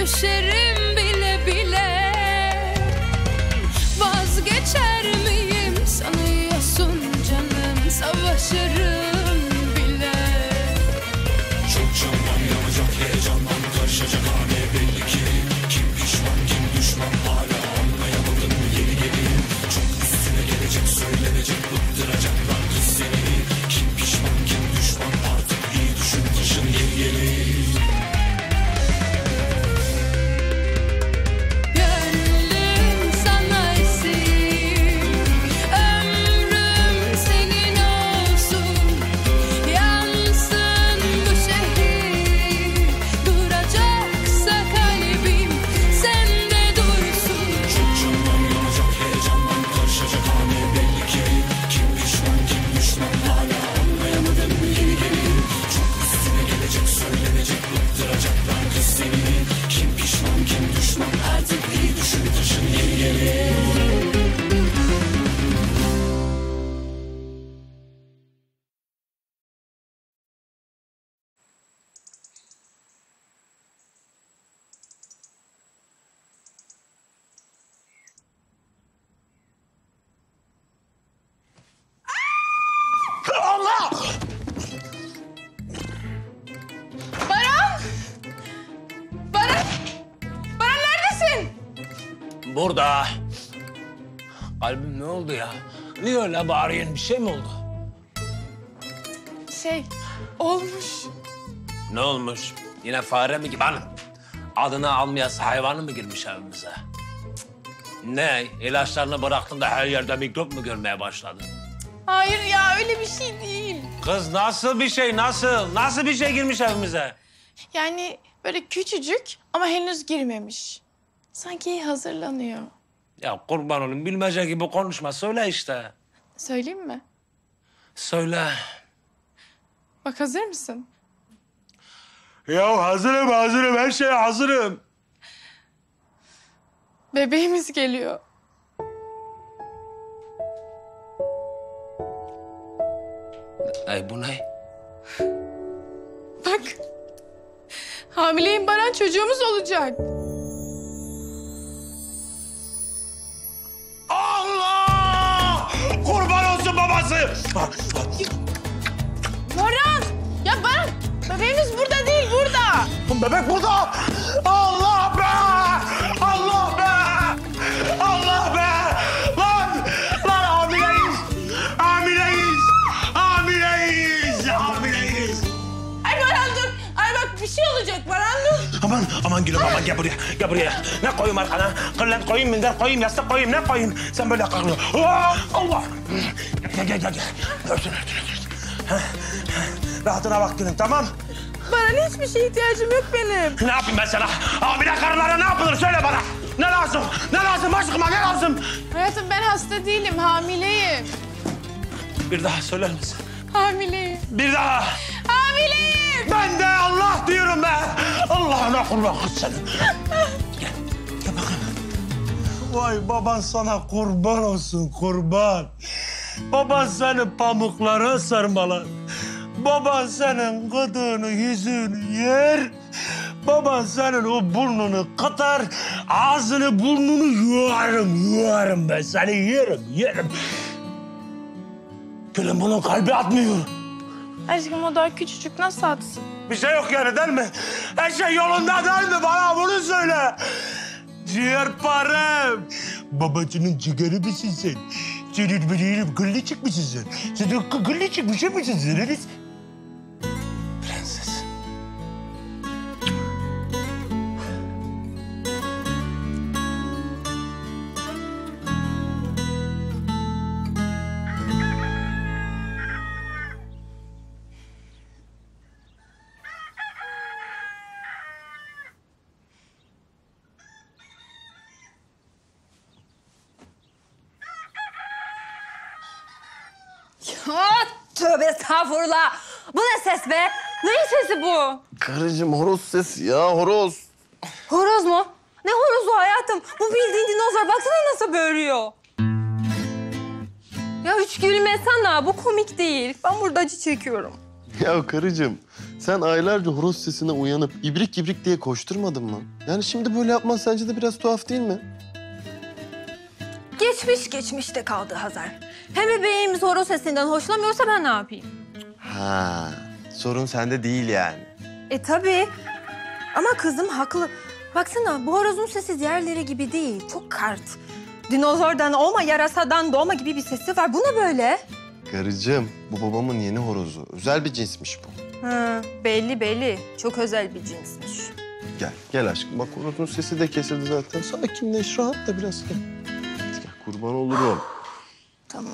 düşerim bile bile. Vazgeçer miyim sanıyorsun canım, savaşırım bile. Çok candan yanacak, heyecandan taşacak hane belli ki. Kim pişman kim düşman hala anlayamadım yeni gelin. Çok üstüne gelecek söylenecek bıktıracaklar kız seni. Kim pişman kim düşman artık iyi düşün taşın yeni gelin. Burada. Kalbim ne oldu ya? Niye öyle bağırıyorsun? Bir şey mi oldu? Olmuş. Ne olmuş? Yine fare mi gibi hanım? Adını almayası hayvanı mı girmiş evimize? Ne? İlaçlarını bıraktın da her yerde mikrop mu görmeye başladın? Hayır ya, öyle bir şey değil. Kız nasıl bir şey? Nasıl? Nasıl bir şey girmiş evimize? Yani böyle küçücük ama henüz girmemiş. Sanki hazırlanıyor. Ya kurban olayım bilmece gibi konuşma. Söyle işte. Söyleyeyim mi? Söyle. Bak, hazır mısın? Ya hazırım. Her şeye hazırım. Bebeğimiz geliyor. Ay bu ne? Bak. Hamileyim Baran, çocuğumuz olacak. Allah! Kurban olsun babası! Baran! Ya Baran, bebeğimiz burada değil, burada. Bebek burada! Allah be! Allah be! Allah be! Lan hamileyiz! Ay Baran dur. Ay bak, bir şey olacak Baran, dur. Aman gülüm aman gel buraya. Ne koyayım arkana? Kırlent koyayım, minder koyayım, yastık koyayım, ne koyayım? Sen böyle kalkıyor. Allah! Gel. Örtün. Rahatına bak gülüm, tamam? Baran, hiçbir şeye ihtiyacım yok benim. Ne yapayım ben sana? Hamile karılara ne yapılır söyle bana. Ne lazım? Ne lazım aşkıma, ne lazım? Hayatım, ben hasta değilim, hamileyim. Bir daha söyler misin? Hamileyim. Bir daha. Hamileyim. Ben de Allah diyorum be. Allah'ına kurban kız senin. Gel bakalım. Vay baban sana kurban olsun, kurban. Baban seni pamuklara sarmalar. Baban senin gıdığını, yüzünü yer. Baban senin o burnunu katar. Ağzını, burnunu yuarım ben. Seni yerim. Gülüm bunun kalbi atmıyor. Aşkım, o daha küçücük, nasıl atsın? Bir şey yok yani değil mi? Her şey yolunda değil mi? Bana bunu söyle. Ciğerparem. Babacının ciğeri misin sen? Senin benim gıllıcık mısın sen? Sen gıllıcık bir şey misin sen? Prenses. Tövbe estağfurullah. Bu ne ses be? Neyin sesi bu? Karıcığım horoz sesi ya, horoz. Horoz mu? Ne horozu hayatım? Bu bildiğin dinozor. Baksana nasıl böğürüyor. Ya hiç gülmesene. Bu komik değil. Ben burada acı çekiyorum. Ya karıcığım, sen aylarca horoz sesine uyanıp ibrik ibrik diye koşturmadın mı? Yani şimdi böyle yapman sence de biraz tuhaf değil mi? Geçmiş geçmişte kaldı Hazar. Hem bebeğimiz horoz sesinden hoşlanmıyorsa ben ne yapayım? Ha, sorun sende değil yani. Tabii. Ama kızım haklı. Baksana bu horozun sesi diğerleri gibi değil. Çok kart. Dinozordan olma, yarasadan doğma gibi bir sesi var. Bu ne böyle? Karıcığım, bu babamın yeni horozu. Özel bir cinsmiş bu. Belli belli. Çok özel bir cinsmiş. Gel aşkım. Bak horozun sesi de kesildi zaten. Sakinleş, rahat da biraz gel. Hadi gel, kurban olurum. Tamam.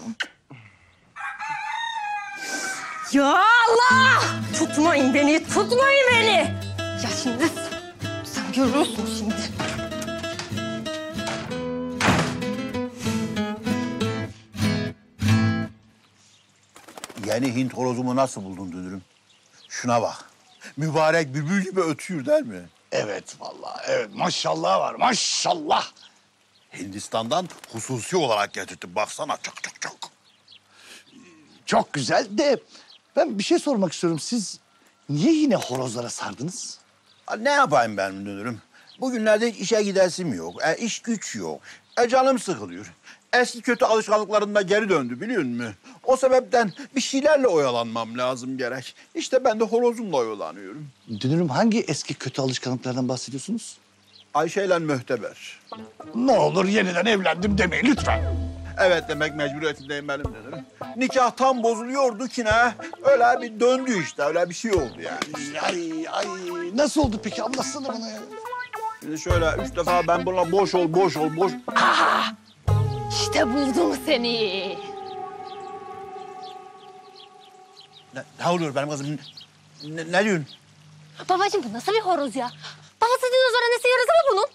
Ya Allah! Tutmayın beni, tutmayın beni! Ya şimdi sen görürsün şimdi. Yeni Hint horozumu nasıl buldun dünürüm? Şuna bak. Mübarek bülbül gibi ötüyor değil mi? Evet vallahi evet maşallah var maşallah. Hindistan'dan hususi olarak getirdim. Baksana çok çok çok. Çok güzel de ben bir şey sormak istiyorum. Siz niye yine horozlara sardınız? Ha, ne yapayım ben dünürüm? Bugünlerde hiç işe gidesim yok. İş güç yok. Canım sıkılıyor. Eski kötü alışkanlıklarına geri döndü biliyor musun? O sebepten bir şeylerle oyalanmam lazım gerek. İşte ben de horozumla oyalanıyorum. Dünürüm hangi eski kötü alışkanlıklardan bahsediyorsunuz? Ayşe'yle mühteber. Ne olur yeniden evlendim demeyin lütfen. Evet demek mecburiyetindeyim benim dünürüm. Nikah tam bozuluyordu ki ne? Öyle bir döndü işte. Öyle bir şey oldu yani. Ay nasıl oldu peki anlatsana bana ya. Şimdi şöyle 3 defa ben buna boş ol. İşte buldum seni. Ne oluyor benim kızım? Ne diyorsun? Babacığım bu nasıl bir horoz ya? Babası dinozora nesi yarasa mı bunun?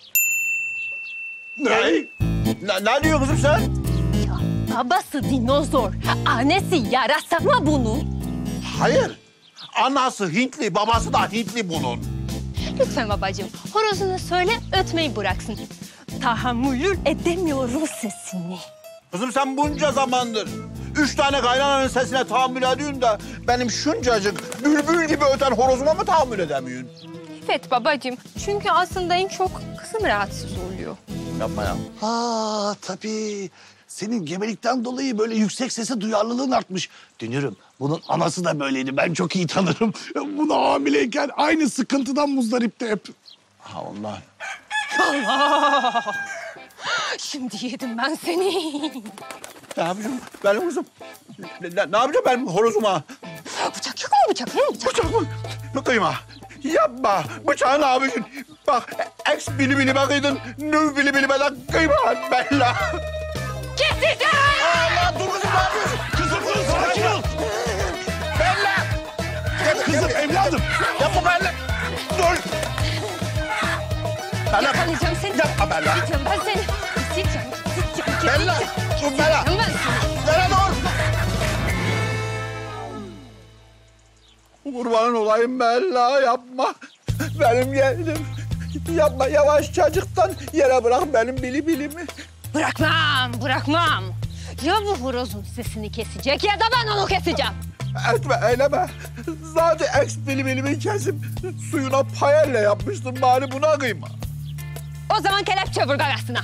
Ne diyorsun kızım sen? Ya babası dinozor, annesi yarasa mı bunun? Hayır. Anası Hintli, babası da Hintli bunun. Lütfen babacığım, horozunu söyle ötmeyi bıraksın. Tahammül edemiyorum sesini. Kızım sen bunca zamandır 3 tane kaynananın sesine tahammül ediyorsun da benim şuncacık bülbül gibi öten horozuma mı tahammül edemiyorsun? Evet babacığım, çünkü aslında en çok kızım rahatsız oluyor. Yapma ya. Ha tabii. Senin gebelikten dolayı böyle yüksek sese duyarlılığın artmış. Dünürüm bunun anası da böyleydi. Ben çok iyi tanırım. Bunu hamileyken aynı sıkıntıdan muzdaripti hep. Ha ondan. Allah! Şimdi yedim ben seni. Ne yapacağım benim kızım? Ne yapacağım benim horozuma? Bıçak yok mu bıçak? Bıçak mı? Kıyma. Yapma. Bıçağı ne yapıyorsun? Bak ex bilime kıydın. Nüv bilime de kıyma. Bella. Keseceğim! Allah dur kızım ne yapıyorsun? Kızım dur sakin ol. Bella. Kızım evladım. Yapma Bella. Dur. Bella. Yakalayacağım seni. Yapma Bella. Keseceğim ben seni. Keseceğim. Bella. Dur Bella. Ben seni. Bella dur. Kurban olayım Bella yapma. Benim yerim. Yapma yavaşçacıktan yere bırak benim bilimi. Bırakmam. Ya bu horozun sesini kesecek ya da ben onu keseceğim. Etme eyleme. Zaten ex bilimi kesip suyuna payelle yapmıştım. Bari buna kıyma. O zaman kelepçe vur gagasına.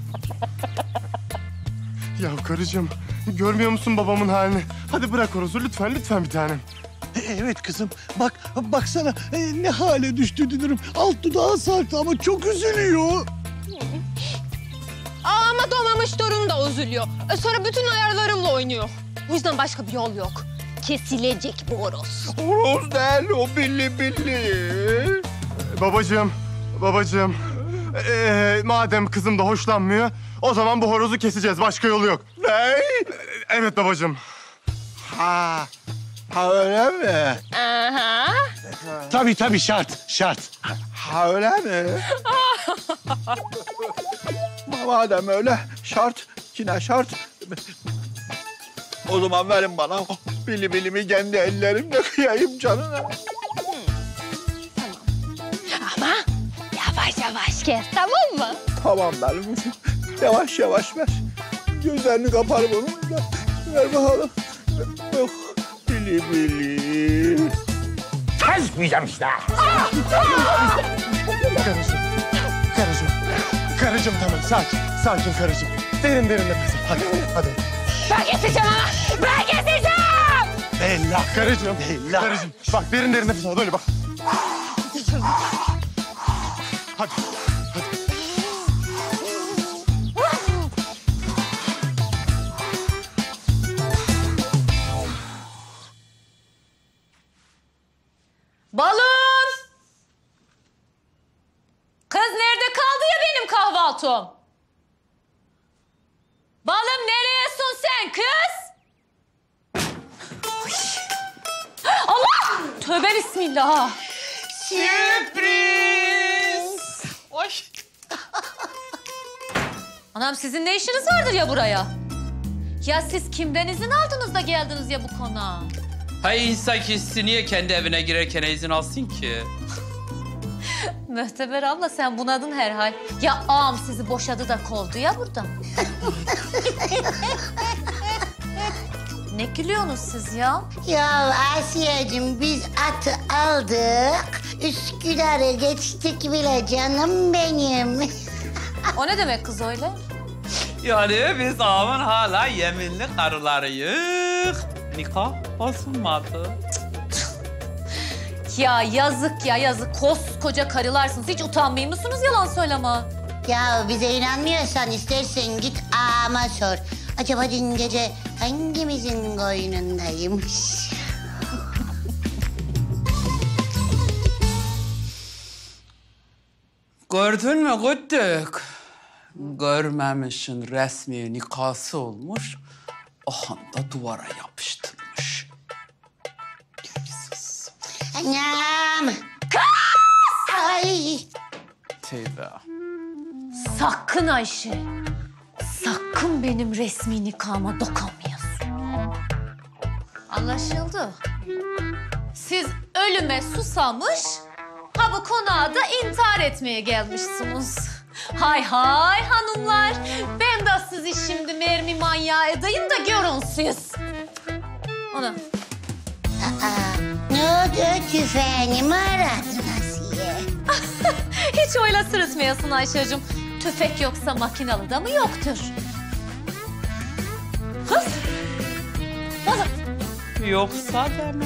Ya karıcığım, görmüyor musun babamın halini? Hadi bırak horozu lütfen bir tanem. Evet kızım. Baksana ne hale düştü dünürüm. Alt dudağı sarktı ama çok üzülüyor. Ama doğmamış torun da üzülüyor. Sonra bütün ayarlarımla oynuyor. O yüzden başka bir yol yok. Kesilecek bu horoz. Horoz değil o billi. Babacığım. Madem kızım da hoşlanmıyor, o zaman bu horozu keseceğiz. Başka yolu yok. Ne? Evet babacığım. Ha öyle mi? Aha. Tabii şart. Ha öyle mi? Madem öyle şart, yine şart. O zaman verin bana o bilimi kendi ellerimle kıyayım canına. Ama yavaş kes, tamam mı? Tamam benim kızım. Yavaş ver. Gözlerini kapar bunun. Ver bakalım. Yok bili. Kesmeyeceğim işte. Karıcığım tamam sakin karıcığım. Derin nefes al. Hadi. Ben keseceğim ha! Ben keseceğim! Bella. Karıcığım. Bella. Karıcığım. Bak derin nefes al. Böyle bak. Hadi. Balon! Kız nerede kaldı ya benim kahvaltım? Balım nereyesin sen kız? Oy. Allah! Tövbe bismillah. Sürpriz! Oy. Anam sizin ne işiniz vardır ya buraya? Ya siz kimden izin aldınız da geldiniz ya bu konağa? Hay insan kişisi niye kendi evine girerken izin alsın ki? Mühteber abla sen bunadın herhal. Ya ağam sizi boşadı da kovdu ya buradan. Ne gülüyorsunuz siz ya? Ya Asiye'cim biz atı aldık. Üsküdar'ı geçtik bile canım benim. O ne demek kız öyle? Yani biz ağamın hala yeminli karılarıyız. Nikah olsunmadı. Ya yazık ya yazık. Koskoca karılarsınız. Hiç utanmıyor musunuz yalan söyleme? Ya bize inanmıyorsan istersen git ağama sor. Acaba dün gece hangimizin koynundaymış? Gördün mü Güttük? Görmemişin resmi nikahı olmuş. O anda duvara yapıştırmış. Anam! Kız! Ay! Teybe. Sakın Ayşe. Sakın benim resmi nikahıma dokunmayasın. Anlaşıldı. Siz ölüme susamış, ha bu konağa da intihar etmeye gelmişsiniz. Hay hay hanımlar. Ben de sizi şimdi mermi manyağı edeyim de görün siz. Ona. Ne oldu? Tüfeğini mi aradın Asiye? Hiç öyle sırıtmayasın Ayşe'cim. Tüfek yoksa makinalı da mı yoktur? Kız. Oğlum. Yoksa deme.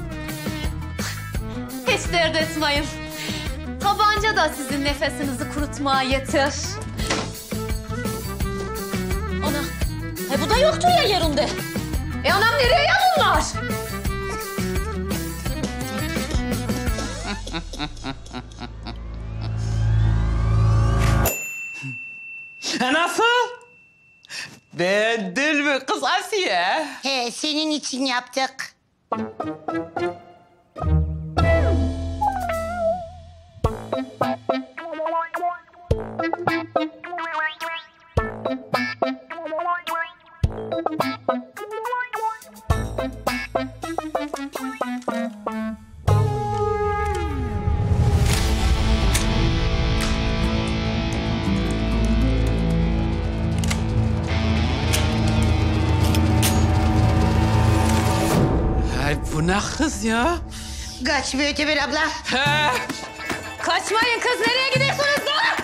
Hiç dert etmeyin. Tabanca da sizin nefesinizi kurutmaya yeter. Ana. Bu da yoktur ya yerinde. Anam nereye ya bunlar? Nasıl? Beğendin mi kız Asiye? He, senin için yaptık. Ay bu ne kız ya? Kaç Müteber abla. He. Kaçmayın kız, nereye gidiyorsunuz lan?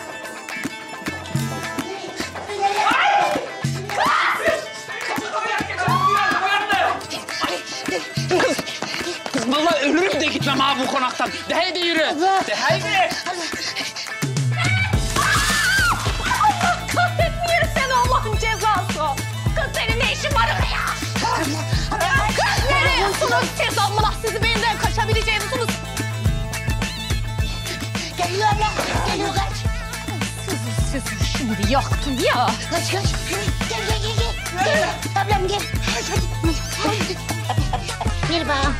Kız vallahi ölürüm de gitmem ha bu konaktan. De haydi yürü. De haydi. Allah kahretmiyor seni Allah'ın cezası. Kız senin ne işin var oraya? Kız nereye yapsınız siz? Allah sizi benden kaçabileceğim misiniz? Geliyor abla. Geliyor kaç. Sizi şimdi yaktım ya. Kaç kaç. Gel gel gel gel. Gel ablam gel. Gel bana.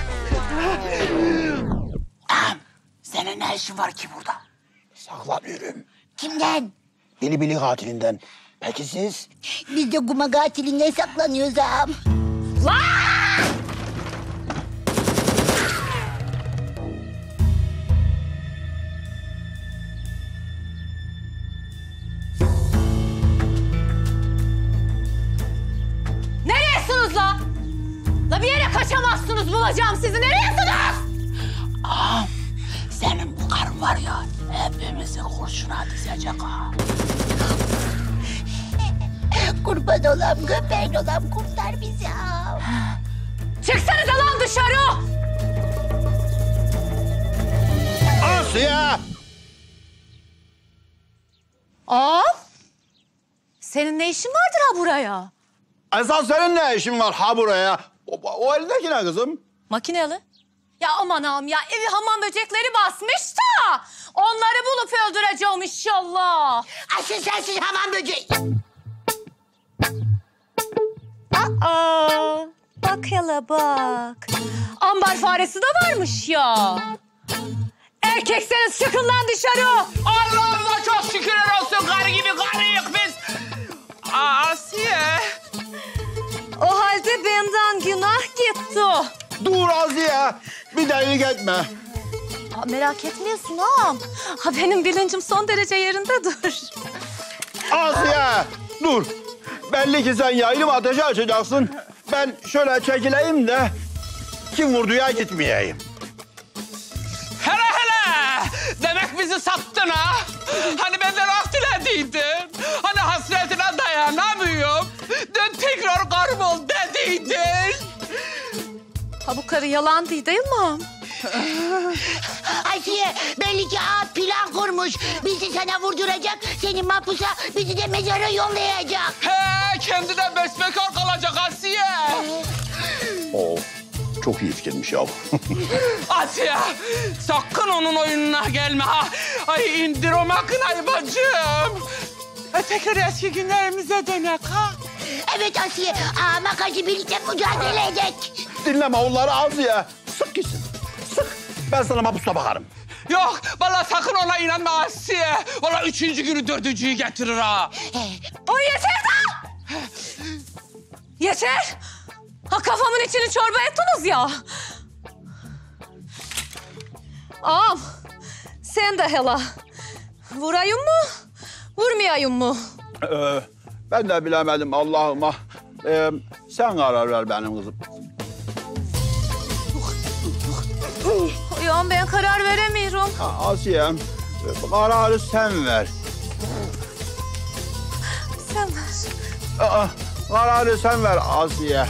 Senin ne işin var ki burada? Saklanıyorum. Kimden? Bili bili katilinden. Peki siz? Biz de Guma katilinden saklanıyoruz ağam. Neresiniz la? La bir yere kaçamazsınız bu bulacağım sizi. Nereyesiniz? Ağam, senin bu karın var ya, hepimizi kurşuna dizecek ha. Kurban olam, köpeğin olam, kurtar bizi ağam. Çıksanıza lan dışarı! Asiye! Ağam, senin ne işin vardır ha buraya? Esas senin ne işin var ha buraya? O elindeki ne kızım? Makineli. Ya aman ağam ya, evi hamam böcekleri basmış da onları bulup öldüreceğim inşallah. Asıl sensiz hamam böceği. Aa, bak hele bak. Ambar faresi de varmış ya. Erkekseniz çıkın lan dışarı. Allah'ıma çok şükürler olsun, karı gibi karıyık biz. Asiye. O halde benden günah gitti. Dur Asiye, bir delilik etme. Aa, merak etmiyorsun ağam. Ha, benim bilincim son derece yerindedir. Asiye, dur. Belli ki sen yaylım ateşi açacaksın. Ben şöyle çekileyim de kim vurduya gitmeyeyim. Hele hele! Demek bizi sattın ha? Hani benden af dilediydin? Hani hasretine dayanamıyorum? Dön tekrar karım ol dediydin. Ha, bu karı yalan değil mi ağam? Asiye belli ki ağa plan kurmuş. Bizi sana vurduracak, seni mahpusa, bizi de mezara yollayacak. He, kendi de besbekar kalacak Asiye. Oo, çok iyi fikirmiş ya. Asiye, sakın onun oyununa gelme ha. Ay indir o makinayı bacım. Tekrar eski günlerimize dönek ha. Evet Asiye, ağama karşı birlikte mücadele edek. Dinleme onları Asiye. Sık gitsin, sık. Ben sana mahpusta bakarım. Yok, vallahi sakın ona inanma Asiye. Vallahi 3. günü 4.'yü getirir ha. O yeter da! Yeter! Ha, kafamın içini çorba ettiniz ya. Ağam, sen de hela. Vurayım mı, vurmayayım mı? Ben de bilemedim Allah'ıma. Sen karar ver benim kızım. Ya ben karar veremiyorum. Asiye, kararı sen ver. Sen ver. Kararı sen ver Asiye.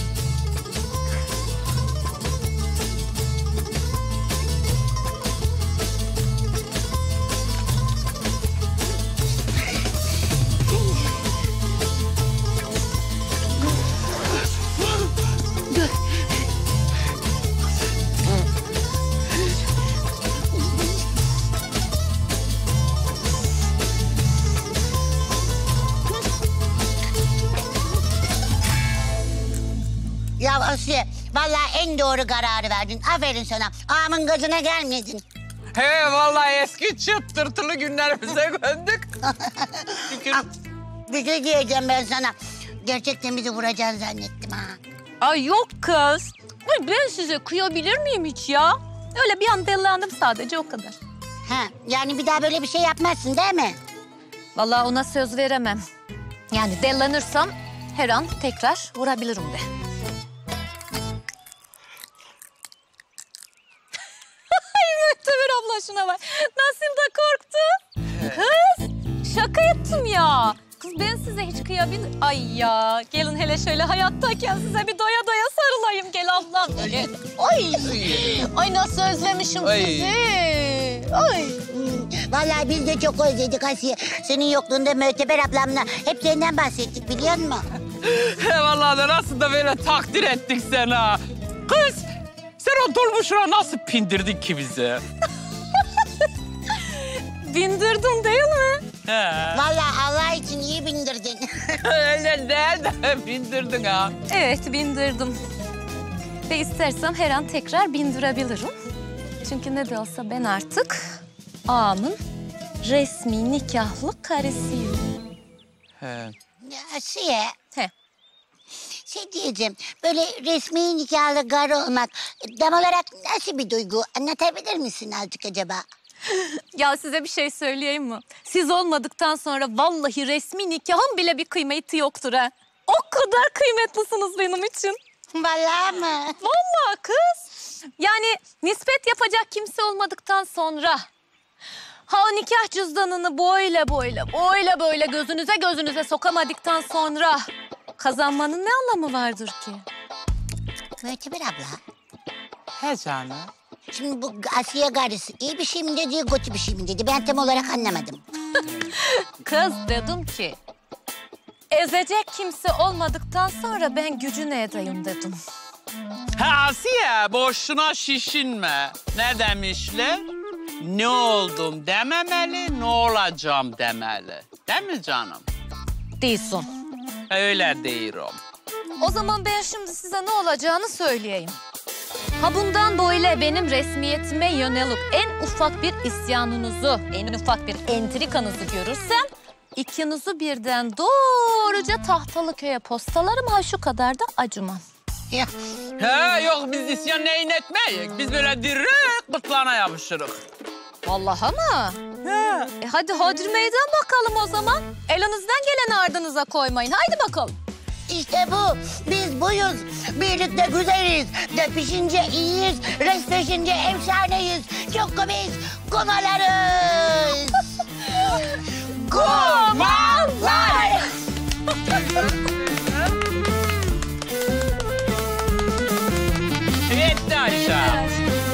Ya Asiye, vallahi en doğru kararı verdin. Aferin sana. Ağamın gazına gelmedin. He, vallahi eski çıtırtılı günlerimize döndük. Bir şey diyeceğim ben sana. Gerçekten bizi vuracaksın zannettim ha. Ay yok kız. Ay, ben size kıyabilir miyim hiç ya? Öyle bir an delilendim sadece, o kadar. Ha, yani bir daha böyle bir şey yapmazsın değil mi? Vallahi ona söz veremem. Yani dellanırsam her an tekrar vurabilirim de. Ay Mühteber abla, şuna bak. Nasıl da korktu. Kız, şaka ettim ya. Kız, ben size hiç kıyabilir... Ay ya, gelin hele şöyle hayattayken size bir doya doya sarılayım. Gel ablam, gel. Ay, ay nasıl özlemişim sizi. Ay. Vallahi biz de çok özledik Asiye. Senin yokluğunda Mühteber ablamla hep senden bahsettik biliyor musun? He, vallahi de nasıl da böyle takdir ettik seni ha. Kız, sen o dolmuşuna nasıl pindirdin ki bizi? Bindirdin değil mi? He. Vallahi Allah için iyi bindirdin. Öyle nerede bindirdin ha? Evet, bindirdim. Ve istersem her an tekrar bindirebilirim. Çünkü ne de olsa ben artık ağamın resmi nikahlı karısıyım. He. Asiye. He. Şey diyeceğim, böyle resmi nikahlı karı olmak tam olarak nasıl bir duygu? Anlatabilir misin azıcık acaba? Ya size bir şey söyleyeyim mi? Siz olmadıktan sonra vallahi resmi nikahın bile bir kıymeti yoktur ha. O kadar kıymetlisiniz benim için. Vallahi mı? Vallahi kız. Yani nispet yapacak kimse olmadıktan sonra... Ha o nikah cüzdanını böyle gözünüze sokamadıktan sonra... kazanmanın ne anlamı vardır ki? Müteber abla. He canım. Şimdi bu Asiye karısı iyi bir şey mi dedi, kötü bir şey mi dedi? Ben tam olarak anlamadım. Kız dedim ki... ezecek kimse olmadıktan sonra ben gücüne edeyim dedim. Ha Asiye, boşuna şişinme. Ne demişler? Ne oldum dememeli, ne olacağım demeli. Değil mi canım? Değilsin. Öyle diyorum. O zaman ben şimdi size ne olacağını söyleyeyim. Ha bundan böyle benim resmiyetime yönelik en ufak bir isyanınızı, en ufak bir entrikanızı görürsem... ikinizi birden doğruca Tahtalıköy'e postalarım, ha şu kadar da acımam. Ya. He yok biz isyan neyin etmeyik. Biz böyle direkt gırtlağına yapışırız. Vallahi mı? He. Hadi hodri meydan bakalım o zaman. Elinizden geleni ardınıza koymayın. Haydi bakalım. İşte bu. Biz buyuz. Birlikte güzeliz. Depişince iyiyiz. Restleşince efsaneyiz. Çok komiyiz. Komalarız. Komalar. Yetti aşağı.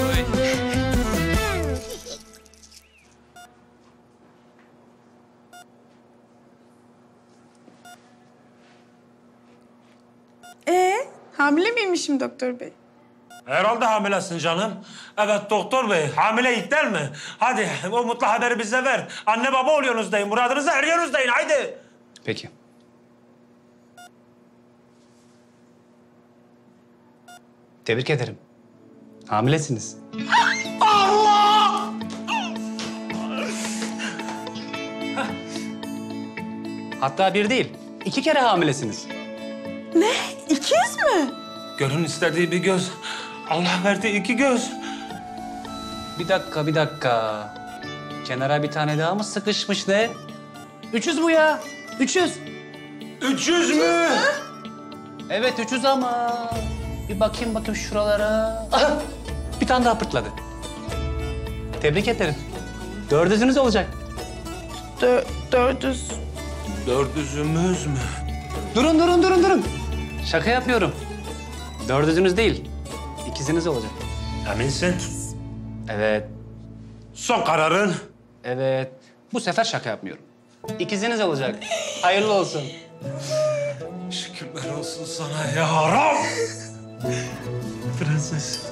Hamile miymişim doktor bey? Herhalde hamilesin canım. Evet doktor bey, hamileyik değil mi? Hadi o mutlu haberi bize ver. Anne baba oluyorsunuz deyin, muradınıza eriyorsunuz deyin, haydi. Peki. Tebrik ederim. Hamilesiniz. Allah! Hatta bir değil, 2 kere hamilesiniz. Ne? İkiz mi? Gönlün istediği bir göz, Allah verdi 2 göz. Bir dakika. Kenara bir tane daha mı sıkışmış ne? 300 bu ya. 300. 300 mü? Evet 300 ama. Bir bakayım şuralara. Aha! Bir tane daha pırtladı. Tebrik ederim. 400'ünüz olacak. 400. 400'ümüz mü? Durun. Şaka yapıyorum. 400'ünüz değil. 2'siniz olacak. Eminsin? Evet. Son kararın? Evet. Bu sefer şaka yapmıyorum. 2'siniz olacak. Hayırlı olsun. Şükürler olsun sana ya Rab. Prenses.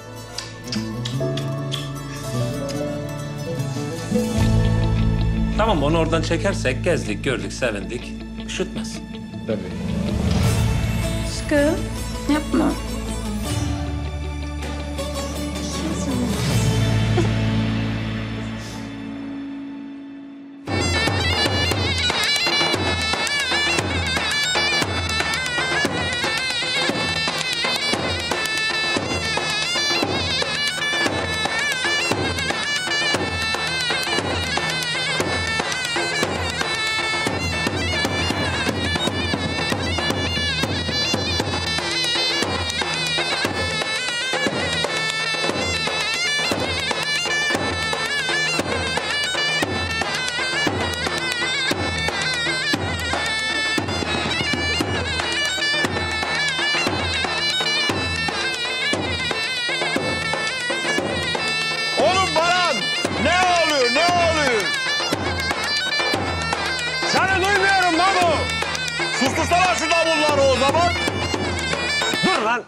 Tamam onu oradan çekersek gezdik, gördük, sevindik. Üşütmez. Tabii. Aşkım yapma. Oğlum Baran! Ne oluyor? Seni duymuyorum Mamu. Sustursana şu davulları o zaman. Dur lan.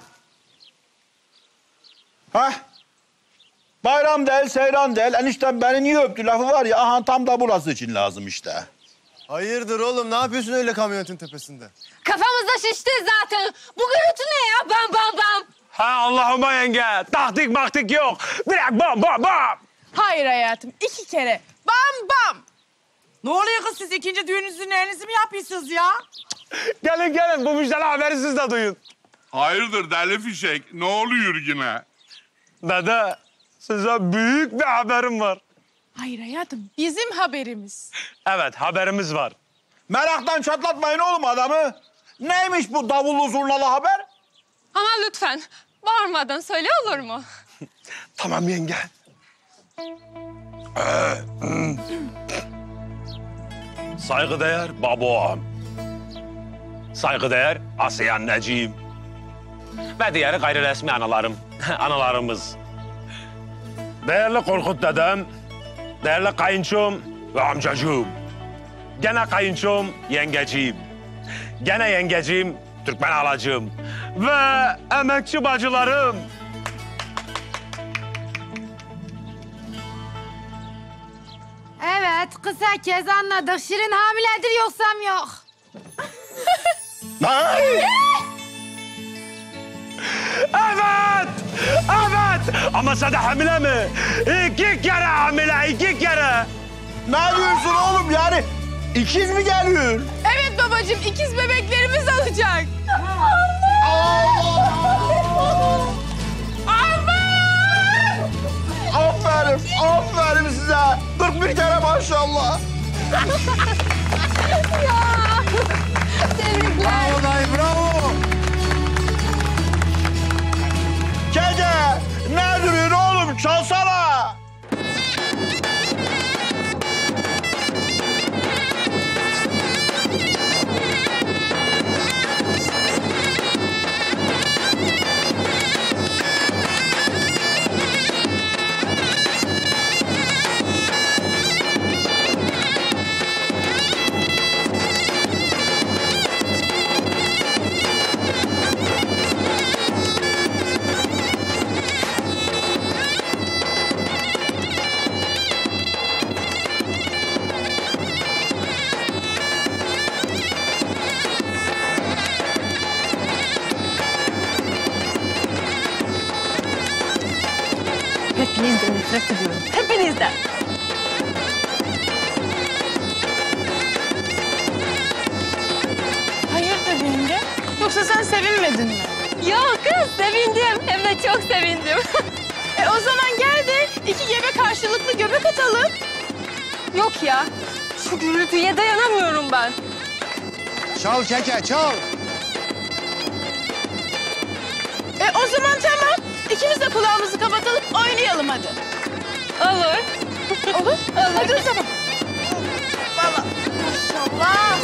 Hah. Bayram değil, seyran değil. Eniştem beni niye öptü lafı var ya. Aha tam da burası için lazım işte. Hayırdır oğlum? Ne yapıyorsun öyle kamyonetin tepesinde? Kafamızda şişti zaten. Bu gürültü ne ya? Bam. Ha Allah'ıma yenge. Taktik maktik yok. Direkt bam. Hayır hayatım 2 kere. Bam. Ne oluyor kız siz ikinci düğününüzün elinizi mi yapıyorsunuz ya? Gelin bu müjdeli haberi siz de duyun. Hayırdır deli fişek? Ne oluyor yine? Dede size büyük bir haberim var. Hayır hayatım bizim haberimiz. Evet haberimiz var. Meraktan çatlatmayın oğlum adamı. Neymiş bu davullu zurnalı haber? Ama lütfen bağırmadan söyle olur mu? Tamam yenge. Saygıdeğer babam. Saygıdeğer Asiye anneciğim. Ve diğer gayri resmi analarımız. Değerli Korkut dedem, değerli kayınçom ve amcacığım. Gene kayınçom, yengeciğim. Gene yengeciğim, Türkmen halacığım. Ve emekçi bacılarım. Evet, kısa kez anladık. Şirin hamiledir yoksam yok. Evet! Evet! Ama sen de hamile mi? 2 kere hamile, 2 kere. Ne diyorsun oğlum yani? İkiz mi geliyor? Evet babacığım, ikiz bebeklerimiz olacak. Aferin, aferin size. 41 kere maşallah. Tebrikler. Bravo dayı, bravo. Keke, ne duruyorsun oğlum? Çalsana. Hepinizden nefret ediyorum. Hepinizden. Hayırdır yenge? Yoksa sen sevinmedin mi? Yok kız, sevindim. Hem de çok sevindim. O zaman gel de 2 gebe karşılıklı göbek atalım. Yok ya, şu gürültüye dayanamıyorum ben. Çal Keke, çal. O zaman tamam. İkimiz de kulağımızı kapatalım, oynayalım hadi. Olur. Olur? Hadi o zaman. Vallahi maşallah.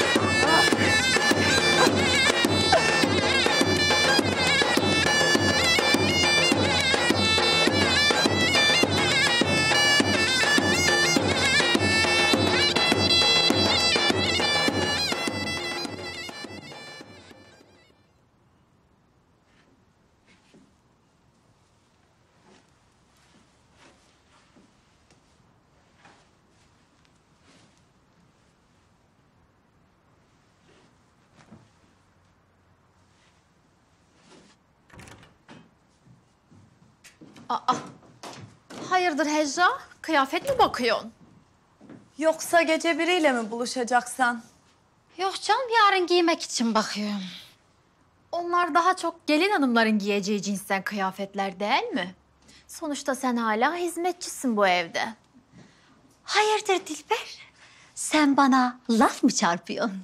Aa, hayırdır Hecra? Kıyafet mi bakıyorsun? Yoksa gece biriyle mi buluşacaksan? Yok canım, yarın giymek için bakıyorum. Onlar daha çok gelin hanımların giyeceği cinsten kıyafetler değil mi? Sonuçta sen hala hizmetçisin bu evde. Hayırdır Dilber? Sen bana laf mı çarpıyorsun?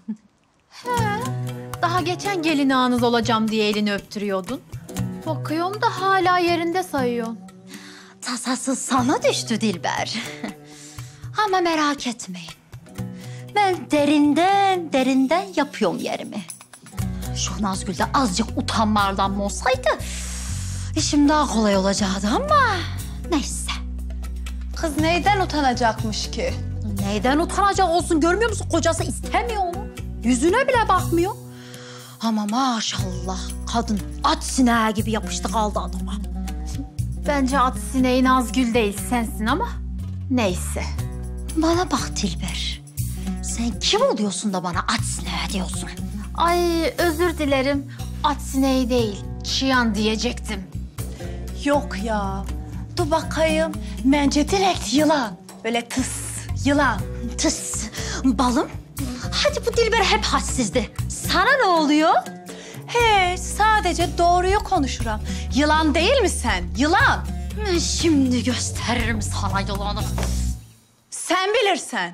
Daha geçen gelin ağanız olacağım diye elini öptürüyordun. Bakıyorum da hala yerinde sayıyorsun. Tasası sana düştü Dilber. Ama merak etmeyin. Ben derinden yapıyorum yerimi. Şu Nazgül'de azıcık utanma arlanma olsaydı işim daha kolay olacaktı ama neyse. Kız neyden utanacakmış ki? Neyden utanacak olsun, görmüyor musun? Kocası istemiyor onu. Yüzüne bile bakmıyor. Ama maşallah kadın at sineği gibi yapıştı kaldı adama. Bence at sineği Nazgül değil, sensin ama neyse. Bana bak Dilber. Sen kim oluyorsun da bana at sineği diyorsun? Ay özür dilerim. At sineği değil, çıyan diyecektim. Yok ya. Dur bakayım. Bence direkt yılan. Böyle tıs, yılan. Tıs. Balım. Hadi bu Dilber hep hadsizdi. Sana ne oluyor? He, sadece doğruyu konuşuram. Yılan değil mi sen? Yılan. Şimdi gösteririm sana yılanı. Sen bilirsen.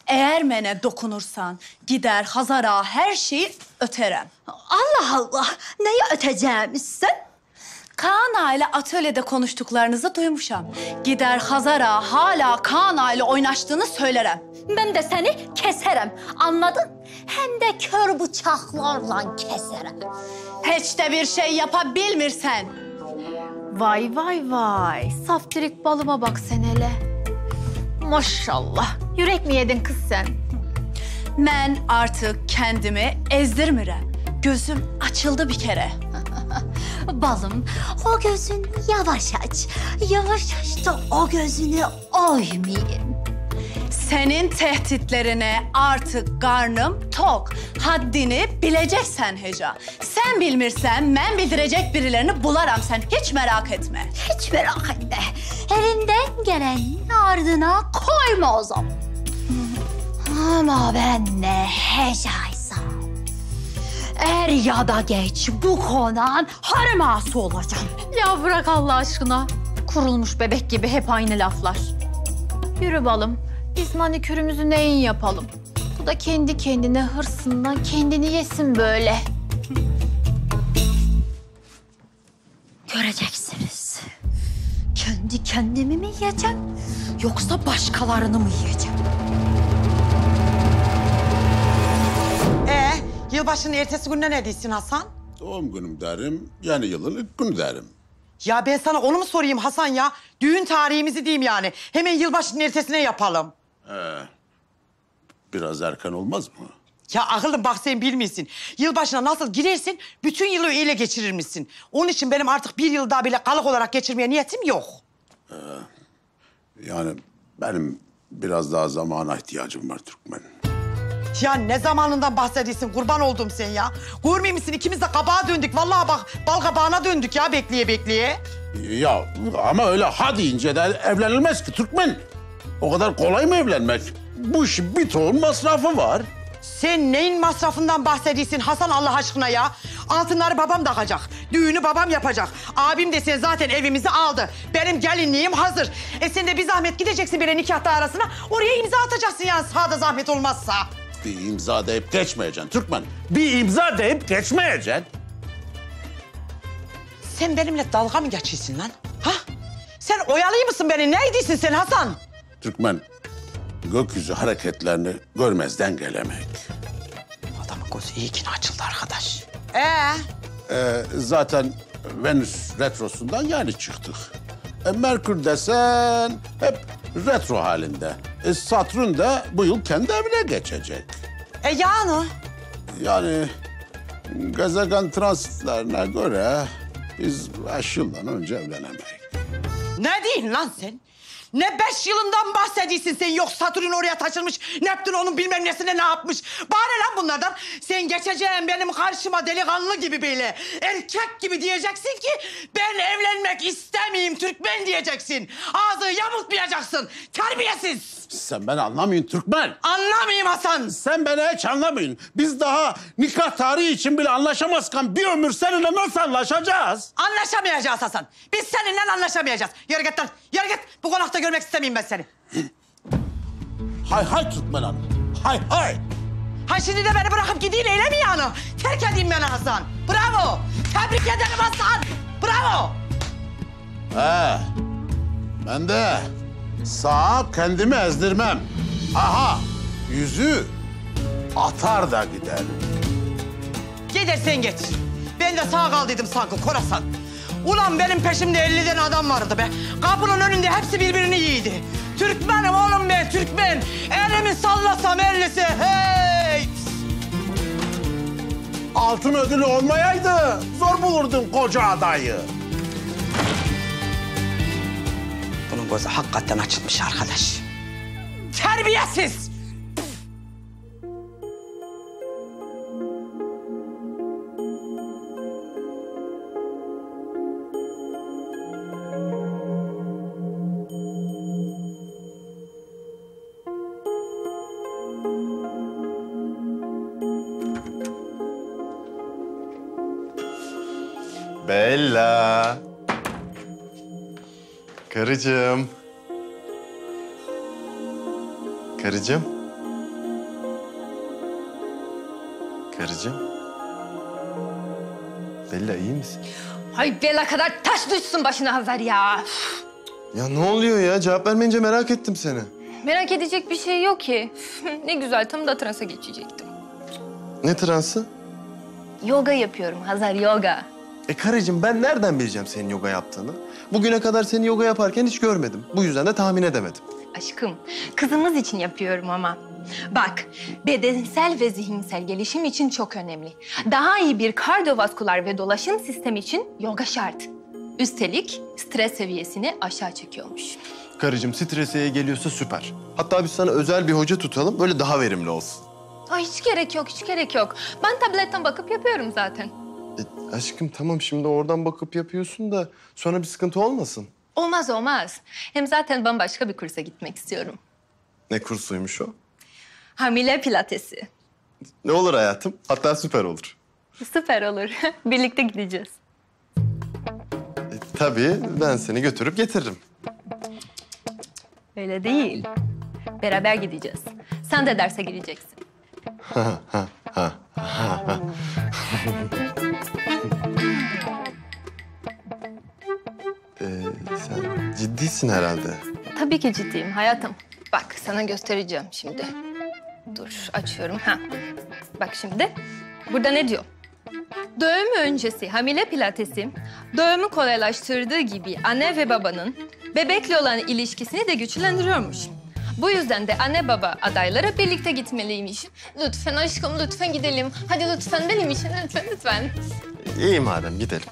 Eğer mene dokunursan gider Hazara her şeyi öterem. Allah Allah. Neyi öteceğimizsin? Kaan ile atölyede konuştuklarınızı duymuşam. Gider Hazara hala Kaan ile oynaştığını söylerem. Ben de seni keserim. Anladın? Hem de kör bıçaklarla keserim. Hiç de bir şey yapabilmirsen. Vay vay vay. Saftirik balıma bak sen hele. Maşallah. Yürek mi yedin kız sen? Ben artık kendimi ezdirmirem. Gözüm açıldı bir kere. Balım, o gözünü yavaş aç. Yavaş aç da o gözünü oymayayım. Senin tehditlerine artık karnım tok. Haddini bileceksen Heca. Sen bilmirsen ben bildirecek birilerini bularam sen. Hiç merak etme. Hiç merak etme. Elinden gelenin ardına koyma o zaman. Ama ben ne Heca'ysam. Er ya da geç bu konağın harması olacağım. Ya bırak Allah aşkına. Kurulmuş bebek gibi hep aynı laflar. Yürü balım. Biz manikürümüzü neyin yapalım? Bu da kendi kendine hırsından kendini yesin böyle. Göreceksiniz. Kendi kendimi mi yiyeceğim yoksa başkalarını mı yiyeceğim? Yılbaşının ertesi gününe ne diyorsun Hasan? Doğum günüm derim, yeni yılın ilk günü derim. Ya ben sana onu mu sorayım Hasan ya? Düğün tarihimizi diyeyim yani. Hemen yılbaşının ertesine yapalım. Biraz erken olmaz mı? Ya akıllım bak sen bilmiyorsun. Yılbaşına nasıl girersin, bütün yılı öyle geçirir misin? Onun için benim artık bir yıl daha bile kalık olarak geçirmeye niyetim yok. Yani benim biraz daha zamana ihtiyacım var Türkmen. Ya ne zamanından bahsediyorsun? Kurban oldum sen ya. Görmüyor musun? İkimiz de kabağa döndük. Vallahi bak bal kabağına döndük ya bekleye bekleye. Ya ama öyle ha deyince de evlenilmez ki Türkmen. O kadar kolay mı evlenmek? Bu işin bir ton masrafı var. Sen neyin masrafından bahsediyorsun Hasan Allah aşkına ya? Altınları babam takacak. Düğünü babam yapacak. Abim de sen zaten evimizi aldı. Benim gelinliğim hazır. Sen de bir zahmet gideceksin bir nikah arasına. Oraya imza atacaksın yani sağda zahmet olmazsa. Bir imza deyip geçmeyeceksin Türkmen. Bir imza deyip geçmeyeceksin. Sen benimle dalga mı geçiyorsun lan? Ha? Sen oyalayı mısın beni? Neydisin sen Hasan? Türkmen, gökyüzü hareketlerini görmezden gelemek. Adamın gözü iyi ki açıldı arkadaş. Zaten Venüs retrosundan yani çıktık. Merkür desen hep retro halinde. Satürn de bu yıl kendi evine geçecek. Yani? Yani gezegen transitlerine göre biz 5 yıldan önce evlenemeyiz. Ne diyorsun lan sen? Ne 5 yılından bahsediyorsun sen? Yok Satürn oraya taşınmış, Neptün onun bilmem nesine ne yapmış. Bana ne lan bunlardan? Sen geçeceğin benim karşıma delikanlı gibi böyle, erkek gibi diyeceksin ki... ...ben evlenmek istemeyeyim Türkmen diyeceksin. Ağzı yamultmayacaksın, terbiyesiz. Sen beni anlamıyorsun Türkmen. Anlamayayım Hasan. Sen beni hiç anlamıyorsun. Biz daha nikah tarihi için bile anlaşamazken bir ömür seninle nasıl anlaşacağız? Anlaşamayacağız Hasan. Biz seninle anlaşamayacağız. Yürü git lan, yürü git. Bu konakta görmek istemeyeyim ben seni. Hay hay Türkmen Hanım, hay hay. Ha şimdi de beni bırakıp gideyim öyle mi yani? Terk edeyim beni Hasan. Bravo. Tebrik ederim Hasan. Bravo. Ben de sağa kendimi ezdirmem. Aha, yüzü atar da gider. Gidersen git. Ben de sağ kaldıydım sanki Korasan. Ulan benim peşimde 50 tane adam vardı be. Kapının önünde hepsi birbirini yiydi. Türkmenim oğlum ben, Türkmen. Elimi sallasam 50'si, hey! Altın ödülü olmayaydı zor bulurdun koca adayı. Bunun gözü hakikaten açılmış arkadaş. Terbiyesiz! Bella. Karıcığım. Karıcığım. Karıcığım. Bella iyi misin? Ay Bella kadar taş düşsün başına Hazar ya. Ya ne oluyor ya? Cevap vermeyince merak ettim seni. Merak edecek bir şey yok ki. Ne güzel tam da transa geçecektim. Ne transı? Yoga yapıyorum Hazar, yoga. Karıcığım ben nereden bileceğim senin yoga yaptığını? Bugüne kadar seni yoga yaparken hiç görmedim. Bu yüzden de tahmin edemedim. Aşkım, kızımız için yapıyorum ama. Bak, bedensel ve zihinsel gelişim için çok önemli. Daha iyi bir kardiyovasküler ve dolaşım sistemi için yoga şart. Üstelik stres seviyesini aşağı çekiyormuş. Karıcığım strese geliyorsa süper. Hatta biz sana özel bir hoca tutalım, böyle daha verimli olsun. Ay hiç gerek yok, hiç gerek yok. Ben tabletten bakıp yapıyorum zaten. Aşkım tamam şimdi oradan bakıp yapıyorsun da sonra bir sıkıntı olmasın. Olmaz, olmaz. Hem zaten bambaşka bir kursa gitmek istiyorum. Ne kursuymuş o? Hamile pilatesi. Ne olur hayatım, hatta süper olur. Süper olur. Birlikte gideceğiz. Tabii ben seni götürüp getiririm. Öyle değil. Beraber gideceğiz. Sen de derse gireceksin. Sen ciddisin herhalde. Tabii ki ciddiyim hayatım. Bak sana göstereceğim şimdi. Dur açıyorum. Ha. Bak şimdi. Burada ne diyor? Doğum öncesi hamile pilatesi doğumu kolaylaştırdığı gibi anne ve babanın bebekle olan ilişkisini de güçlendiriyormuş. Bu yüzden de anne baba adayları birlikte gitmeliymiş. Lütfen aşkım lütfen gidelim. Hadi lütfen benim için lütfen lütfen. İyi madem gidelim.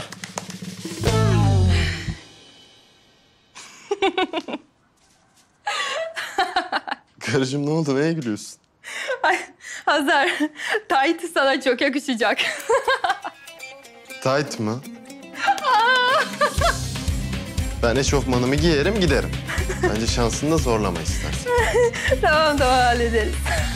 Karıcığım ne oldu? Neye gülüyorsun? Ay Hazar, tight sana çok yakışacak. Tight mı? Ben eşofmanımı giyerim giderim. Bence şansını da zorlama istersen. Tamam hallederiz.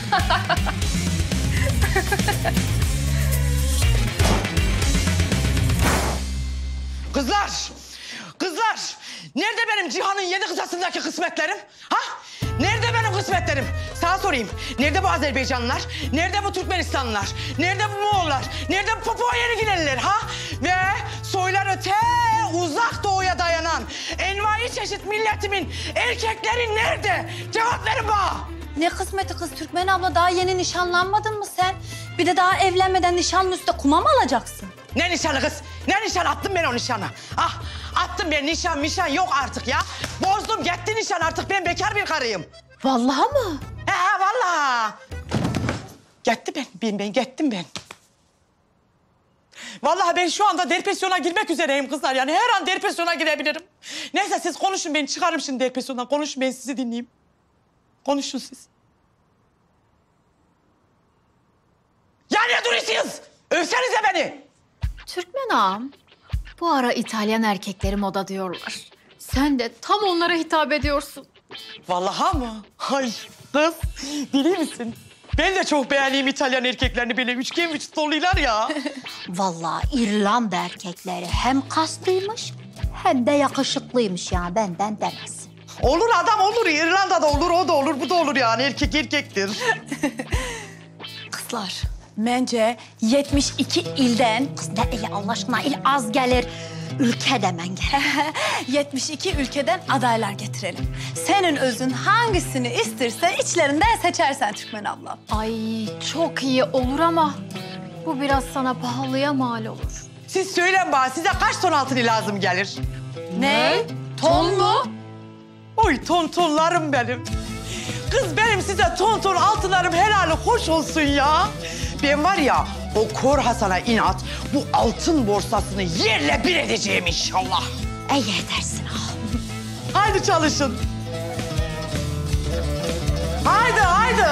Kızlar! Kızlar! Nerede benim Cihan'ın yedi kısasındaki kısmetlerim? Ha? Nerede benim kısmetlerim? Sana sorayım. Nerede bu Azerbaycanlılar? Nerede bu Türkmenistanlılar? Nerede bu Moğollar? Nerede bu Papua Yeni Gineliler ha? Ve soylar öte uzak doğuya dayanan envai çeşit milletimin erkekleri nerede? Cevap verin bana! Ne kısmeti kız Türkmen abla, daha yeni nişanlanmadın mı sen? Bir de daha evlenmeden nişanın üstüne kuma mı alacaksın? Ne nişanı kız? Ne nişan? Attım ben o nişanı. Ah, attım ben nişan yok artık ya. Bozdum gitti nişan artık. Ben bekar bir karıyım. Vallahi mı? He vallahi. Gitti ben gittim ben. Vallahi ben şu anda depresyona girmek üzereyim kızlar. Yani her an depresyona girebilirim. Neyse siz konuşun, ben çıkarım şimdi depresyondan. Konuşun, ben sizi dinleyeyim. Konuşun siz. Ya ne duruyorsunuz? Övsenize beni. Türkmen ağam, bu ara İtalyan erkekleri moda diyorlar. Sen de tam onlara hitap ediyorsun. Vallahi mı? Ay kız, biliyor musun? Ben de çok beğeneyim İtalyan erkeklerini, böyle üçgen vücut doluyorlar ya. Vallahi İrlanda erkekleri hem kaslıymış hem de yakışıklıymış ya, benden demez. Olur adam olur, İrlanda'da olur, o da olur, bu da olur yani. Erkek erkektir. Kızlar, bence 72 ilden... Kız ne iyi Allah aşkına, il az gelir. Ülke demen gerek. 72 ülkeden adaylar getirelim. Senin özün hangisini isterse içlerinden seçersen Türkmen abla. Ay çok iyi olur ama bu biraz sana pahalıya mal olur. Siz söyleyin bana, size kaç ton altını lazım gelir? Ne? Ton mu? Oy tonlarım benim. Kız benim size ton altınlarım helali hoş olsun ya. Ben var ya o Kor Hasan'a inat bu altın borsasını yerle bir edeceğim inşallah. İyi edersin ha. Haydi çalışın. Haydi.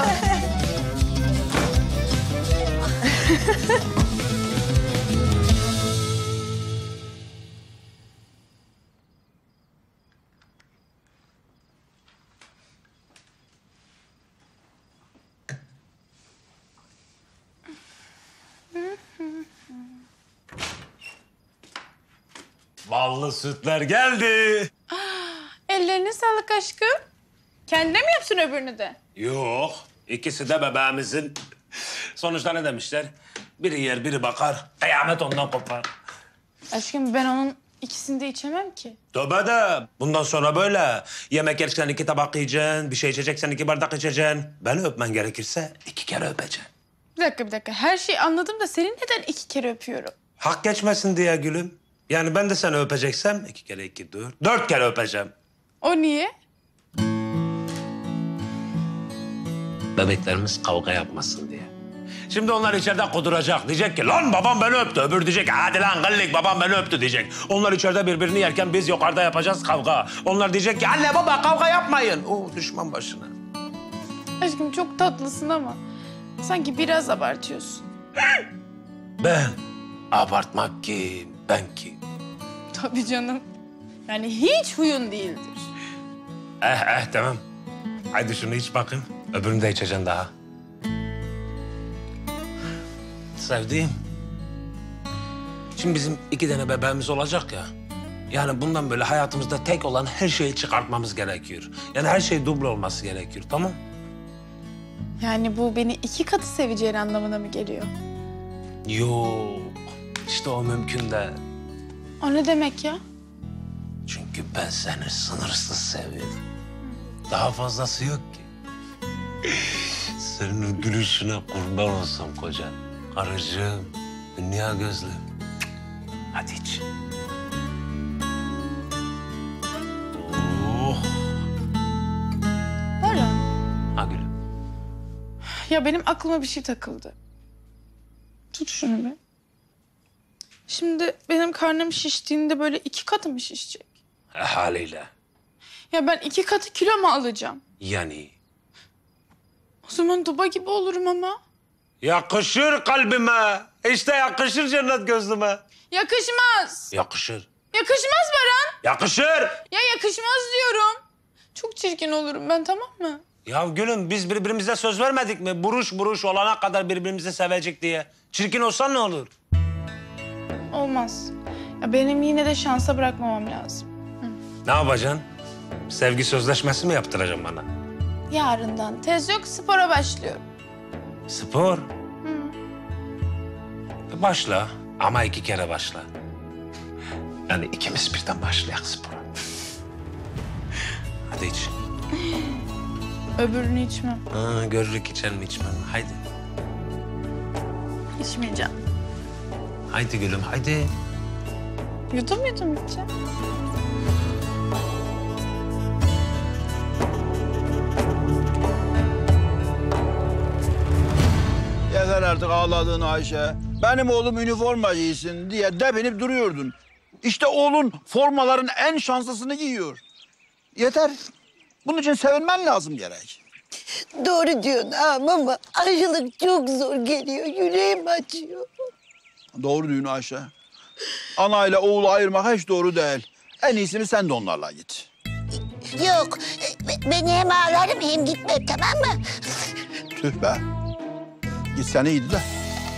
Ballı sütler geldi. Ellerine sağlık aşkım. Kendine mi yapsın öbürünü de? Yok, ikisi de bebeğimizin Sonuçta ne demişler? Biri yer, biri bakar. Kıyamet ondan kopar. Aşkım ben onun ikisini de içemem ki. Tövbe de. Bundan sonra böyle. Yemek yerken 2 tabak yiyeceksin. Bir şey içeceksen 2 bardak içeceksin. Beni öpmen gerekirse 2 kere öpeceksin. Bir dakika. Her şeyi anladım da seni neden 2 kere öpüyorum? Hak geçmesin diye gülüm. Yani ben de seni öpeceksem 2 kere 2, 4. 4 kere öpeceğim. O niye? Bebeklerimiz kavga yapmasın diye. Şimdi onlar içeride kuduracak. Diyecek ki lan babam beni öptü. Öbür diyecek hadi lan gıllik babam beni öptü diyecek. Onlar içeride birbirini yerken biz yukarıda yapacağız kavga. Onlar diyecek ki anne baba kavga yapmayın. Oo düşman başına. Aşkım çok tatlısın ama sanki biraz abartıyorsun. Ben abartmak kim? Ben kim? Tabii canım. Yani hiç huyun değildir. Tamam. Haydi şunu iç bakayım. Öbürünü de içeceksin daha. Sevdiğim. Şimdi bizim 2 tane bebeğimiz olacak ya. Yani bundan böyle hayatımızda tek olan her şeyi çıkartmamız gerekiyor. Yani her şey duble olması gerekiyor, tamam? Yani bu beni 2 katı seveceğin anlamına mı geliyor? Yok. İşte o mümkün değil. O ne demek ya? Çünkü ben seni sınırsız seviyorum. Daha fazlası yok ki. Senin o gülüşüne kurban olsam koca. Karıcığım, dünya gözlüm. Hadi iç. Oh. Baran. Ha gülüm. Ya benim aklıma bir şey takıldı. Tut şunu bir. Şimdi benim karnım şiştiğinde böyle 2 katı mı şişecek? Haliyle. Ya ben 2 katı kilo mu alacağım? Yani. O zaman duba gibi olurum ama. Yakışır kalbime. İşte yakışır cennet gözlüme. Yakışmaz. Yakışır. Yakışmaz Baran. Yakışır. Ya yakışmaz diyorum. Çok çirkin olurum ben, tamam mı? Ya gülüm biz birbirimize söz vermedik mi? Buruş buruş olana kadar birbirimizi sevecek diye. Çirkin olsan ne olur? Olmaz. Ya benim yine de şansa bırakmamam lazım. Ne yapacaksın? Sevgi sözleşmesi mi yaptıracaksın bana? Yarından tez yok, spora başlıyorum. Spor? Başla ama 2 kere başla. Yani ikimiz birden başlayak spora. Hadi iç. Öbürünü içmem. Görürük içelim içmem. Haydi. İçmeyeceğim. Haydi gülüm haydi. Yudum içeceğim. Yeter artık ağladığın Ayşe. Benim oğlum üniforma giysin diye depinip duruyordun. İşte oğlun formaların en şanslısını giyiyor. Yeter. Bunun için sevinmen lazım gerek. Doğru diyorsun ağam ama ayrılık çok zor geliyor. Yüreğim acıyor. Doğru diyorsun Ayşe. Ana ile oğlu ayırmak hiç doğru değil. En iyisini sen de onlarla git. Yok, beni hem ağlarım hem gitmem, tamam mı? Tüh be. Gitsen iyiydi de.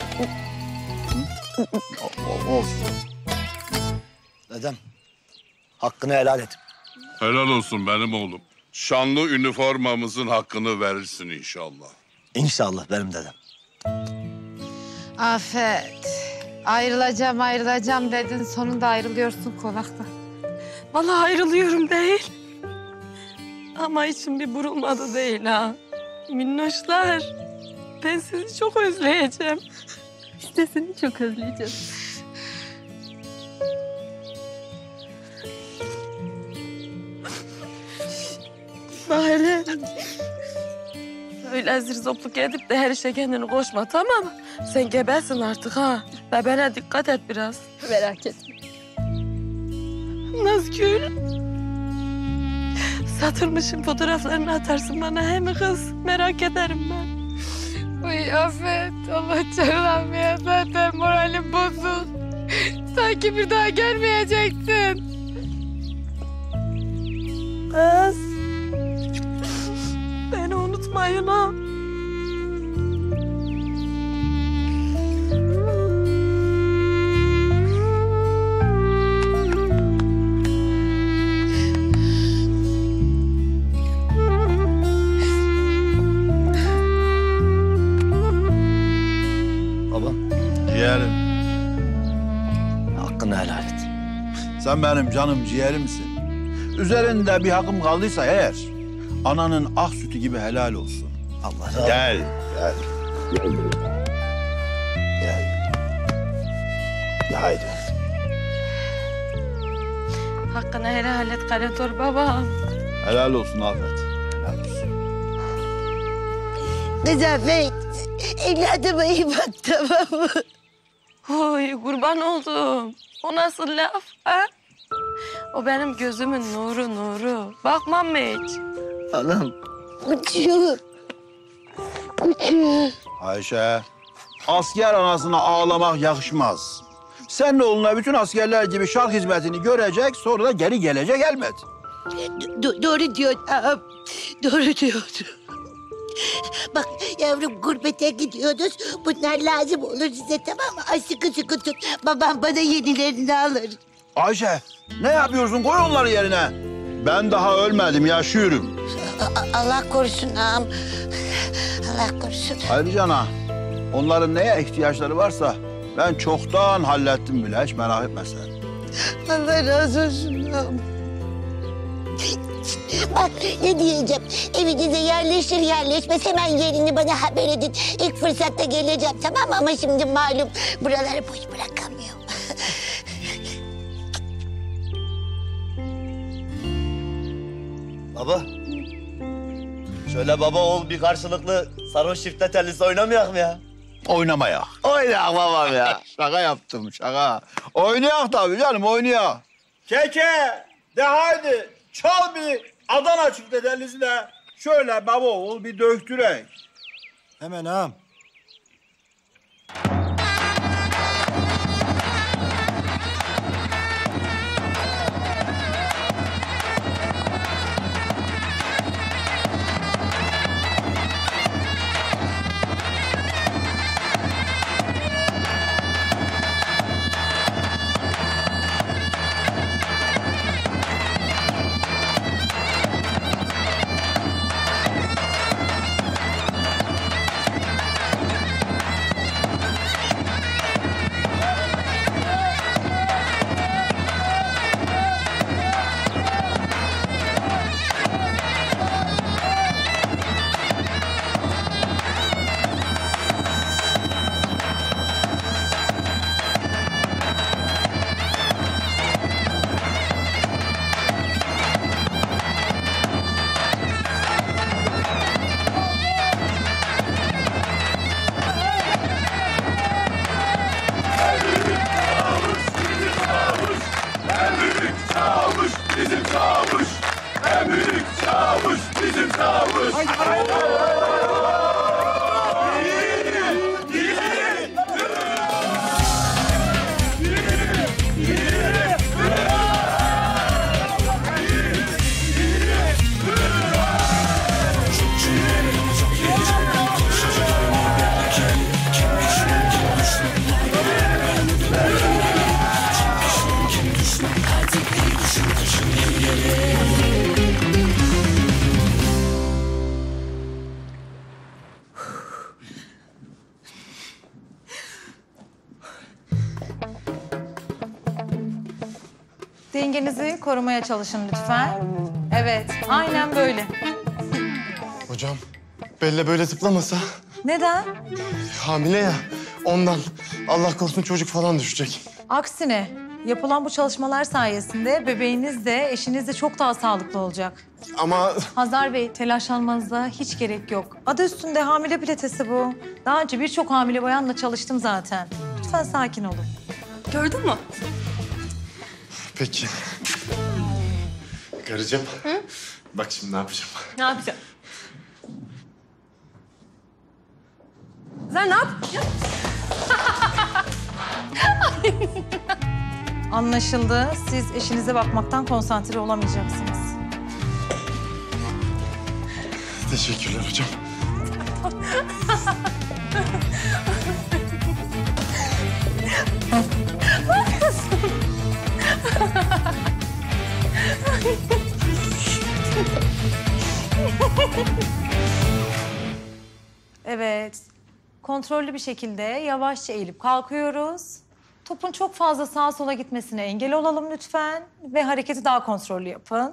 Olsun. Dedem, hakkını helal et. Helal olsun benim oğlum. Şanlı üniformamızın hakkını verirsin inşallah. İnşallah benim dedem. Afet. Ayrılacağım dedin. Sonunda ayrılıyorsun konakta. Vallahi ayrılıyorum değil. Ama içim bir burulmadı değil ha. Minnoşlar. Ben sizi çok özleyeceğim. Biz de seni çok özleyeceğiz. Bak hele. Öyle zirzopluk edip de her işe kendini koşma, tamam mı? Sen gebersin artık ha. Bebeğine dikkat et biraz. Merak etme. Nazgül. Satılmışın fotoğraflarını atarsın bana he mi kız? Merak ederim ben. Uy Afet. Allah canlanmaya zaten moralim bozuk. Sanki bir daha gelmeyeceksin. Kız. Beni unutmayın ha. Sen benim canım ciğerimsin. Üzerinde bir hakkım kaldıysa eğer, ananın ak sütü gibi helal olsun. Allah razı olsun. Gel, gel. Gel. Haydi. Hakkını helal et Karator babam. Helal olsun Afet. Helal olsun. Kız Afet, evladıma iyi bak, tamam mı? Oy kurban oldum. O nasıl laf ha? O benim gözümün nuru. Bakmam mı hiç? Anam. Uçuyor. Ayşe, asker anasına ağlamak yakışmaz. Sen de oğluna bütün askerler gibi şark hizmetini görecek, sonra da geri gelecek elbet. Doğru diyor ağam. Doğru diyor. Bak yavrum, gurbete gidiyoruz. Bunlar lazım olur size, tamam mı? Ay sıkı tut. Babam bana yenilerini alır. Ayşe, ne yapıyorsun? Koy onları yerine. Ben daha ölmedim, yaşıyorum. Allah korusun ağam. Allah korusun. Ayrıca ana, onların neye ihtiyaçları varsa ben çoktan hallettim bile. Hiç merak etme sen. Allah razı olsun ağam. Bak ne diyeceğim. Evinize yerleşir yerleşmez hemen yerini bana haber edin. İlk fırsatta geleceğim, tamam mı? Ama şimdi malum buraları boş bırakamıyorum. Baba. Şöyle baba oğul bir karşılıklı sarhoş çifte tellisi oynamayak mı ya? Oynamayak. Oynayak babam ya. Şaka yaptım, şaka. Oynayak tabii canım, oynayak. Keke, de haydi çal bir Adana çifte tellisine. Şöyle baba oğul bir döktürek. Hemen ağam. Dengenizi korumaya çalışın lütfen. Evet, aynen böyle. Hocam, Bella böyle zıplamasa Neden? hamile ya. Ondan. Allah korusun çocuk falan düşecek. Aksine yapılan bu çalışmalar sayesinde bebeğiniz de eşiniz de çok daha sağlıklı olacak. Ama Hazar Bey, telaşlanmanıza hiç gerek yok. Adı üstünde hamile pilatesi bu. Daha önce birçok hamile bayanla çalıştım zaten. Lütfen sakin olun. Gördün mü? peki. Karıcığım. Bak şimdi ne yapacağım. Ne yapacağım? Sen ne yap? Anlaşıldı. Siz eşinize bakmaktan konsantre olamayacaksınız. Teşekkürler hocam. Ne yapıyorsun? Evet. Kontrollü bir şekilde yavaşça eğilip kalkıyoruz. Topun çok fazla sağa sola gitmesine engel olalım lütfen. Ve hareketi daha kontrollü yapın.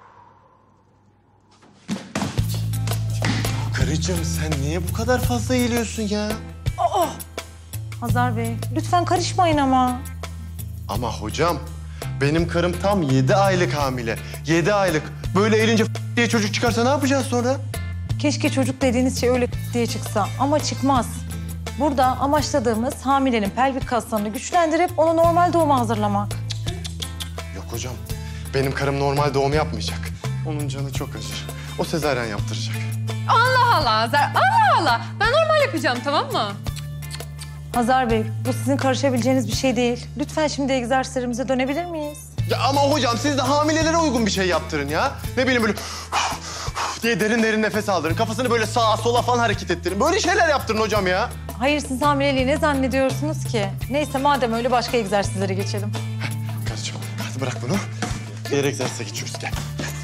Karıcığım sen niye bu kadar fazla eğiliyorsun ya? Aa! Hazar Bey, lütfen karışmayın ama. Ama hocam, benim karım tam 7 aylık hamile. 7 aylık. Böyle eğilince diye çocuk çıkarsa ne yapacağız sonra? Keşke çocuk dediğiniz şey öyle diye çıksa ama çıkmaz. Burada amaçladığımız hamilenin pelvik kaslarını güçlendirip onu normal doğuma hazırlamak. Yok hocam, benim karım normal doğum yapmayacak. Onun canı çok acır. O sezaryen yaptıracak. Allah Allah Hazar, Allah Allah. Ben normal yapacağım, tamam mı? Hazar Bey, bu sizin karışabileceğiniz bir şey değil. Lütfen şimdi egzersizlerimize dönebilir miyiz? Ya ama hocam siz de hamilelere uygun bir şey yaptırın ya. Ne bileyim böyle diye derin derin nefes aldırın. Kafasını böyle sağa sola falan hareket ettirin. Böyle şeyler yaptırın hocam ya. Hayır, siz hamileliği ne zannediyorsunuz ki? Neyse madem öyle başka egzersizlere geçelim. Karıcığım hadi bırak bunu. Diğer egzersize geçiyoruz. Gel.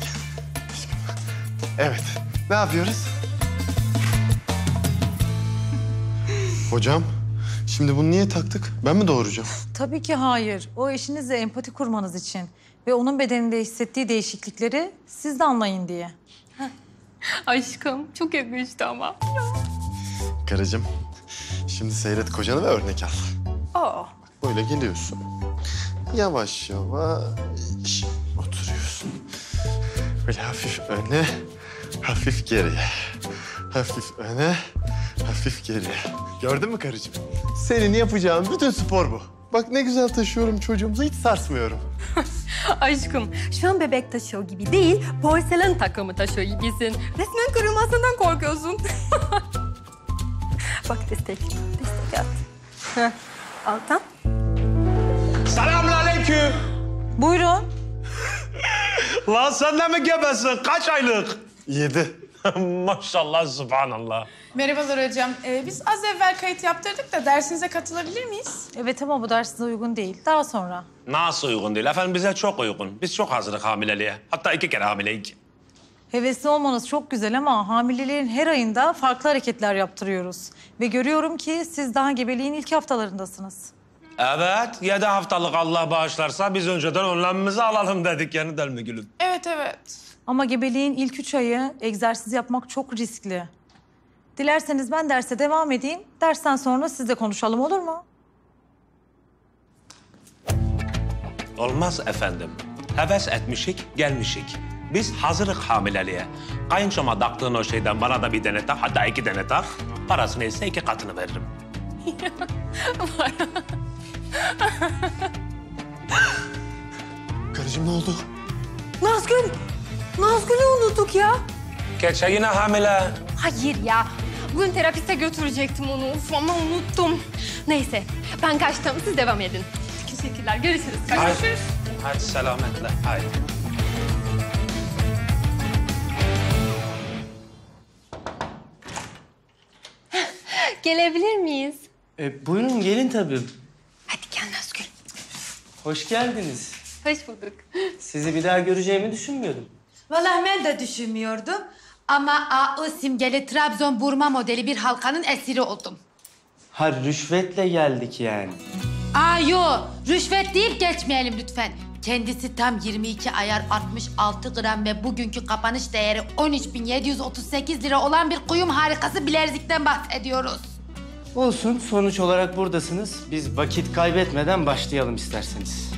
Evet. Ne yapıyoruz? Hocam, şimdi bunu niye taktık? Ben mi doğuracağım? Tabii ki hayır. O eşinizle empati kurmanız için. Ve onun bedeninde hissettiği değişiklikleri siz de anlayın diye. Aşkım, çok yakıştı ama. Karıcığım, şimdi seyret kocanı ve örnek al. Aa. Böyle geliyorsun. Yavaş yavaş oturuyorsun. Böyle hafif öne, hafif geriye. Hafif öne, hafif geriye. Gördün mü karıcığım? Senin yapacağın bütün spor bu. Bak ne güzel taşıyorum çocuğumuzu, hiç sarsmıyorum. Aşkım, şu an bebek taşıyor gibi değil, porselen takımı taşıyor gibisin. Resmen kırılmasından korkuyorsun. Bak destek at. Heh, Altan. Selamünaleyküm. Buyurun. Lan sen de mi gebesin? Kaç aylık? 7. Maşallah, subhanallah. Merhabalar hocam. Biz az evvel kayıt yaptırdık da dersinize katılabilir miyiz? Evet ama bu ders size uygun değil. Daha sonra. Nasıl uygun değil? Efendim bize çok uygun. Biz çok hazırlık hamileliğe. Hatta 2 kere hamileyik. Hevesli olmanız çok güzel ama hamileliğin her ayında farklı hareketler yaptırıyoruz. Ve görüyorum ki siz daha gebeliğin ilk haftalarındasınız. Evet, 7 haftalık Allah bağışlarsa biz önceden önlemimizi alalım dedik yani, değil mi gülüm? Evet, evet. Ama gebeliğin ilk 3 ayı egzersiz yapmak çok riskli. Dilerseniz ben derse devam edeyim. Dersten sonra siz de konuşalım, olur mu? Olmaz efendim. Heves etmişik, gelmişik. Biz hazırlık hamileliğe. Kayınçoma taktığın o şeyden bana da bir tane tak, hatta 2 tane tak. Parası neyse 2 katını veririm. Karıcığım ne oldu? Nazgül! Nazgül'ü unuttuk ya. Geçen yine hamile. Hayır ya. Bugün terapiste götürecektim onu. Uf, ama unuttum. Neyse, ben kaçtım. Siz devam edin. Teşekkürler. Görüşürüz. Görüşürüz. Hadi selametle. Haydi. Gelebilir miyiz? Buyurun gelin tabii. Hadi gel Nazgül. Hoş geldiniz. Hoş bulduk. Sizi bir daha göreceğimi düşünmüyordum. Vallahi ben de düşünmüyordum. Ama o simgeli Trabzon burma modeli bir halkanın esiri oldum. Ha rüşvetle geldik yani. Yo, rüşvet deyip geçmeyelim lütfen. Kendisi tam 22 ayar 66 gram ve bugünkü kapanış değeri 13.738 lira olan bir kuyum harikası bilezikten bahsediyoruz. Olsun, sonuç olarak buradasınız. Biz vakit kaybetmeden başlayalım isterseniz.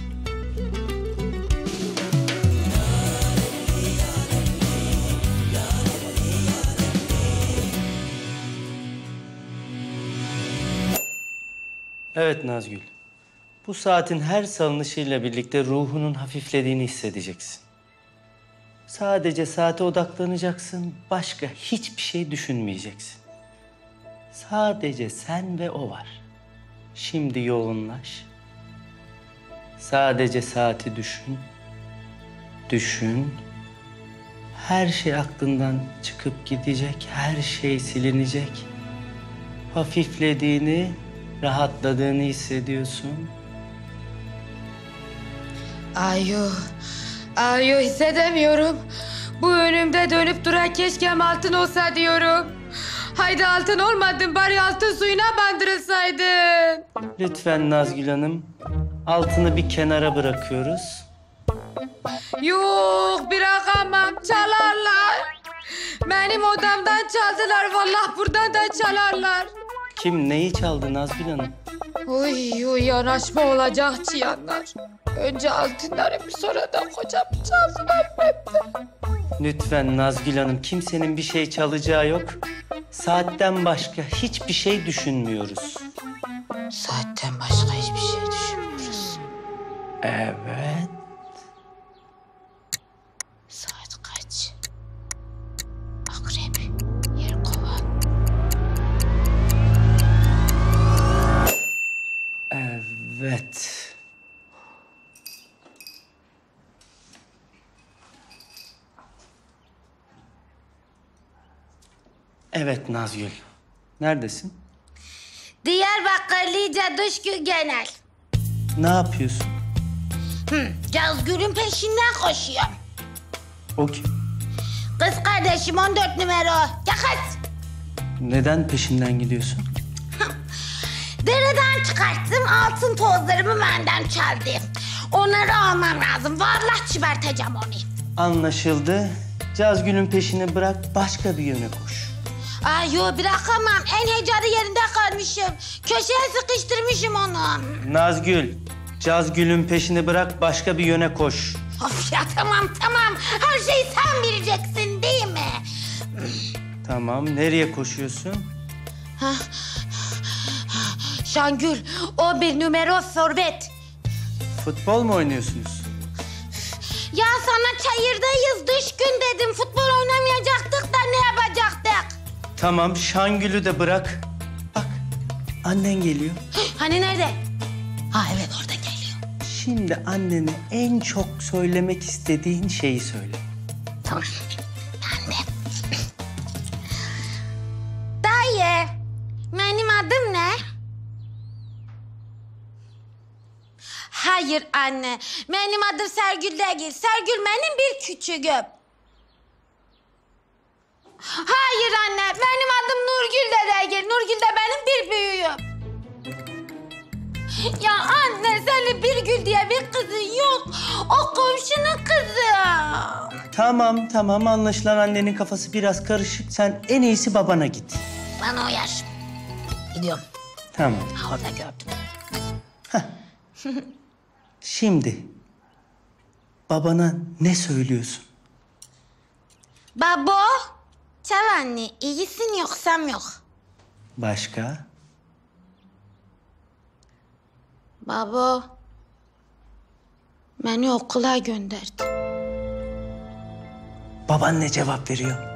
Evet Nazgül. Bu saatin her salınışıyla birlikte ruhunun hafiflediğini hissedeceksin. Sadece saate odaklanacaksın, başka hiçbir şey düşünmeyeceksin. Sadece sen ve o var. Şimdi yoğunlaş. Sadece saati düşün. Düşün. Her şey aklından çıkıp gidecek, her şey silinecek. Hafiflediğini, rahatladığını hissediyorsun. Ayo hissedemiyorum. Bu önümde dönüp duran keşke altın olsa diyorum. Haydi altın olmadın, bari altın suyuna bandırılsaydın. Lütfen Nazgül Hanım. Altını bir kenara bırakıyoruz. Yok, bırakamam, çalarlar. Benim odamdan çaldılar, vallahi buradan da çalarlar. Kim neyi çaldı Nazgül Hanım? Uy, yanaşma olacak çıyanlar. Önce altınlarımı, sonra da kocamı çaldılar benden. Lütfen Nazgül Hanım, kimsenin bir şey çalacağı yok. Saatten başka hiçbir şey düşünmüyoruz. Saatten başka hiçbir şey düşünmüyoruz. Evet. Saat kaç? Akrep, yelkovan. Evet. Evet Nazgül. Neredesin? Diyarbakır Lice Dışkı Genel. Ne yapıyorsun? Cazgül'ün peşinden koşuyorum. O kim? Kız kardeşim 14 numara. Yakat. Neden peşinden gidiyorsun? Dereden çıkarttım, altın tozlarımı benden çaldı. Onları almam lazım. Vallahi çıbartacağım onu. Anlaşıldı. Cazgül'ün peşini bırak, başka bir yöne koş. Ay yo, bırakamam. En heyecanlı yerinde kalmışım. Köşeye sıkıştırmışım onu. Nazgül, Cazgül'ün peşini bırak, başka bir yöne koş. Of ya, tamam. Her şeyi sen bileceksin değil mi? Tamam, nereye koşuyorsun? Şangül, 11 numara forvet. Futbol mu oynuyorsunuz? Ya sana çayırdayız, dış gün dedim. Futbol oynamayacaktık da ne yapacaktık? Tamam, Şangül'ü de bırak. Bak, annen geliyor. Hani nerede? Ha evet, orada geliyor. Şimdi annene en çok söylemek istediğin şeyi söyle. Tamam. Anne. Dayı, benim adım ne? Hayır anne, benim adım Sergül değil. Sergül benim bir küçüğüm. Hayır anne, benim adım Nurgül de değil. Nurgül de benim bir büyüğüm. Ya anne, senin Birgül diye bir kızın yok. O komşunun kızı. Tamam, anlaşılan annenin kafası biraz karışık. Sen en iyisi babana git. Bana uyar. Gidiyorum. Tamam. Ha, orada gördüm. Şimdi babana ne söylüyorsun? Babo, çav anne, iyisin yoksam yok. Başka? Babo, beni okula gönderdi. Baban ne cevap veriyor?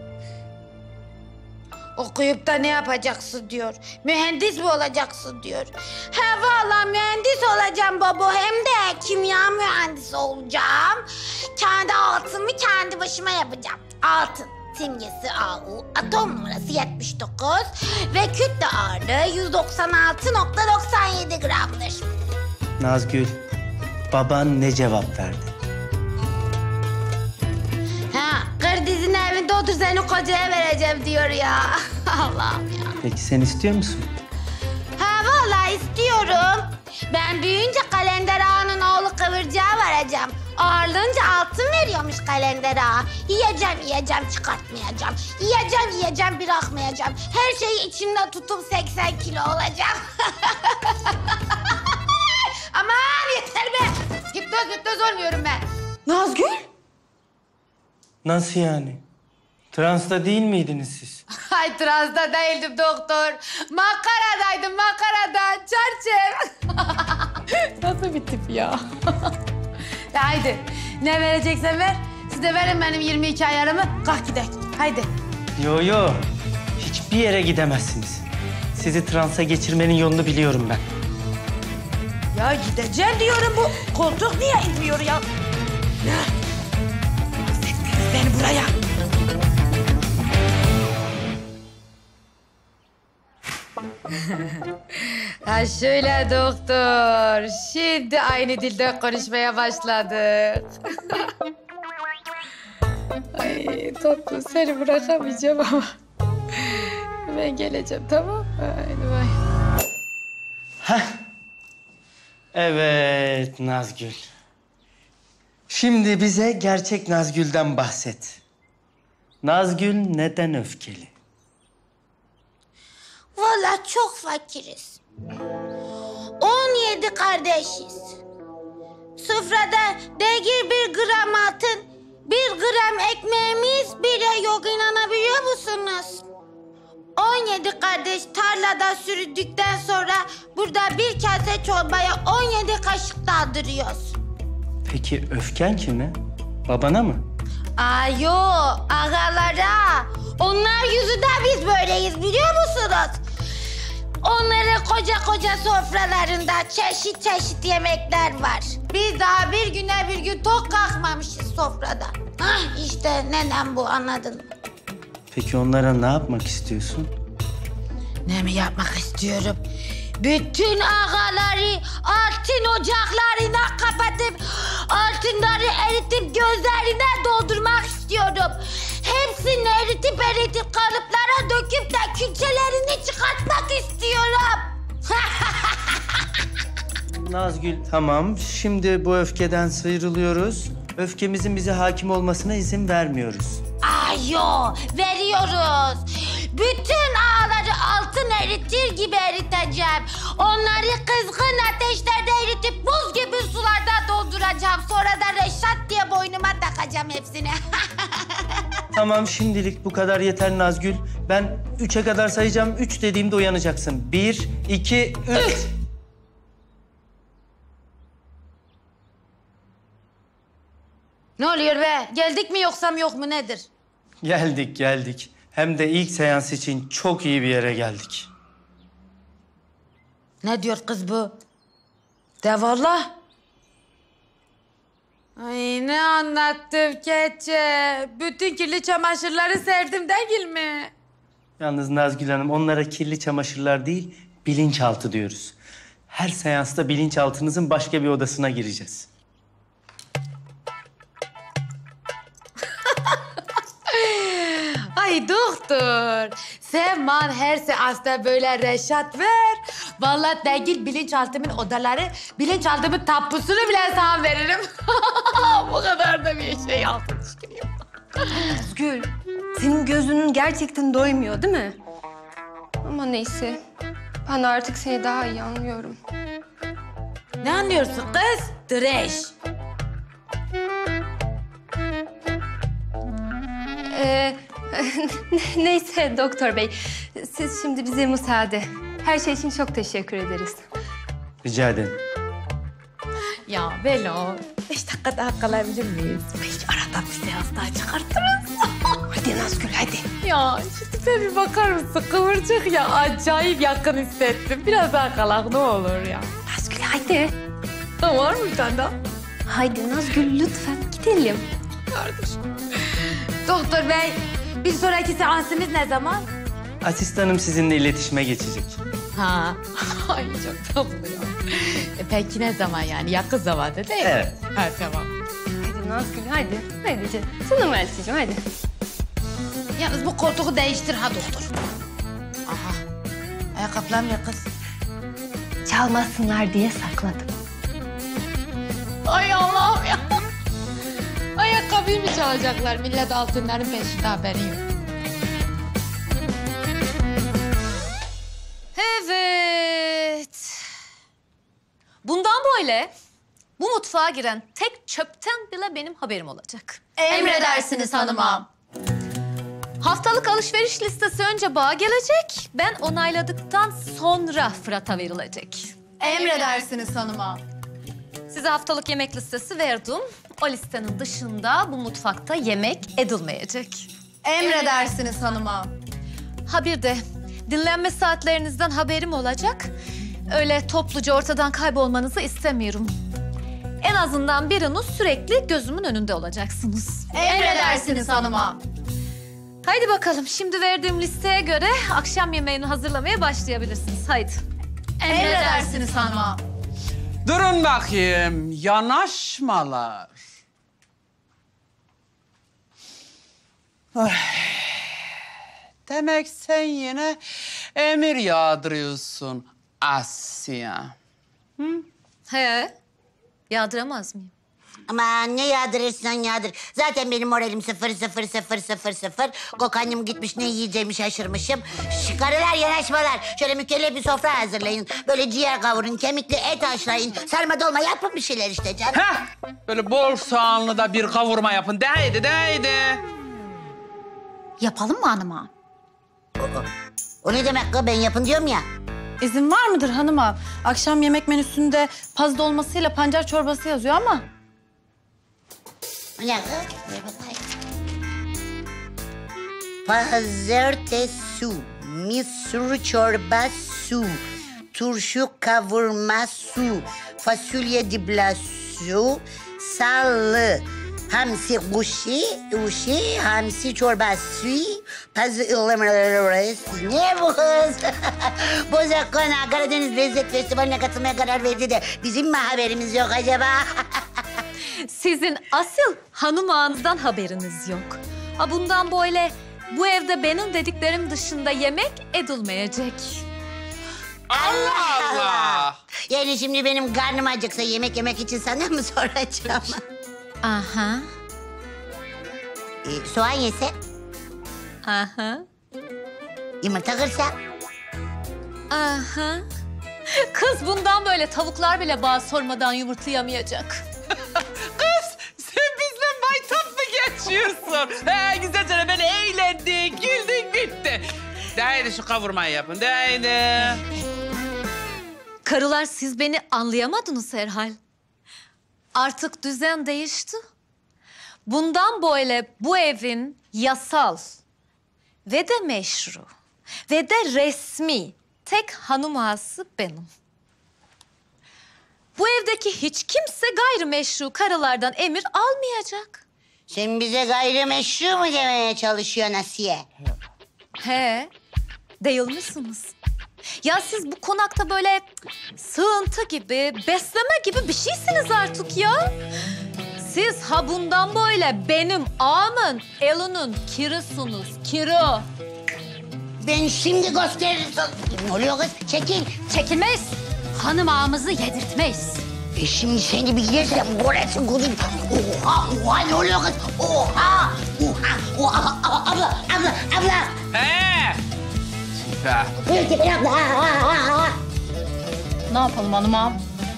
Okuyup da ne yapacaksın diyor. Mühendis mi olacaksın diyor. He vallahi mühendis olacağım baba. Hem de kimya mühendisi olacağım. Kendi altımı kendi başıma yapacağım. Altın simgesi AU, atom numarası 79 ve kütle ağırlığı 196,97 gramdır. Nazgül, baban ne cevap verdi? Ha, kır dizinin evinde otur, seni kocaya vereceğim diyor ya. Allah'ım ya. Peki sen istiyor musun? Ha vallahi istiyorum. Ben büyüyünce Kalender Ağa'nın oğlu Kıvırcık'a varacağım. Ağırlığınca altın veriyormuş Kalender Ağa. Yiyeceğim çıkartmayacağım. Yiyeceğim bırakmayacağım. Her şeyi içimde tutup 80 kilo olacağım. Aman yeter be. Hipnoz olmuyorum ben. Nazgül? Nasıl yani? Transta değil miydiniz siz? Ay, transta değildim doktor. Makaradaydım, makarada. Çarçur. Nasıl bir tip ya? Haydi, ne vereceksen ver. Siz de verin benim 22 ayarımı. Kalk gidelim. Haydi. Yo. Hiçbir yere gidemezsiniz. Sizi transa geçirmenin yolunu biliyorum ben. Ya gideceğim diyorum, bu koltuk niye inmiyor ya? Ne? Beni buraya. Ha şöyle doktor. Şimdi aynı dilde konuşmaya başladık. Ay tatlı, seni bırakamayacağım ama. Ben geleceğim, tamam? Hadi bay. Evet Nazgül. Şimdi bize gerçek Nazgül'den bahset. Nazgül neden öfkeli? Vallahi çok fakiriz. 17 kardeşiz. Sofrada değil bir gram altın, 1 gram ekmeğimiz bile yok, inanabiliyor musunuz? 17 kardeş tarlada sürüdükten sonra burada bir kase çorbaya 17 kaşık daldırıyoruz. Peki öfken kime? Babana mı? Ayo, ağalara. Onlar yüzünden biz böyleyiz, biliyor musunuz? Onların koca koca sofralarında çeşit çeşit yemekler var. Biz daha bir güne bir gün tok kalkmamışız sofradan. Hah işte nenem bu, anladın mı? Peki onlara ne yapmak istiyorsun? Ne mi yapmak istiyorum? Bütün ağaları altın ocaklarına kapatıp altınları eritip gözlerine doldurmak istiyorum. Hepsini eritip kalıplara döküp de külçelerini çıkartmak istiyorum. Nazgül tamam. Şimdi bu öfkeden sıyrılıyoruz. Öfkemizin bize hakim olmasına izin vermiyoruz. Ayo, veriyoruz. Bütün ağaları altın eritir gibi eriteceğim. Onları kızgın ateşlerde eritip buz gibi sularda dolduracağım. Sonra da Reşat diye boynuma takacağım hepsini. Tamam şimdilik bu kadar yeter Nazgül. Ben 3'e kadar sayacağım. 3 dediğimde uyanacaksın. 1, 2, 3. Ne oluyor be? Geldik mi yoksa mı yok mu nedir? Geldik. Hem de ilk seans için çok iyi bir yere geldik. Ne diyor kız bu? De vallahi. Ay ne anlattım keçe. Bütün kirli çamaşırları serdim değil mi? Yalnız Nazgül Hanım onlara kirli çamaşırlar değil, bilinçaltı diyoruz. Her seansta bilinçaltınızın başka bir odasına gireceğiz. Ay doktor, sen bana her seansta böyle Reşat ver. Vallahi değil bilinçaltımın odaları, bilinçaltımın tapusunu bile sana veririm. Bu kadar da bir şey altın çıkıyor. Nazgül, senin gözünün gerçekten doymuyor değil mi? Ama neyse, ben artık seni daha iyi anlıyorum. Ne anlıyorsun kız? Dreş. Neyse doktor bey, siz şimdi bize müsaade. Her şey için çok teşekkür ederiz. Rica ederim. Ya Belo, 5 dakika daha kalabilir miyiz? Hiç arada bir seans daha çıkartırız. Hadi Nazgül, hadi. Ya şu tipe bir bakar mısın? Kıvırcık ya, acayip yakın hissettim. Biraz daha kalak ne olur ya. Nazgül hadi. Var mı bir tane daha? Haydi Nazgül lütfen gidelim. Kardeşim. Doktor bey, bir sonraki seansımız ne zaman? Asistanım sizinle iletişime geçecek. Ha, ay çok tatlı ya. Peki ne zaman yani? Yakın zamanda değil mi? Evet. Ha, tamam. Hadi Nazgül hadi. Hadi canım Elçiciğim hadi. Yalnız bu koltuğu değiştir ha doktor. Aha, ayakkabılarım ya kız. Çalmasınlar diye sakladım. Ay Allah'ım ya. Ayakkabıyı mı çalacaklar? Millet altınların peşinde, haberi yok. Evet. Bundan böyle bu mutfağa giren tek çöpten bile benim haberim olacak. Emredersiniz hanımam. Haftalık alışveriş listesi önce bağa gelecek. Ben onayladıktan sonra Fırat'a verilecek. Emredersiniz hanıma. Size haftalık yemek listesi verdim. O listenin dışında bu mutfakta yemek edilmeyecek. Emredersiniz hanıma. Ha bir de dinlenme saatlerinizden haberim olacak. Öyle topluca ortadan kaybolmanızı istemiyorum. En azından biriniz sürekli gözümün önünde olacaksınız. Emredersiniz hanıma. Haydi bakalım şimdi verdiğim listeye göre akşam yemeğini hazırlamaya başlayabilirsiniz. Haydi. Emredersiniz hanıma. Durun bakayım, yanaşmalar. Ay. Demek sen yine emir yağdırıyorsun Asya. He. Yağdıramaz mıyım? Aman ne yağdırırsan yağdır. Zaten benim moralim 0. Kokanım gitmiş ne yiyeceğimi şaşırmışım. Karılar yanaşmalar. Şöyle mükellef bir sofra hazırlayın. Böyle ciğer kavurun, kemikli et haşlayın. Sarma dolma yapın bir şeyler işte canım. Heh, böyle bol soğanlı da bir kavurma yapın. Değdi. Yapalım mı hanım ağa? O ne demek kız? Ben yapın diyorum ya. İzin var mıdır hanım ağa? Akşam yemek menüsünde paz dolmasıyla pancar çorbası yazıyor ama. Ne kız? Ver bakayım. Pazartesi, mısır çorbası, turşu kavurma su, fasulye diblasu, sallı, hamsi kuşi, hamsi çorbası, ne bu kız? Bozak Konağı Karadeniz Lezzet Festivali'ne katılmaya karar verdi de bizim mi haberimiz yok acaba? Sizin asıl hanım ağanızdan haberiniz yok. Ha bundan böyle bu evde benim dediklerim dışında yemek edilmeyecek. Allah Allah! Yani şimdi benim karnım acıksa yemek için sana mı soracağım? Aha. Soğan yese? Aha. Yumurta kırsa? Aha. Kız bundan böyle tavuklar bile bağ sormadan yumurtlayamayacak. Kız sen bizle maytap mı geçiyorsun? Güzelce böyle eğlendik, güldük, bitti. Değdi şu kavurmayı yapın, değdi. Karılar siz beni anlayamadınız herhal. Artık düzen değişti. Bundan böyle bu evin yasal ve de meşru ve de resmi tek hanım ağası benim. Bu evdeki hiç kimse gayrimeşru karılardan emir almayacak. Sen bize gayrimeşru mu demeye çalışıyorsun Asiye? He, değil misiniz? Ya siz bu konakta böyle sığıntı gibi, besleme gibi bir şeysiniz artık ya. Siz ha bundan böyle benim ağamın elinin kirisunuz, kiro. Ben şimdi gösteririm. Ne oluyor kız? Çekil. Çekilmeyiz. Hanım ağamızı yedirtmeyiz. Şimdi seni bir yersem göresin kuzum. Oha ne oluyor kız? Oha. Abla. He. Süper. Müteber abla. Ne yapalım hanım ağam?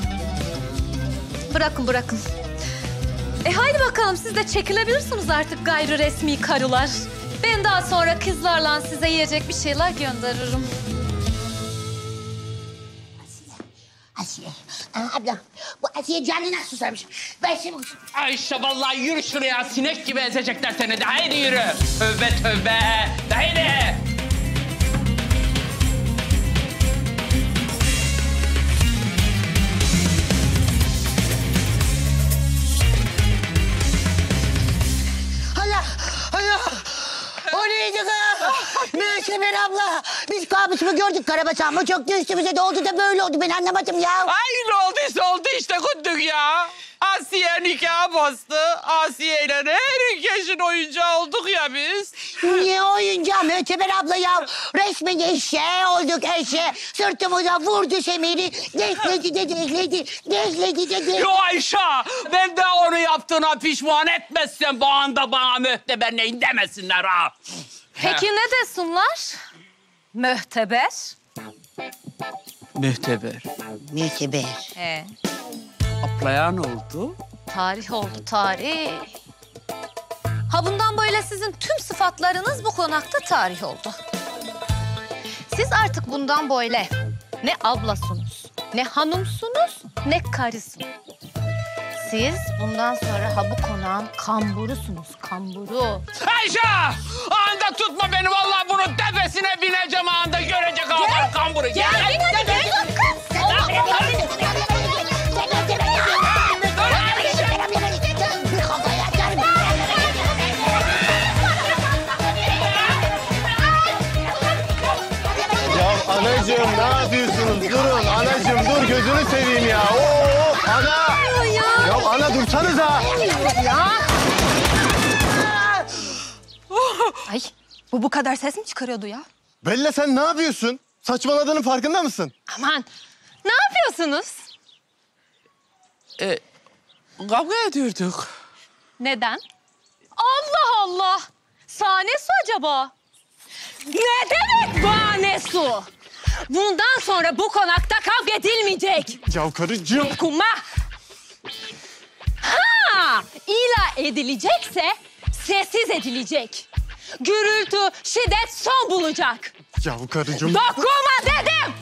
Bırakın. Haydi bakalım siz de çekilebilirsiniz artık gayri resmi karılar. Ben daha sonra kızlarla size yiyecek bir şeyler gönderirim. Asiye. Abla bu Asiye canına susamış. Ben şimdi... Ayşe vallahi yürü şuraya, sinek gibi ezecekler seni de. Haydi yürü. Tövbe. Haydi. Hala. O neydi kız? Müteber abla. Biz kabusumu gördük karabasan mı çöktü üstümüze doldu da böyle oldu. Ben anlamadım ya. Ay ne olduysa oldu işte kunduk ya. Asiye nikahı bastı. Asiye ile herkesin oyuncağı olduk ya biz. Niye oyuncağı Müteber abla ya? Resmen eşeğe olduk eşeğe. Sırtımıza vurdu semeri. Dehledi. Yo Ayşe, ben de onu yaptığına pişman etmezsem bu anda bana mühteber neyin demesinler ha. Peki ne desinler? Mühteber. Mühteber. He. Ablaya ne oldu? Tarih oldu, tarih. Ha bundan böyle sizin tüm sıfatlarınız bu konakta tarih oldu. Siz artık bundan böyle ne ablasınız, ne hanımsınız, ne karısınız. Siz bundan sonra ha bu konağın kamburusunuz, kamburu. Ayşe! Anda tutma beni vallahi bunun tepesine bineceğim anda görecek ağlar kamburu. Gel. Ya anacığım ne yapıyorsunuz? Durun anacığım dur gözünü seveyim ya. Oo ana. Ya ana dursanıza. Ay Bu kadar ses mi çıkarıyordu ya? Bella sen ne yapıyorsun? Saçmaladığının farkında mısın? Aman ne yapıyorsunuz? Kavga ediyorduk. Neden? Allah Allah! Sahne su acaba? Ne demek bahane su? Bundan sonra bu konakta kavga edilmeyecek. Ya karıcığım. Dokunma. Ha, ila edilecekse sessiz edilecek. Gürültü, şiddet son bulacak. Ya karıcığım. Dokunma dedim.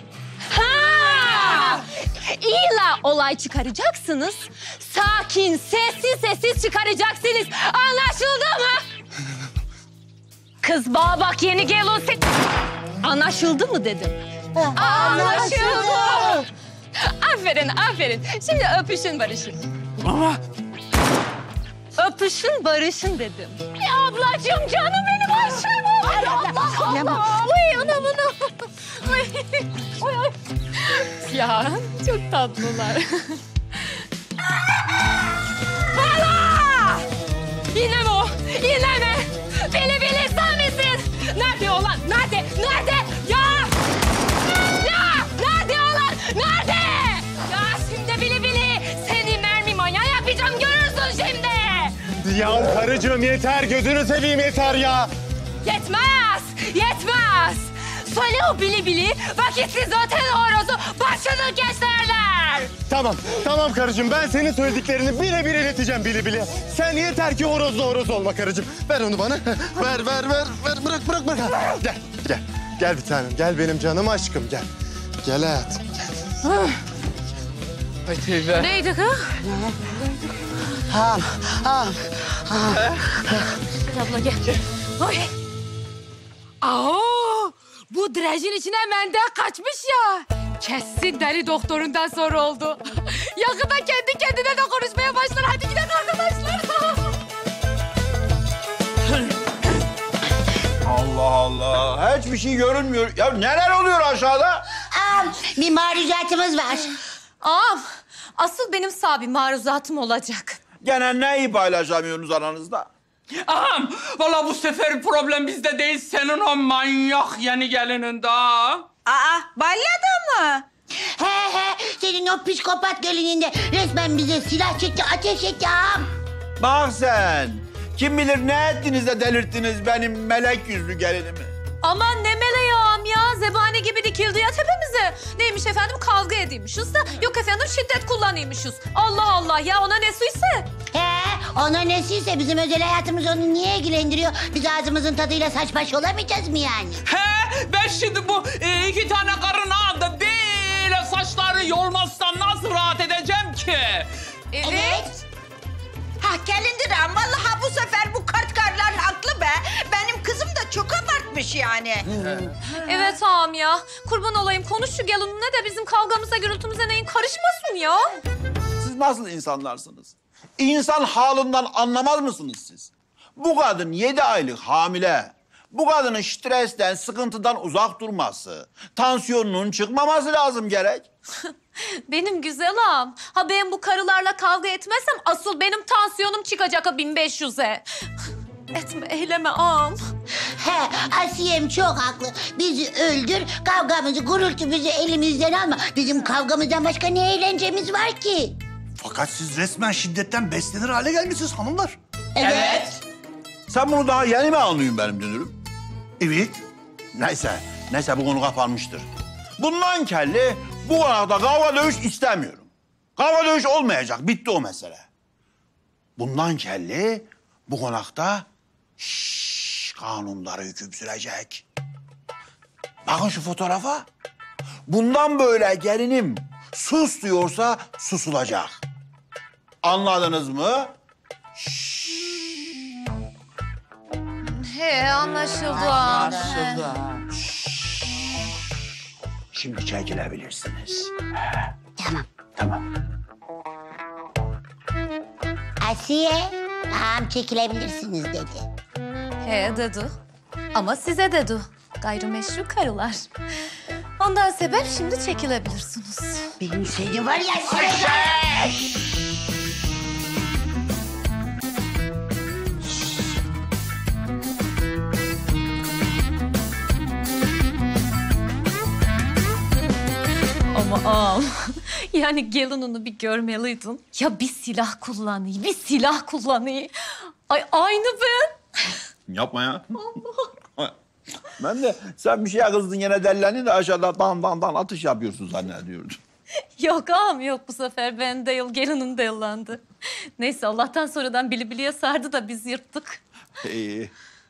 Ha! İla olay çıkaracaksınız. Sakin, sessiz çıkaracaksınız. Anlaşıldı mı? Kız bana bak yeni gelin. Anlaşıldı mı dedim? Anlaşıldı. Aferin. Şimdi öpüşün barışın. Ama... Öpüşün barışın dedim. Ya ablacığım canım benim aşkım. Ay Allah. Uy anam. Oy. Ya çok tatlılar. Hala! Yine mi o? Yine mi? Bili sen misin? Nerede olan? Nerede? Ya! Nerede olan? Nerede? Ya şimdi Bili seni mermi manyağı yapacağım görürsün şimdi. Ya karıcığım yeter gözünü seveyim yeter ya. Yetmez. Söyle o Bili vakitsiz otel horozu başını keserler. Tamam karıcığım ben senin söylediklerini birebir ileteceğim Bili. Sen yeter ki horoz olma karıcığım. Ver onu bana. ver bırak. Gel bir tanem gel benim canım aşkım gel. Gel hayatım gel. Ay teybe. Neydi kız? Abla gel. Oy. Bu drejin içine mendel kaçmış ya. Kesin deli doktorundan sonra oldu. Yakında kendi kendine de konuşmaya başlar. Hadi gidelim arkadaşlar. Allah. Hiçbir şey görünmüyor. Ya neler oluyor aşağıda? Bir maruzatımız var. Asıl benim bir maruzatım olacak. Gene neyi paylaşamıyorsunuz aranızda? Ağam, valla bu sefer problem bizde değil, senin o manyak yeni gelininde ha. Balyadı mı? He, senin o psikopat gelininde resmen bize silah çekti, ateş etti ağam. Bak sen. Kim bilir ne ettiniz de delirttiniz benim melek yüzlü gelinimi. Aman ne meleği ağam ya. Zebani gibi dikildi ya tepemize. Neymiş efendim kavga ediymişiz de. Yok efendim şiddet kullanıymışız. Allah ya ona ne suysa. Ona nesiyse bizim özel hayatımız onu niye ilgilendiriyor? Biz ağzımızın tadıyla saç baş olamayacağız mı yani? Ben şimdi bu iki tane karın ağında böyle saçları yolmazsam nasıl rahat edeceğim ki? Evet. Gelindir ama vallahi bu sefer bu kartkarlar haklı be. Benim kızım da çok abartmış yani. Evet ağam ya. Kurban olayım konuş şu gelinine de bizim kavgamıza gürültümüze neyin karışmasın ya. Siz nasıl insanlarsınız? İnsan halinden anlamaz mısınız siz? Bu kadın 7 aylık hamile. Bu kadının stresten, sıkıntıdan uzak durması, tansiyonunun çıkmaması lazım gerek. Benim güzel ağam. Ben bu karılarla kavga etmezsem asıl benim tansiyonum çıkacak 1500'e. Etme, eyleme ağam. Asiyem çok haklı. Bizi öldür, kavgamızı, gurultumuzu elimizden alma. Bizim kavgamızdan başka ne eğlencemiz var ki? Fakat siz resmen şiddetten beslenir hale gelmişsiniz hanımlar. Evet. Sen bunu daha yeni mi anlıyorsun benim dönürüm? Evet. Neyse bu konu kapanmıştır. Bundan kelli bu konakta kavga dövüş istemiyorum. Kavga dövüş olmayacak, bitti o mesele. Bundan kelli bu konakta kanunlara hüküm sürecek. Bakın şu fotoğrafa. Bundan böyle gelinim sus diyorsa susulacak. Anladınız mı? Anlaşıldı. Şimdi çekilebilirsiniz. Tamam. Asiye, ağam çekilebilirsiniz dedi. Dedi. Ama size dedi. Gayrimeşru karılar. Ondan sebep şimdi çekilebilirsiniz. Benim seni var ya... Ama ağam, yani gelinini bir görmeliydin. Ya bir silah kullanıyor, bir silah kullanıyor. Ay aynı ben. Yapma ya. Ben de sen bir şeye kızdın yine dellenin de aşağıda dan atış yapıyorsun zannediyordum. Yok ağam yok, bu sefer ben değil, gelinin dellendi. Neyse Allah'tan sonradan bilibiliye sardı da biz yırttık. İyi.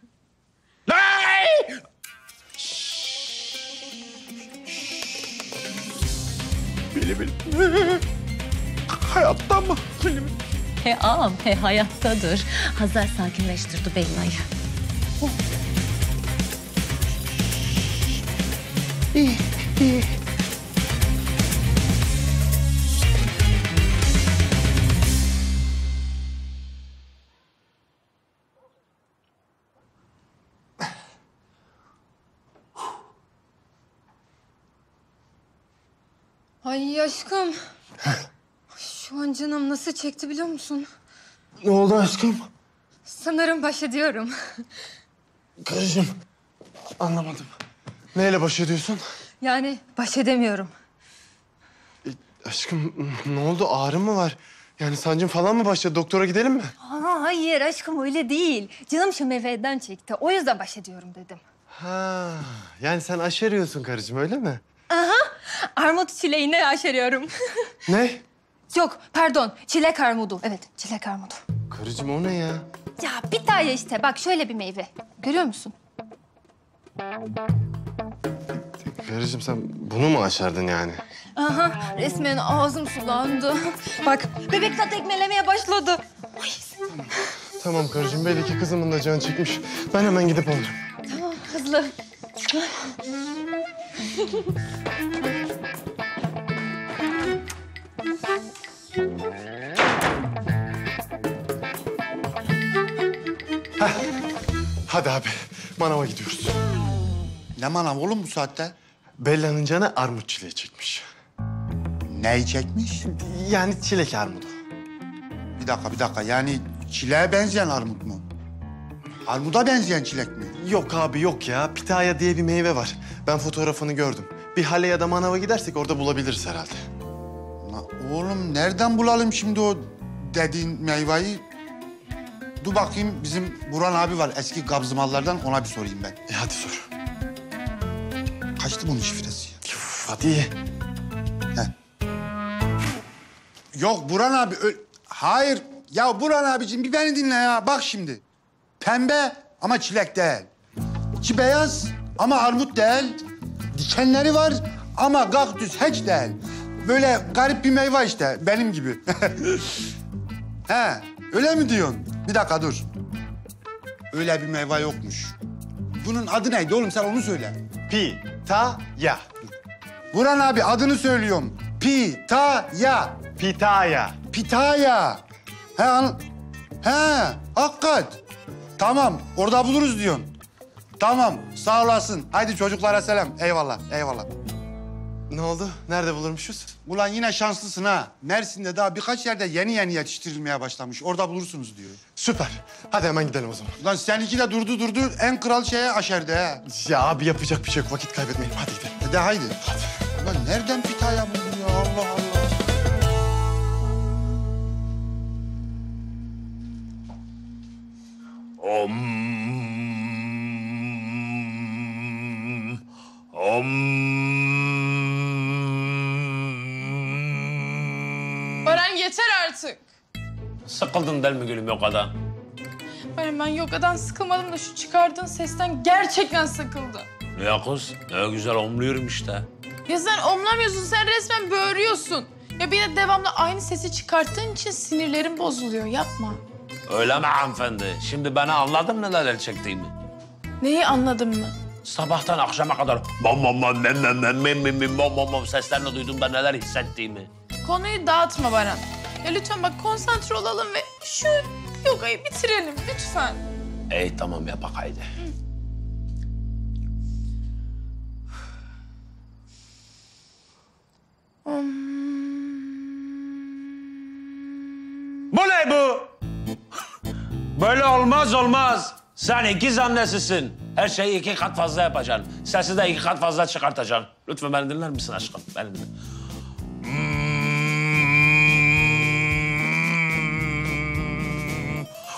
Bili. Hayatta mı? He ağam, he hayattadır. Hazar sakinleştirdi Bella'yı. İyi. Ay aşkım. Şu an canım nasıl çekti biliyor musun? Ne oldu aşkım? Sanırım baş ediyorum. Karıcığım, anlamadım. Neyle baş ediyorsun? Yani baş edemiyorum. Aşkım, ne oldu? Ağrın mı var? Yani sancın falan mı başladı? Doktora gidelim mi? Hayır aşkım öyle değil. Canım şu meyveden çekti. O yüzden baş ediyorum dedim. Ha, yani sen aşeriyorsun karıcığım, öyle mi? Aha. Armut çileğini aşeriyorum. Ne? Yok pardon. Çilek armudu. Evet çilek armudu. Karıcığım o ne ya? Ya bir tane işte. Bak şöyle bir meyve. Görüyor musun? Karıcığım sen bunu mu aşerdin yani? Aha resmen ağzım sulandı. Bak bebekle tekmelemeye başladı. Ay. Tamam karıcığım, belli ki kızımın da canı çekmiş. Ben hemen gidip alırım. Tamam hızlı. Hadi abi, manava gidiyoruz. Ne manav oğlum bu saatte? Bella'nın canı armut çileği çekmiş. Neyi çekmiş? Yani çilek armudu. Bir dakika. Yani çileğe benzeyen armut mu? Armuda benzeyen çilek mi? Yok abi yok ya. Pitaya diye bir meyve var. Ben fotoğrafını gördüm. Bir hale ya da manava gidersek orada bulabiliriz herhalde. Oğlum nereden bulalım şimdi o dediğin meyveyi? Dur bakayım, bizim Burhan abi var eski gabzımallardan, ona bir sorayım ben. Hadi sor. Kaçtı bunun şifresi? Hadi. Yok Burhan abi, hayır. Ya Burhan abiciğim bir beni dinle ya. Bak şimdi. Pembe ama çilek değil. İçi beyaz ama armut değil. Dikenleri var ama kaktüs hiç değil. Böyle garip bir meyve işte, benim gibi. He, öyle mi diyorsun? Bir dakika dur. Öyle bir meyve yokmuş. Bunun adı neydi oğlum, sen onu söyle. Pitaya. Burhan abi adını söylüyorum. Pitaya. Pitaya. He, hakikat. Tamam, orada buluruz diyorsun. Tamam, sağ olasın. Haydi çocuklara selam. Eyvallah. Ne oldu? Nerede bulurmuşuz? Ulan yine şanslısın ha. Mersin'de daha birkaç yerde yeni yetiştirilmeye başlamış. Orada bulursunuz diyor. Süper. Hadi hemen gidelim o zaman. Ulan seninki de durdu. En kral şeye aşerdi ha. Ya abi yapacak bir şey yok. Vakit kaybetmeyelim. Hadi gidelim. De haydi. Hadi. Ulan nereden pitaya buldun ya? Allah Allah. Baran yeter artık. Sıkıldın değil mi gülüm yokadan? Ben yogadan sıkılmadım da şu çıkardığın sesten gerçekten sıkıldım. Ya kız, ne güzel omluyorum işte. Ya sen omlamıyorsun, sen resmen böğürüyorsun. Ya bir de devamlı aynı sesi çıkarttığın için sinirlerim bozuluyor. Yapma. Öyle mi hanımefendi? Şimdi beni anladın mı neler çektiğimi? Neyi anladın mı? Sabahtan akşama kadar mom seslerini duyduğumda neler hissettiğimi. Konuyu dağıtma Baran. Ya lütfen bak konsantre olalım ve şu yogayı bitirelim lütfen. İyi tamam ya bak haydi. Bu ne bu? Böyle olmaz. Sen ikiz annesisin. Her şeyi 2 kat fazla yapacaksın. Sesi de 2 kat fazla çıkartacaksın. Lütfen beni dinler misin aşkım? Beni dinle.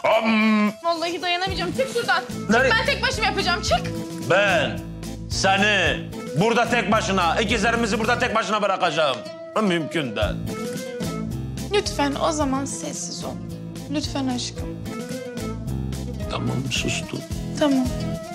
Vallahi dayanamayacağım. Çık şuradan. Nereye? Çık, ben tek başıma yapacağım. Çık. Ben seni burada tek başına, ikizlerimizi burada tek başına bırakacağım. Mümkün değil. Lütfen o zaman sessiz ol. Lütfen aşkım. Tamam, sustum. Tamam.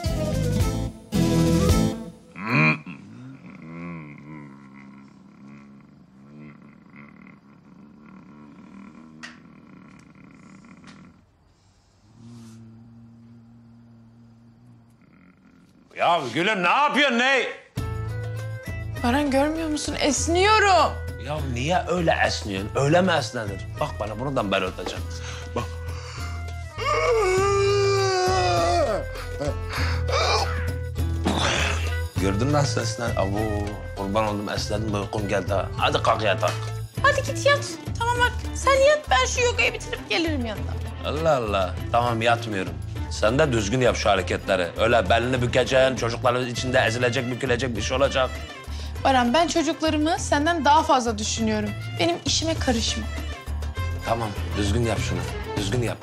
Ya gülüm ne yapıyorsun ne? Baran görmüyor musun? Esniyorum. Ya niye öyle esniyorsun? Öyle mi esnenir? Bak bana buradan ben öteceğim. Bak. Gördün mü nasıl esnen? Abo, kurban oldum esnedim, uykum geldi ha. Hadi kalk yatak. Hadi git yat. Tamam bak sen yat, ben şu yogayı bitirip gelirim yanına. Allah Allah. Tamam yatmıyorum. Sen de düzgün yap şu hareketleri. Öyle belini bükeceksin, çocukların içinde ezilecek, bükülecek bir şey olacak. Baran ben çocuklarımı senden daha fazla düşünüyorum. Benim işime karışma. Tamam, düzgün yap şunu. Düzgün yap.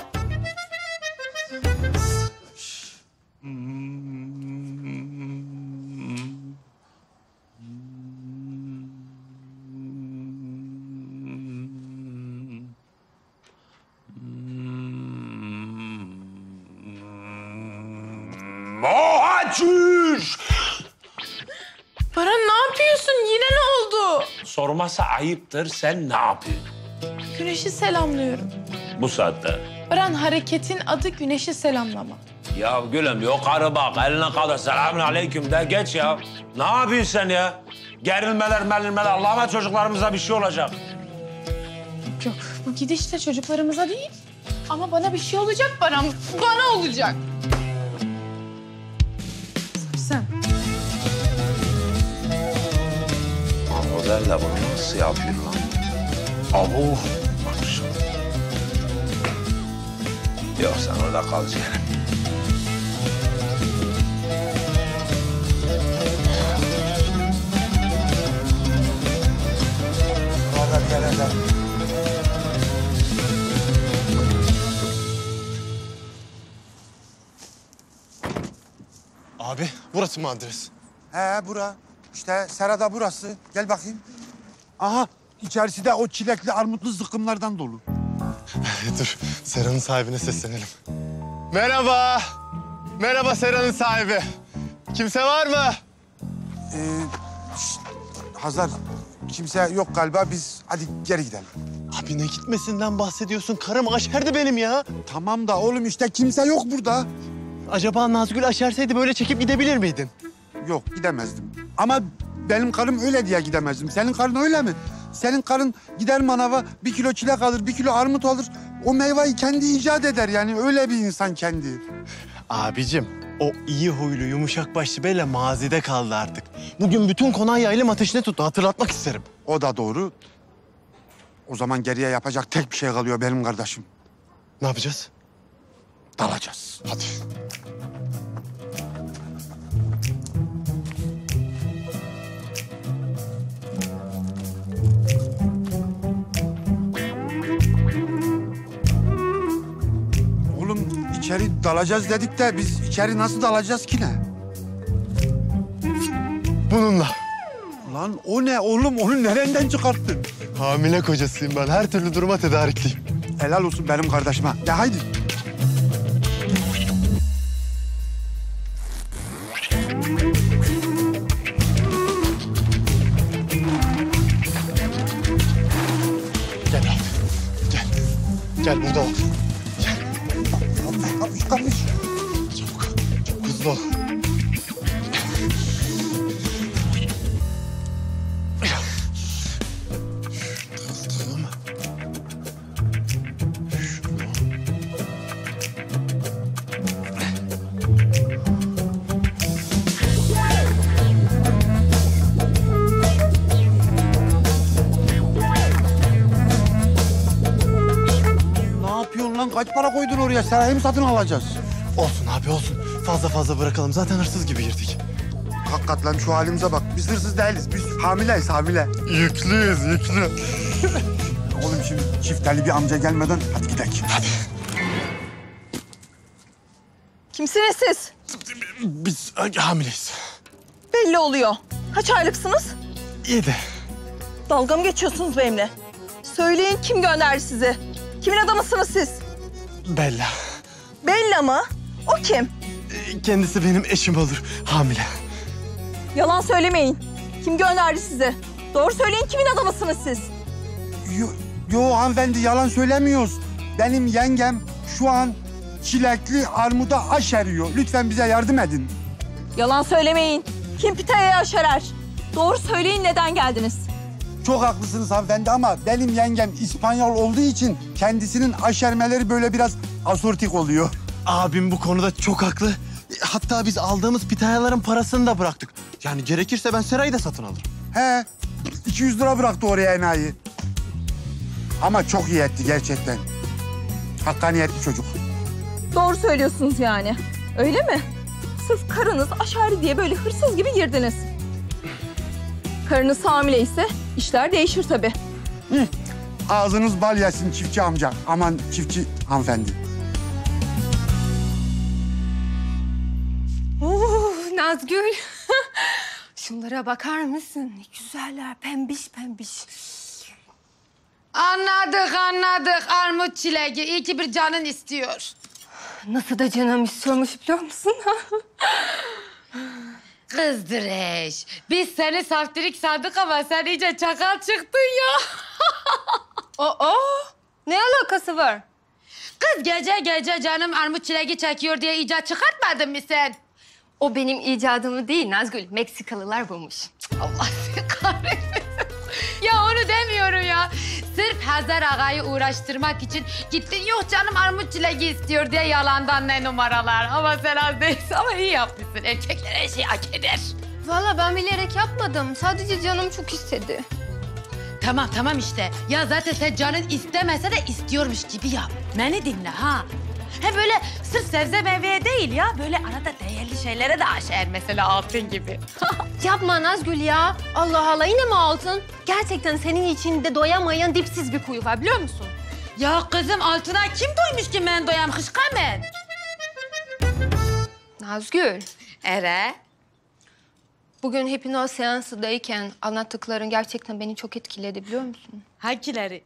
Mohacüş! Baran ne yapıyorsun? Yine ne oldu? Sorması ayıptır. Sen ne yapıyorsun Güneşi selamlıyorum. bu saatte? Baran hareketin adı güneşi selamlama. Ya gülüm yukarı bak. Eline kadar selamun aleyküm de geç ya. Ne yapıyorsun sen ya? Gerilmeler merilmeler. Allah'ıma çocuklarımıza bir şey olacak. Yok bu gidişle çocuklarımıza değil. Ama bana bir şey olacak Baran. Bana olacak. Sen. O derle bunu nasıl yapıyor lan? Abu. Yok sen orada kalacaksın. Abi burası mı adres? He bura. İşte serada burası. Gel bakayım. Aha içerisi de o çilekli armutlu zıkkımlardan dolu. Dur Sera'nın sahibine seslenelim. Merhaba. Merhaba Sera'nın sahibi. Kimse var mı? Hazar kimse yok galiba, biz hadi geri gidelim. Abi ne gitmesinden bahsediyorsun? Karım aşerdi benim ya. Tamam da oğlum işte kimse yok burada. Acaba Nazgül aşerseydi böyle çekip gidebilir miydin? Yok gidemezdim. Ama benim karım öyle diye gidemezdim. Senin karın öyle mi? Senin karın gider manava 1 kilo çilek alır, 1 kilo armut alır. O meyveyi kendi icat eder yani öyle bir insan kendi. Abicim o iyi huylu yumuşak başlı beyler mazide kaldı artık. Bugün bütün konağı yaylım ateşine tuttu, hatırlatmak isterim. O da doğru. O zaman geriye yapacak tek bir şey kalıyor benim kardeşim. Ne yapacağız? Dalacağız. Hadi. Oğlum içeri dalacağız dedik de biz içeri nasıl dalacağız ki ne? Bununla. Lan o ne oğlum? Onu nereden çıkarttın? Hamile kocasıyım ben. Her türlü duruma tedarikliyim. Helal olsun benim kardeşime. De haydi. Gel abi. Gel. Gel burada ol. Gel. Kapış. Çabuk. Çok hızlı ol. Lan kaç para koydun oraya? Serayı mı satın alacağız? Olsun abi olsun. Fazla fazla bırakalım. Zaten hırsız gibi girdik. Hakikaten şu halimize bak. Biz hırsız değiliz. Biz hamileyiz hamile. Yüklüyüz yüklü. Oğlum şimdi çifteli bir amca gelmeden hadi gidelim. Hadi. Kimsiniz siz? Biz hamileyiz. Belli oluyor. Kaç aylıksınız? 7. Dalga mı geçiyorsunuz benimle? Söyleyin, kim gönderdi sizi? Kimin adamısınız siz? Bella. Bella mı? O kim? Kendisi benim eşim olur. Hamile. Yalan söylemeyin. Kim gönderdi sizi? Doğru söyleyin, kimin adamısınız siz? Yo hanımefendi, yalan söylemiyoruz. Benim yengem şu an çilekli armuda aş eriyor. Lütfen bize yardım edin. Yalan söylemeyin. Kim pitayaya aşerer? Doğru söyleyin, neden geldiniz? Çok haklısınız hanımefendi ama benim yengem İspanyol olduğu için kendisinin aşermeleri böyle biraz asortik oluyor. Abim bu konuda çok haklı. Hatta biz aldığımız pitayaların parasını da bıraktık. Yani gerekirse ben serayı da satın alırım. He, 200 lira bıraktı oraya enayi. Ama çok iyi etti gerçekten. Hakkaniyetli çocuk. Doğru söylüyorsunuz yani. Öyle mi? Sırf karınız aşerdi diye böyle hırsız gibi girdiniz. Karınız hamile ise işler değişir tabii. Hı. Ağzınız bal yesin çiftçi amca. Aman çiftçi hanımefendi. Nazgül. Şunlara bakar mısın? Ne güzeller, pembiş pembiş. Anladık. Armut çileği. İyi ki bir canın istiyor. Nasıl da canım istiyormuş biliyor musun? Kızdır eş. Biz seni saftirik sandık ama sen iyice çakal çıktın ya. Ne alakası var? Kız gece canım armut çileği çekiyor diye icat çıkartmadın mı sen? O benim icadımı değil Nazgül. Meksikalılar bulmuş. Allah seni kahretmesin. Ya onu demiyorum ya. Sırf Hazar Ağa'yı uğraştırmak için gittin yok canım armut çileği istiyor diye yalandan ne numaralar. Ama sen az değilsin ama iyi yapmışsın. Erkekler her şeyi hak eder. Vallahi ben bilerek yapmadım. Sadece canım çok istedi. Tamam işte. Ya zaten sen canın istemese de istiyormuş gibi yap. Beni dinle ha. He böyle sırf sebze meyveye değil ya. Böyle arada değerli şeylere de aşer mesela altın gibi. Yapma Nazgül ya. Allah Allah, yine mi altın? Gerçekten senin içinde doyamayan dipsiz bir kuyu var biliyor musun? Ya kızım altına kim doymuş ki ben doyam hışkamen? Nazgül. Ere? Bugün hipnoz seansındayken anlattıkların gerçekten beni çok etkiledi biliyor musun? Hangileri?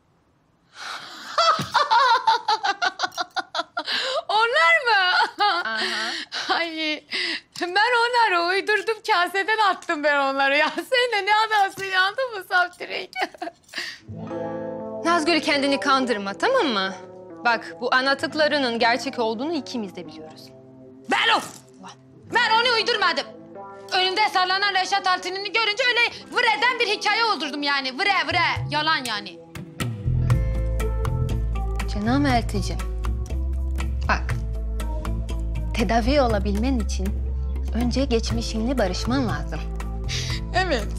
Onlar mı? Aha. Ay ben onları uydurdum, kaseden attım ben onları. Ya sen de ne adamsın, yandın mı saftirek? Nazgül, kendini kandırma, tamam mı? Bak, bu anlattıklarının gerçek olduğunu ikimiz de biliyoruz. Ben onu uydurmadım. Önümde sallanan Reşat Altın'ını görünce öyle vıreden bir hikaye uydurdum yani. Vıre. Yalan yani. Canım Elticim. Bak, tedavi olabilmen için önce geçmişinle barışman lazım. Evet.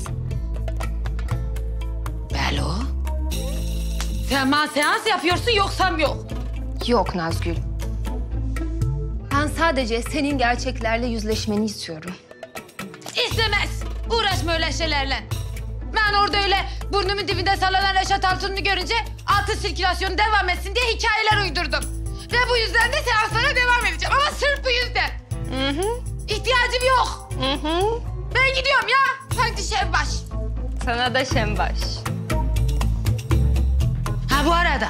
Belo. Sen bana seans yapıyorsun yoksa yok? Yok Nazgül. Ben sadece senin gerçeklerle yüzleşmeni istiyorum. İstemez. Uğraşma öyle şeylerle. Ben orada öyle burnumun dibinde sallanan Reşat Altun'u görünce altın sirkülasyonu devam etsin diye hikayeler uydurdum. Ve bu yüzden de seanslara devam edeceğim. Ama sırf bu yüzden. İhtiyacım yok. Ben gidiyorum ya. Hadi Şembaş. Sana da Şembaş. Ha bu arada.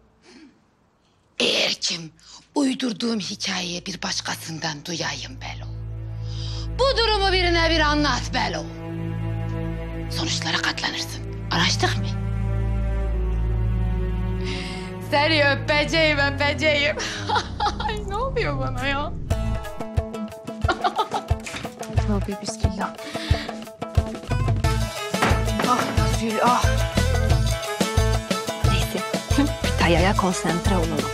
Eğer kim uydurduğum hikayeyi bir başkasından duyayım Belo. Bu durumu birine bir anlat Belo. Sonuçlara katlanırsın. Anlaştık mı? Seni öpeceğim. Ay ne oluyor bana ya? Tövbe bismillah. Ah Nazgül, ah. Neyse, Pitaya'ya konsantre olalım.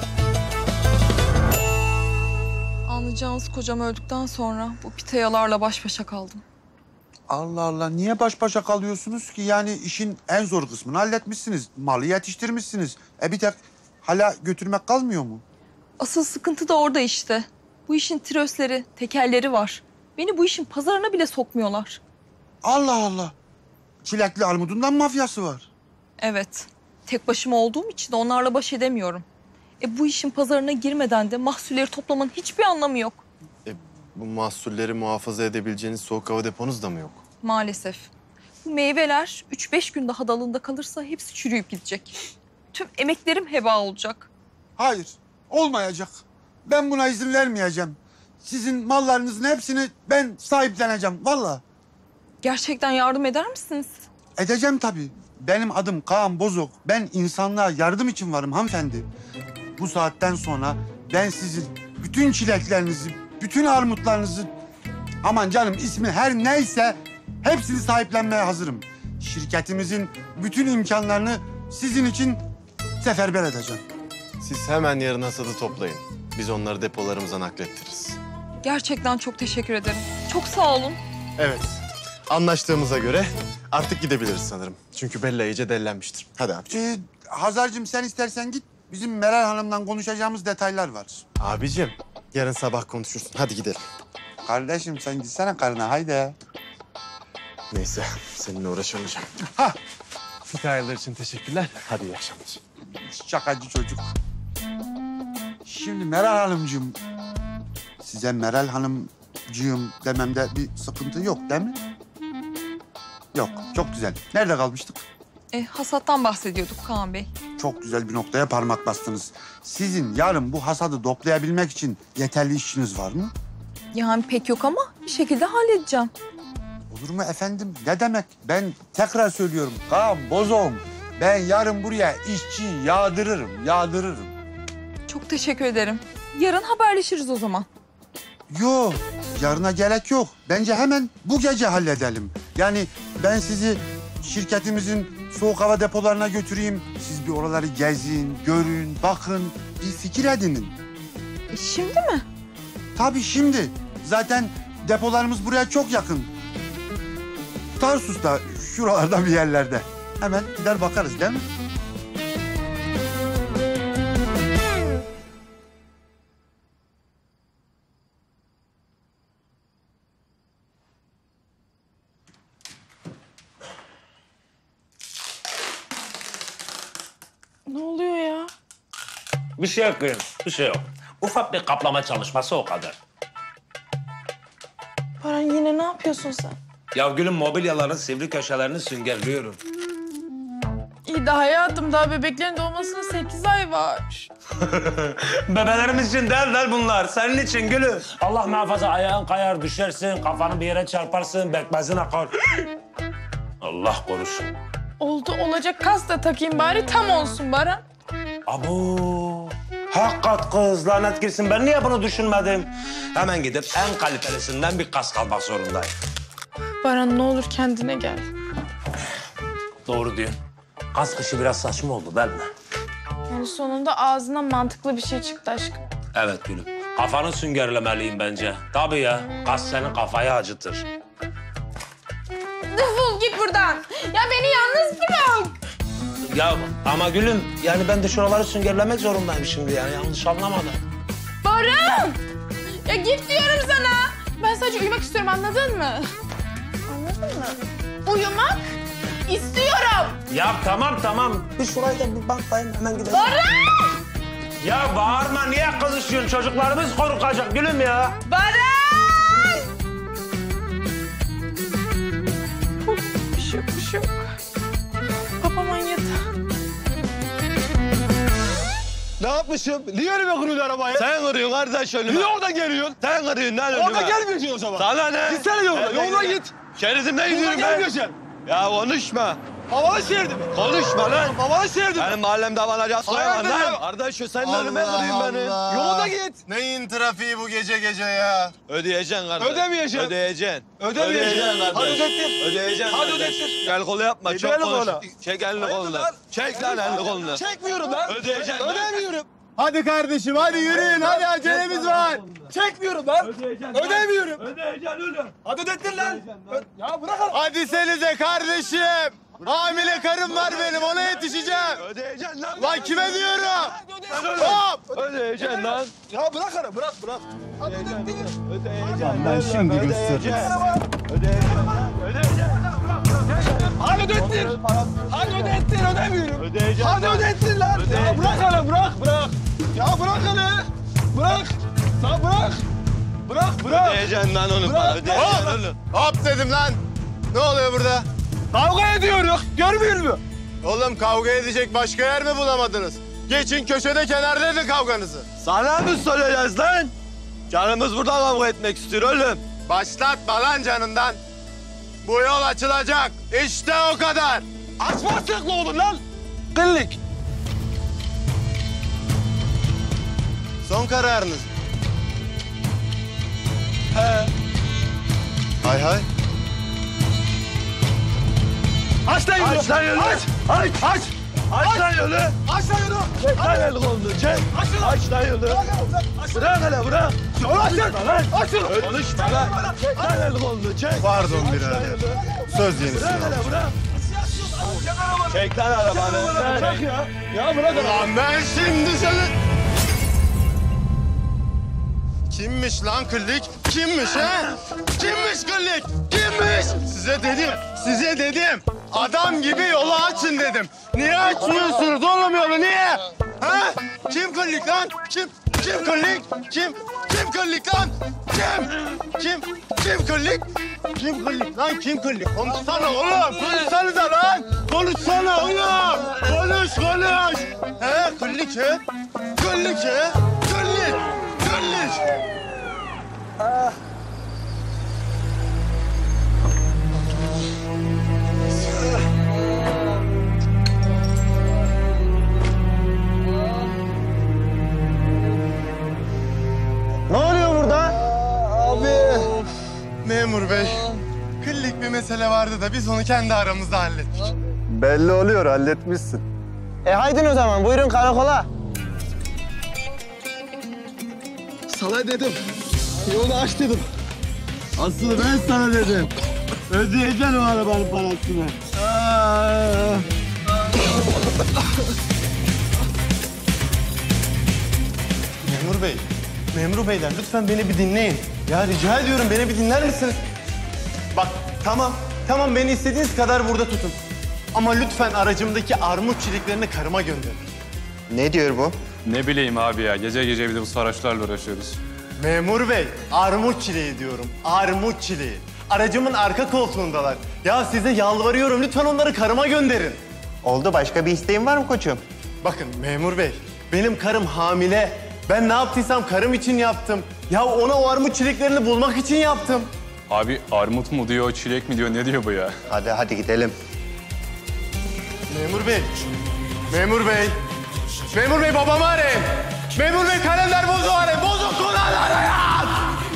Anlayacağınız, kocam öldükten sonra bu pitayalarla baş başa kaldım. Allah Allah, niye baş başa kalıyorsunuz ki? Yani işin en zor kısmını halletmişsiniz. Malı yetiştirmişsiniz. Bir tek hala götürmek kalmıyor mu? Asıl sıkıntı da orada işte. Bu işin tirösleri, tekelleri var. Beni bu işin pazarına bile sokmuyorlar. Allah Allah. Çilekli armudundan mafyası var. Evet. Tek başıma olduğum için de onlarla baş edemiyorum. Bu işin pazarına girmeden de mahsulleri toplamanın hiçbir anlamı yok. Bu mahsulleri muhafaza edebileceğiniz soğuk hava deponuz da mı yok? Maalesef. Bu meyveler 3-5 gün daha dalında kalırsa hepsi çürüyüp gidecek. Tüm emeklerim heba olacak. Hayır, olmayacak. Ben buna izin vermeyeceğim. Sizin mallarınızın hepsini ben sahipleneceğim, vallahi. Gerçekten yardım eder misiniz? Edeceğim tabii. Benim adım Kaan Bozok. Ben insanlığa yardım için varım hanımefendi. Bu saatten sonra ben sizin bütün çileklerinizi, bütün armutlarınızı... Aman canım ismi her neyse hepsini sahiplenmeye hazırım. Şirketimizin bütün imkanlarını sizin için seferber edeceğim. Siz hemen yarın hasadı toplayın. Biz onları depolarımıza naklettiririz. Gerçekten çok teşekkür ederim. Çok sağ olun. Evet. Anlaştığımıza göre artık gidebiliriz sanırım. Çünkü Bella iyice dellenmiştir. Hadi abiciğim. Hazar'cığım sen istersen git. Bizim Meral Hanım'la konuşacağımız detaylar var. Abicim yarın sabah konuşursun. Hadi gidelim. Kardeşim sen gitsene karına haydi. Neyse seninle uğraşamayacağım. Hikayeler için teşekkürler. Hadi iyi akşamlar. Şakacı çocuk. Şimdi Meral Hanımcığım, size Meral Hanımcığım dememde bir sıkıntı yok değil mi? Yok, çok güzel. Nerede kalmıştık? Hasattan bahsediyorduk Kaan Bey. Çok güzel bir noktaya parmak bastınız. Sizin yarın bu hasadı toplayabilmek için yeterli işiniz var mı? Yani pek yok ama bir şekilde halledeceğim. Olur mu efendim? Ne demek? Ben tekrar söylüyorum. Kaan Bozok'um. Ben yarın buraya işçi yağdırırım. Çok teşekkür ederim. Yarın haberleşiriz o zaman. Yok, yarına gerek yok. Bence hemen bu gece halledelim. Yani ben sizi şirketimizin soğuk hava depolarına götüreyim. Siz bir oraları gezin, görün, bakın, bir fikir edinin. Şimdi mi? Tabii şimdi. Zaten depolarımız buraya çok yakın. Tarsus'ta, şuralarda bir yerlerde. Hemen gider bakarız değil mi? Ne oluyor ya? Bir şey yok kızım, bir şey yok. Ufak bir kaplama çalışması o kadar. Baran yine ne yapıyorsun sen? Ya gülüm mobilyaların sivri köşelerini süngerliyorum. İyi de hayatım daha bebeklerin doğmasına 8 ay var. Bebelerimiz için değil bunlar. Senin için gülüm. Allah muhafaza ayağın kayar düşersin, kafanı bir yere çarparsın, bekmezin akar. Allah korusun. Oldu olacak kas da takayım bari tam olsun Baran. Abo. Hakikat kız lanet girsin. Ben niye bunu düşünmedim? Hemen gidip en kalitelisinden bir kas almak zorundayım. Baran ne olur kendine gel. Doğru diyorsun. Kas kışı biraz saçma oldu değil mi? Yani sonunda ağzından mantıklı bir şey çıktı aşkım. Evet gülüm. Kafanı süngerlemeliyim bence. Tabii ya. Kas senin kafayı acıtır. Defol git buradan. Ya beni yalnız bırak. Ya ama gülüm yani ben de şuraları süngerlemek zorundayım şimdi yani. Yanlış anlamadım. Baran! Ya git diyorum sana. Ben sadece uyumak istiyorum anladın mı? Anladın mı? Uyumak istiyorum. Ya tamam. Bir şurayı da bir bantlayın hemen gidelim. Baran! Ya bağırma niye kızışıyorsun? Çocuklarımız korkacak gülüm ya. Baran! Bir şey yok. Babam manyadı. Ne yapmışım? Niye önüme kırıyorsun arabayı? Sen kırıyorsun kardeş önüme. Niye oradan geliyorsun? Sen kırıyorsun lan önüme. Orada gelmiyorsun o zaman. Sana ne? Gitsene yolda. Yolda git. Şeridimden gidiyorum ben. Gelmiyorsun. Ya konuşma. Babanı şeridim. Konuşma lan. Babanı şeridim. Benim mahallemde bana cazlayan lan. Kardeş sen önüme kırıyorsun beni. Yolda git. Neyin trafiği bu gece ya? Ödeyeceksin kardeş. Ödemeyeceksin. Ödeyeceksin. Ödemeyeceksin kardeş. Hadi ödettir. Ödeyeceksin. Hadi ödettir. Gel kolu yapma. Çok konuş. Çek elini kolunu. Çek lan elini kolunu. Çekmiyorum lan. Ödeyeceksin. Ödemiyorum. Hadi kardeşim hadi yürüyün hadi acelemiz var. Çekmiyorum lan. Ödemiyorum. Ödeyeceksin oğlum. Hadi ödettir lan. Ya bırak. Hadi senize kardeşim. Hamile karım var benim ona yetişeceğim. Ödeyeceksin lan. Lan kime diyorum? Hop. Ödeyeceksin lan. Ya bırak ara bırak. Hadi ödettir. Ödeyeceksin. Ben şimdi göstereceğim. Ödeyeceksin. Hadi ödettir. Hadi ödettir ödemiyorum. Ödeyeceksin. Hadi ödettir lan. Ya bırak ara bırak. Ya bırak hele. Bırak. Lan bırak. Bırak. Ödeyeceksin lan onu bana. Ödeyeceksin oğlum. Hop dedim lan. Ne oluyor burada? Kavga ediyoruz. Görmüyor musun? Oğlum kavga edecek başka yer mi bulamadınız? Geçin köşede kenarda edin kavganızı. Sana mı söyleyeceğiz lan? Canımız burada kavga etmek istiyor oğlum. Başlatma lan canından. Bu yol açılacak. İşte o kadar. Açmazsak ne olur lan? Kıllık. Son kararınız. He. Hay hay. Aç lan yolu. Aç lan yolu. Aç. Aç lan yolu. Aç lan yolu. Çek lan el kolunu çek. Aç lan yolu. Bırak hele bırak. Yolu açın. Aç yolu. Konuşma lan. Çek lan el kolunu çek. Pardon birader. Söz yenisi. Bırak hele bırak. Çek lan arabanı. Çek ya. Ya bırak Lan ben şimdi seni... Kimmiş lan kıllık? Kimmiş ha? Kimmiş kıllık? Kimmiş? Size dedim. Adam gibi yolu açın dedim. Niye açmıyorsunuz oğlum yolu niye? Ha? Kim kıllık lan? Kim kıllık? Kim kıllık lan? Kim kıllık? Kim kıllık lan? Kim kıllık? Konuşsana oğlum. Konuşsanıza lan. Konuşsana oğlum. Konuş. He? Kıllık he? Kıllık he? Kıllık. Ne oluyor burada? Abi. Memur bey, kıllık bir mesele vardı da biz onu kendi aramızda hallettik. Belli oluyor halletmişsin. Haydin o zaman buyurun karakola. Sana dedim, yolu aç dedim. Asıl ben sana dedim. Ödeyeceksin o arabanın parasını. Memur beyler lütfen beni bir dinleyin. Ya rica ediyorum beni bir dinler misiniz? Bak tamam beni istediğiniz kadar burada tutun. Ama lütfen aracımdaki armut çeliklerini karıma gönderin. Ne diyor bu? Ne bileyim abi ya. Gece gece bir de bu sarhoşlarla uğraşıyoruz. Memur bey, armut çileği diyorum. Armut çileği. Aracımın arka koltuğundalar. Ya size yalvarıyorum lütfen onları karıma gönderin. Oldu başka bir isteğin var mı koçum? Bakın memur bey, benim karım hamile. Ben ne yaptıysam karım için yaptım. Ya ona o armut çileklerini bulmak için yaptım. Abi armut mu diyor, çilek mi diyor, ne diyor bu ya? Hadi gidelim. Memur bey babamı arayın. Memur bey kalender bozuğu arayın. Bozuk kulağını arayın.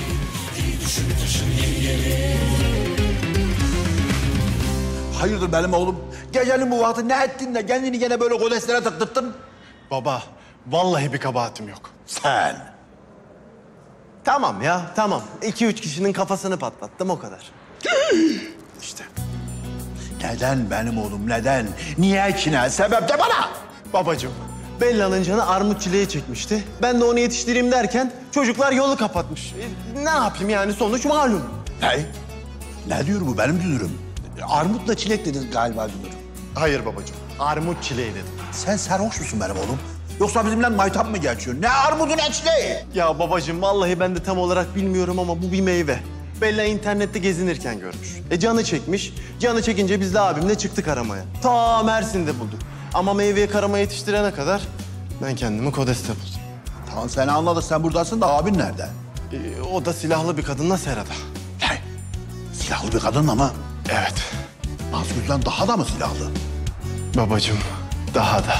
Hayırdır benim oğlum? Gecenin bu vakti ne ettin de kendini gene böyle kodeslere tıktırttın? Baba, vallahi bir kabahatim yok. Sen? Tamam. 2-3 kişinin kafasını patlattım o kadar. İşte. Neden benim oğlum neden? Niye kine? Sebep de bana. Babacığım, Bella'nın canı armut çileği çekmişti. Ben de onu yetiştireyim derken çocuklar yolu kapatmış. Ne yapayım yani sonuç malum. Ne diyor bu benim dünürüm? Armutla çilek dedin galiba dünürüm. Hayır babacığım, armut çileği dedim. Sen sarhoş musun benim oğlum? Yoksa bizimle maytap mı geçiyor? Ne armudu ne çileği? Ya babacığım vallahi ben de tam olarak bilmiyorum ama bu bir meyve. Bella internette gezinirken görmüş. Canı çekmiş. Canı çekince biz de abimle çıktık aramaya. Ta Mersin'de bulduk. Ama meyveyi karama yetiştirene kadar ben kendimi Kodes'te buldum. Tamam seni anladık sen buradasın da abin nerede? O da silahlı bir kadınla serada. Silahlı bir kadın mı? Evet. Nazgül'den daha da mı silahlı? Babacığım daha da.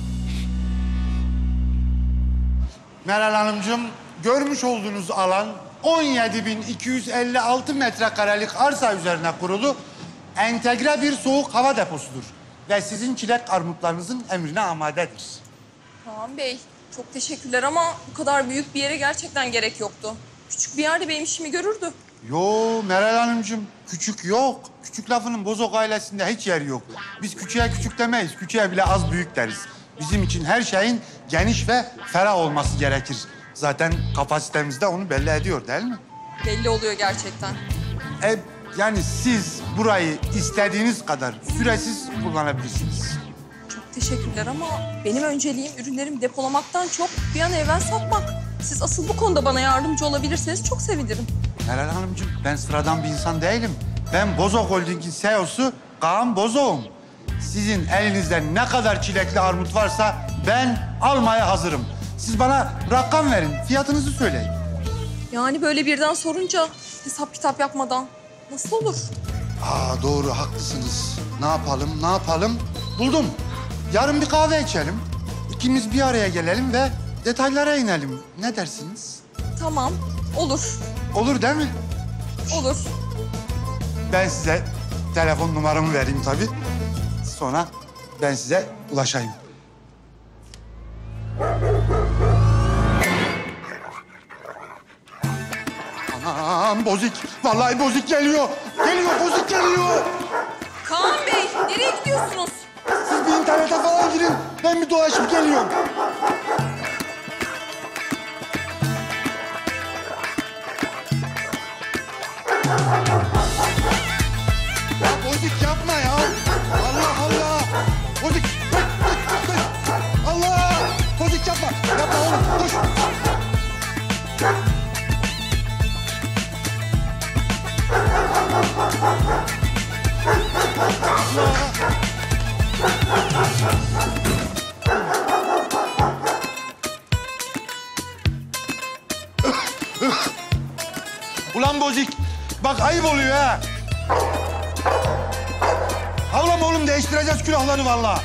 Meral Hanımcığım, görmüş olduğunuz alan 17.256 metrekarelik arsa üzerine kurulu entegre bir soğuk hava deposudur. Ve sizin çilek armutlarınızın emrine amadedir. Kaan Bey, çok teşekkürler ama bu kadar büyük bir yere gerçekten gerek yoktu. Küçük bir yerde benim işimi görürdü. Yo Meral Hanımcığım, küçük yok. Küçük lafının Bozok ailesinde hiç yer yok. Biz küçüğe küçük demeyiz, küçüğe bile az büyük deriz. Bizim için her şeyin geniş ve ferah olması gerekir. Zaten kapasitemizde onu belli ediyor değil mi? Belli oluyor gerçekten. Yani siz burayı istediğiniz kadar süresiz kullanabilirsiniz. Çok teşekkürler ama benim önceliğim ürünlerimi depolamaktan çok bir an evvel satmak. Siz asıl bu konuda bana yardımcı olabilirseniz çok sevinirim. Meral Hanımcığım, ben sıradan bir insan değilim. Ben Bozok Holding'in CEO'su Kaan Bozok'um. Sizin elinizde ne kadar çilekli armut varsa ben almaya hazırım. Siz bana rakam verin, fiyatınızı söyleyin. Yani böyle birden sorunca hesap kitap yapmadan nasıl olur? Doğru, haklısınız. Ne yapalım? Buldum. Yarın bir kahve içelim. İkimiz bir araya gelelim ve detaylara inelim. Ne dersiniz? Tamam, olur. Olur değil mi? Olur. Ben size telefon numaramı vereyim tabii. Sonra ben size ulaşayım. Anam bozik. Vallahi bozik geliyor. Bozik geliyor. Kaan Bey, nereye gidiyorsunuz? Siz bir internete falan girin. Ben bir dolaşıp geliyorum. Ya bozik yapma ya. Allah Allah. Bozik. Koş. Allah. Bozik yapma. Yapma oğlum. Koş. Ulan bozik. Bak ayıp oluyor ha. Havlama oğlum, değiştireceğiz külahları vallahi.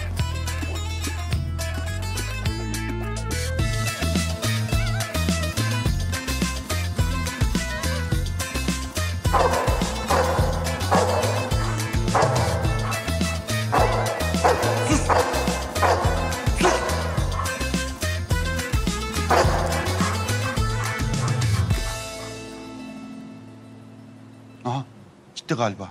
Aha, gitti galiba.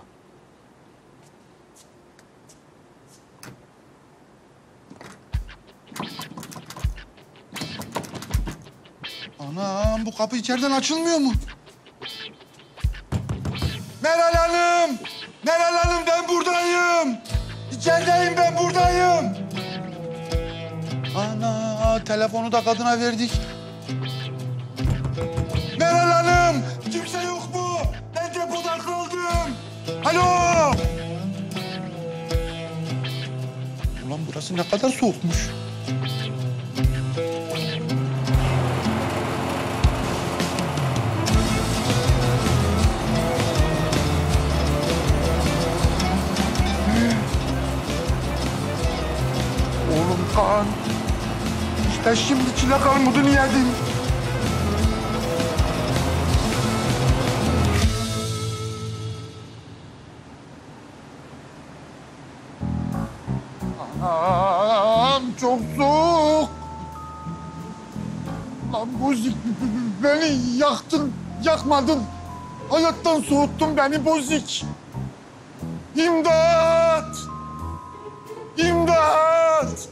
Anam, bu kapı içeriden açılmıyor mu? Meral Hanım! Meral Hanım, ben buradayım! İçerideyim, ben buradayım! Ana, telefonu da kadına verdik. Meral Hanım! Kimse yok mu? Ben depoda kaldım. Alo! Ulan burası ne kadar soğukmuş. Oğlum Kaan. İşte şimdi çilek armudunu yedim. Anam, çok soğuk. Lan Bozik, beni yaktın, yakmadın. Hayattan soğuttun beni Bozik. İmdat! İmdat!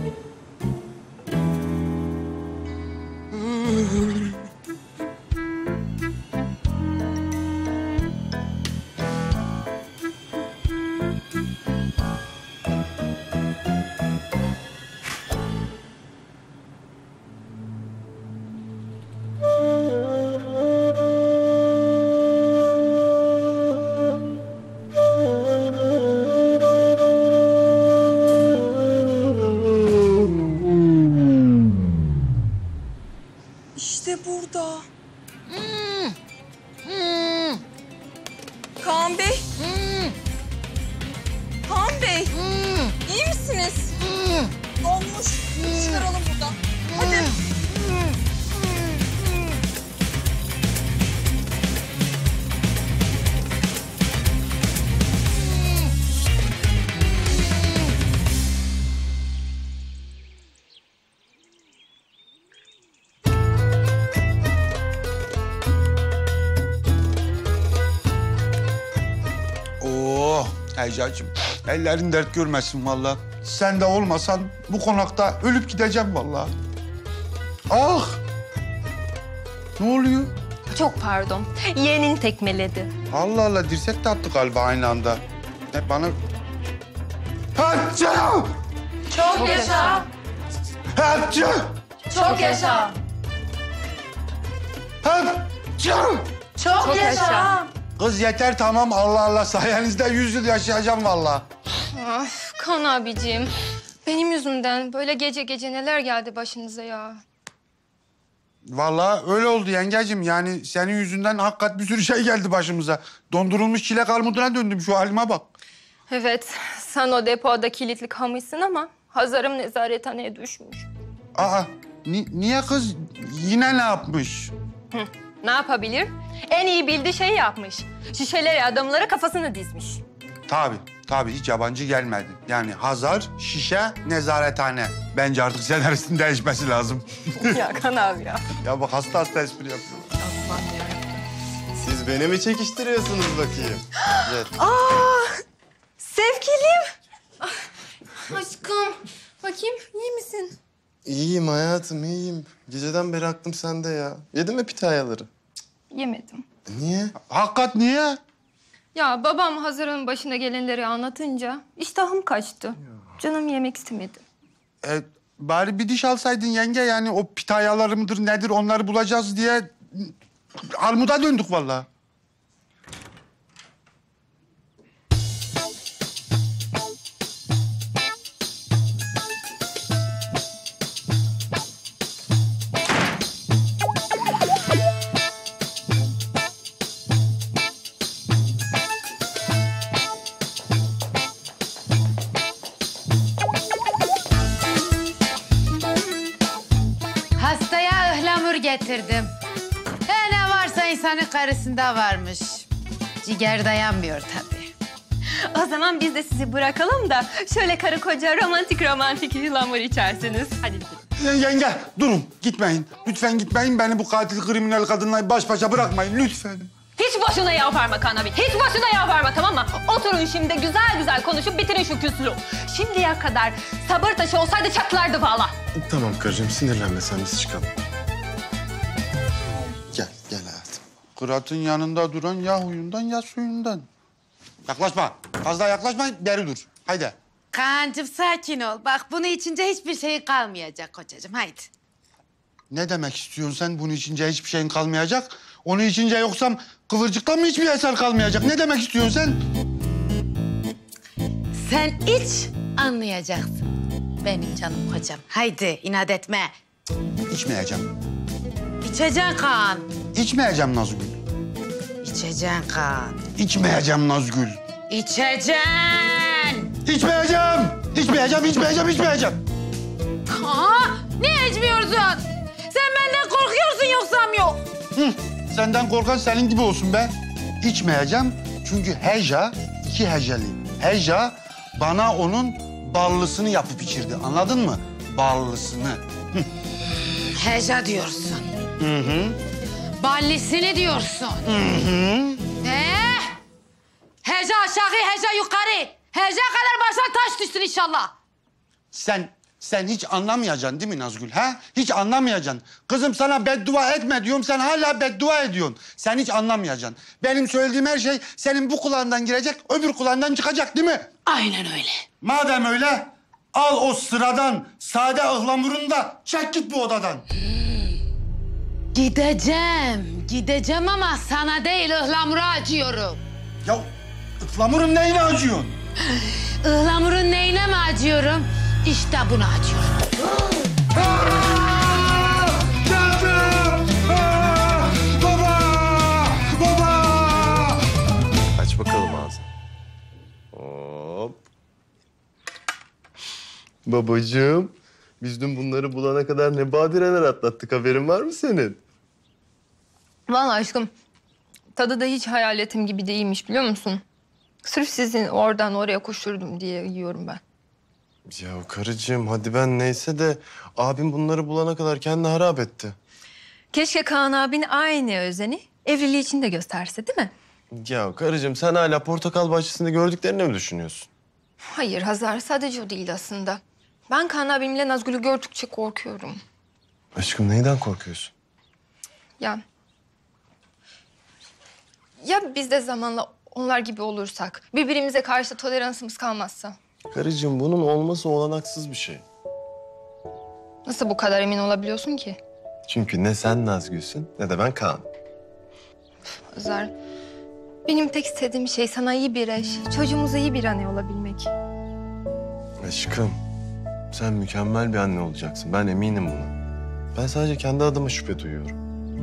İşte burada. Kaan Bey. Kaan Bey. İyi misiniz? Donmuş. Çıkaralım buradan. Hadi. Eczacığım, ellerin dert görmesin vallahi. Sen de olmasan bu konakta ölüp gideceğim vallahi. Ah! Ne oluyor? Çok pardon. Yeğenin tekmeledi. Allah Allah, dirsek de attı galiba aynı anda. Bana... Hacca! Çok yaşa. Hapçı! Çok yaşa. Hapçı! Çok yaşa. Kız yeter tamam Allah Allah sayenizde 100 yıl yaşayacağım vallahi. Of Kaan abiciğim. Benim yüzümden böyle gece gece neler geldi başınıza ya. Vallahi öyle oldu yengecim. Yani senin yüzünden hakikat bir sürü şey geldi başımıza. Dondurulmuş çilek armuduna döndüm şu halime bak. Evet, sen o depoda kilitli kalmışsın ama Hazar'ım nezarethaneye düşmüş. Aa niye kız yine ne yapmış? Hı, ne yapabilir? En iyi bildiği şeyi yapmış. Şişeleri adamlara kafasını dizmiş. Tabii hiç yabancı gelmedi. Yani Hazar, şişe, nezarethane. Bence artık senaristin değişmesi lazım. Ya Kaan abi ya. Ya bak hasta espri yapıyorum. Siz beni mi çekiştiriyorsunuz bakayım? Evet. Sevgilim. Aşkım, bakayım iyi misin? İyiyim hayatım, iyiyim. Geceden beri aklım sende ya. Yedin mi pitayaları? Yemedim. Niye? Hakikat niye? Ya babam Hazar'ın başına gelenleri anlatınca iştahım kaçtı. Canım yemek istemedi. Bari bir diş alsaydın yenge yani o pitayaları mıdır nedir onları bulacağız diye armuda döndük vallahi. Hastaya ıhlamur getirdim. Ne varsa insanın karısında varmış. Ciğer dayanmıyor tabii. O zaman biz de sizi bırakalım da şöyle karı koca romantik ihlamur içersiniz. Hadi gidelim. Yenge durun gitmeyin. Lütfen gitmeyin beni bu katil kriminal kadınla baş başa bırakmayın lütfen. Hiç boşuna yalvarma Kaan abi. Hiç boşuna yalvarma tamam mı? Oturun şimdi güzel güzel konuşup bitirin şu küslüğü. Şimdiye kadar sabır taşı olsaydı çatlardı valla. Tamam karıcığım, sinirlenme sen, biz çıkalım. Gel hayatım. Kırat'ın yanında duran ya huyundan ya suyundan. Yaklaşma. Fazla yaklaşma, geri dur. Haydi. Kaan'cığım sakin ol. Bak bunu içince hiçbir şey kalmayacak kocacığım. Haydi. Ne demek istiyorsun sen? Bunu içince hiçbir şeyin kalmayacak. Onu içince yoksam kıvırcıktan mı hiçbir eser kalmayacak? Ne demek istiyorsun sen? Sen iç anlayacaksın. Benim canım kocam. Haydi inat etme. İçmeyeceğim. İçeceksin Kaan. İçmeyeceğim Nazgül. İçeceksin Kaan. İçmeyeceğim Nazgül. İçeceksin. İçmeyeceğim. İçmeyeceğim. Niye içmiyorsun? Sen benden korkuyorsun yoksam yok. Senden korkan senin gibi olsun be. İçmeyeceğim çünkü Heja, iki heceli. Heja bana onun ballısını yapıp içirdi. Anladın mı? Ballısını. Heja diyorsun. Hı. Ballisini diyorsun. Hı. Heja aşağı, heja yukarı. Heja kadar başına taş düşsün inşallah. Sen hiç anlamayacaksın değil mi Nazgül? Ha? Hiç anlamayacaksın. Kızım sana beddua etme diyorum, sen hala beddua ediyorsun. Sen hiç anlamayacaksın. Benim söylediğim her şey senin bu kulağından girecek, öbür kulağından çıkacak değil mi? Aynen öyle. Madem öyle, al o sıradan sade ıhlamurunu da çek git bu odadan. Gideceğim ama sana değil ıhlamura acıyorum. Ya ıhlamurun neyine acıyorsun? Ihlamurun neyine mi acıyorum? İşte buna acıyorum. Baba! Aç bakalım ağzını. Hop. Babacığım, biz dün bunları bulana kadar ne badireler atlattık, haberin var mı senin? Vallahi aşkım tadı da hiç hayal ettiğim gibi değilmiş biliyor musun? Sırf sizin oradan oraya koşturdum diye yiyorum ben. Ya karıcığım hadi ben neyse de abim bunları bulana kadar kendini harap etti. Keşke Kaan abin aynı özeni evliliği için de gösterse değil mi? Ya karıcığım sen hala portakal bahçesinde gördüklerini mi düşünüyorsun? Hayır Hazar sadece o değil aslında. Ben Kaan abimle Nazgül'ü gördükçe korkuyorum. Aşkım neyden korkuyorsun? Ya biz de zamanla onlar gibi olursak, birbirimize karşı toleransımız kalmazsa. Karıcığım bunun olması olanaksız bir şey. Nasıl bu kadar emin olabiliyorsun ki? Çünkü ne sen Nazgül'sün ne de ben Kaan. Özer, benim tek istediğim şey sana iyi bir eş, çocuğumuza iyi bir anne olabilmek. Aşkım, sen mükemmel bir anne olacaksın. Ben eminim buna. Ben sadece kendi adıma şüphe duyuyorum.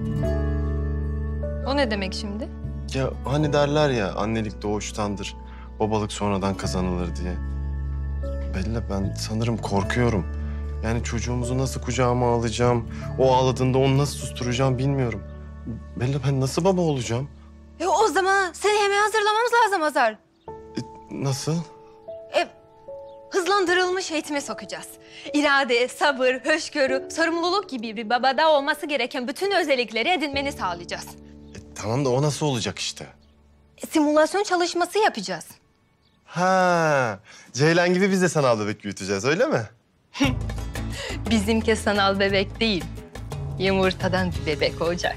O ne demek şimdi? Ya hani derler ya annelik doğuştandır, babalık sonradan kazanılır diye. Bella ben sanırım korkuyorum. Yani çocuğumuzu nasıl kucağıma alacağım, o ağladığında onu nasıl susturacağım bilmiyorum. Bella ben nasıl baba olacağım? O zaman seni hemen hazırlamamız lazım Özer. Nasıl? Hızlandırılmış eğitime sokacağız. İrade, sabır, hoşgörü, sorumluluk gibi bir babada olması gereken bütün özellikleri edinmeni sağlayacağız. Tamam da o nasıl olacak işte? Simülasyon çalışması yapacağız. Ha, Ceylan gibi biz de sanal bebek büyüteceğiz öyle mi? Bizimki sanal bebek değil, yumurtadan bir bebek olacak.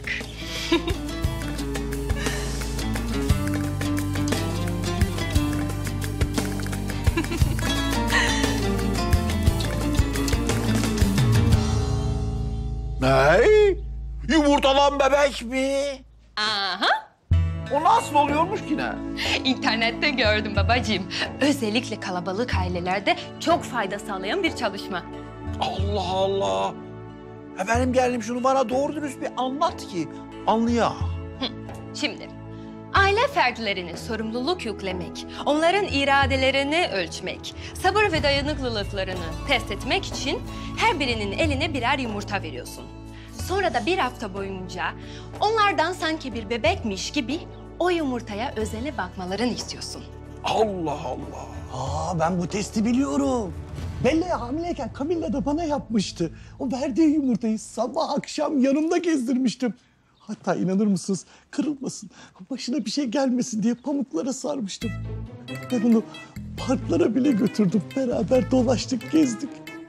Ne? Yumurtalan bebek mi? Aha. O nasıl oluyormuş ki ne? İnternette gördüm babacığım. Özellikle kalabalık ailelerde çok fayda sağlayan bir çalışma. Allah Allah. Benim gelinim şunu bana doğru dürüst bir anlat ki anlayayım. Şimdi aile fertlerine sorumluluk yüklemek, onların iradelerini ölçmek, sabır ve dayanıklılıklarını test etmek için her birinin eline birer yumurta veriyorsun. Sonra da bir hafta boyunca onlardan sanki bir bebekmiş gibi o yumurtaya özene bakmalarını istiyorsun. Allah Allah. Ben bu testi biliyorum. Bella'ya hamileyken Camilla da bana yapmıştı. O verdiği yumurtayı sabah akşam yanımda gezdirmiştim. Hatta inanır mısınız kırılmasın, başına bir şey gelmesin diye pamuklara sarmıştım. Ben onu parklara bile götürdüm. Beraber dolaştık, gezdik.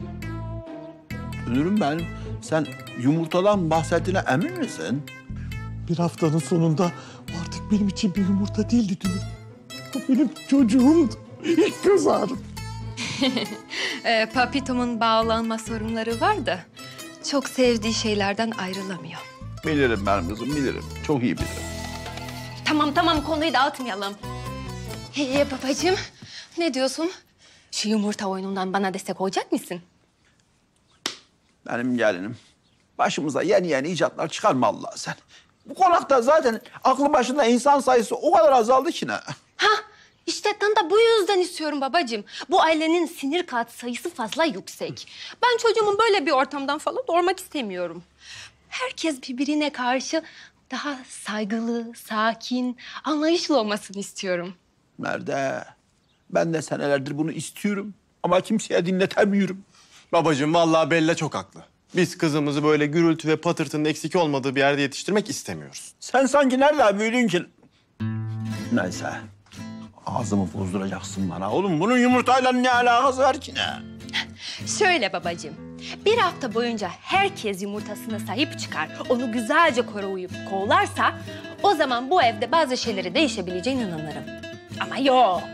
Dünürüm benim. Sen yumurtadan bahsettiğine emin misin? Bir haftanın sonunda artık benim için bir yumurta değildi dünür. O benim çocuğumdu. İlk göz ağrım. Papito'nun bağlanma sorunları var da çok sevdiği şeylerden ayrılamıyor. Bilirim benim kızım, bilirim. Çok iyi bilirim. Tamam konuyu dağıtmayalım. Babacığım ne diyorsun? Şu yumurta oyunundan bana destek olacak mısın? Benim gelinim. Başımıza yeni icatlar çıkarma Allah sen. Bu konakta zaten aklı başında insan sayısı o kadar azaldı ki ne? İşte tam da bu yüzden istiyorum babacığım. Bu ailenin sinir kat sayısı fazla yüksek. Ben çocuğumun böyle bir ortamdan falan doğurmak istemiyorum. Herkes birbirine karşı daha saygılı, sakin, anlayışlı olmasını istiyorum. Merde, ben de senelerdir bunu istiyorum ama kimseye dinletemiyorum. Babacığım vallahi Bella çok haklı. Biz kızımızı böyle gürültü ve patırtının eksik olmadığı bir yerde yetiştirmek istemiyoruz. Sen sanki nerede büyüdün ki? Neyse, ağzımı bozduracaksın bana. Oğlum bunun yumurtayla ne alakası var ki ne? Şöyle babacığım, bir hafta boyunca herkes yumurtasına sahip çıkar, onu güzelce koruyup kollarsa o zaman bu evde bazı şeyleri değişebileceğine inanırım. Ama yok.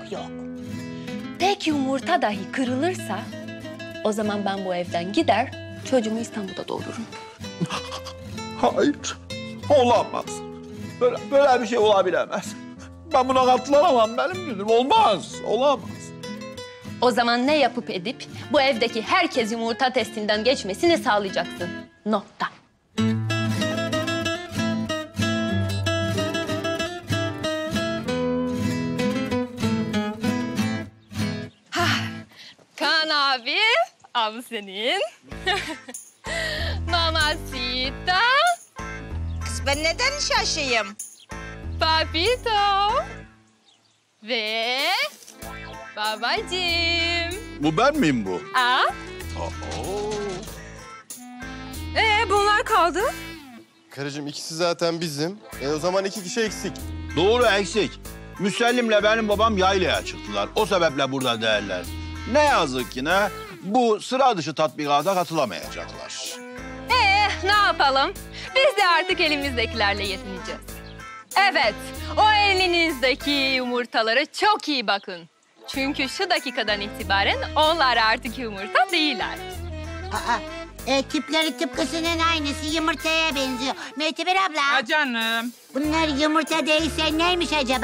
Tek yumurta dahi kırılırsa o zaman ben bu evden gider, çocuğumu İstanbul'da doğururum. Hayır, olamaz. Böyle bir şey olabilemez. Ben buna katılamam benim gülüm. Olmaz, olamaz. O zaman ne yapıp edip bu evdeki herkes yumurta testinden geçmesini sağlayacaksın. Nokta. Kaan abi, al senin. Mamacita. Kız ben neden şaşayım? Papito. Ve babacığım. Bu ben miyim bu? Bunlar kaldı. Karıcığım ikisi zaten bizim. O zaman 2 kişi eksik. Doğru eksik. Müsellim'le benim babam yaylaya çıktılar. O sebeple burada değiller. Ne yazık ki ne? Bu sıra dışı tatbikata katılamayacaklar. Ne yapalım? Biz de artık elimizdekilerle yetineceğiz. Evet, o elinizdeki yumurtalara çok iyi bakın. Çünkü şu dakikadan itibaren onlar artık yumurta değiller. Tipleri tıpkısının aynısı yumurtaya benziyor. Möteber abla. Canım. Bunlar yumurta değilse neymiş acaba?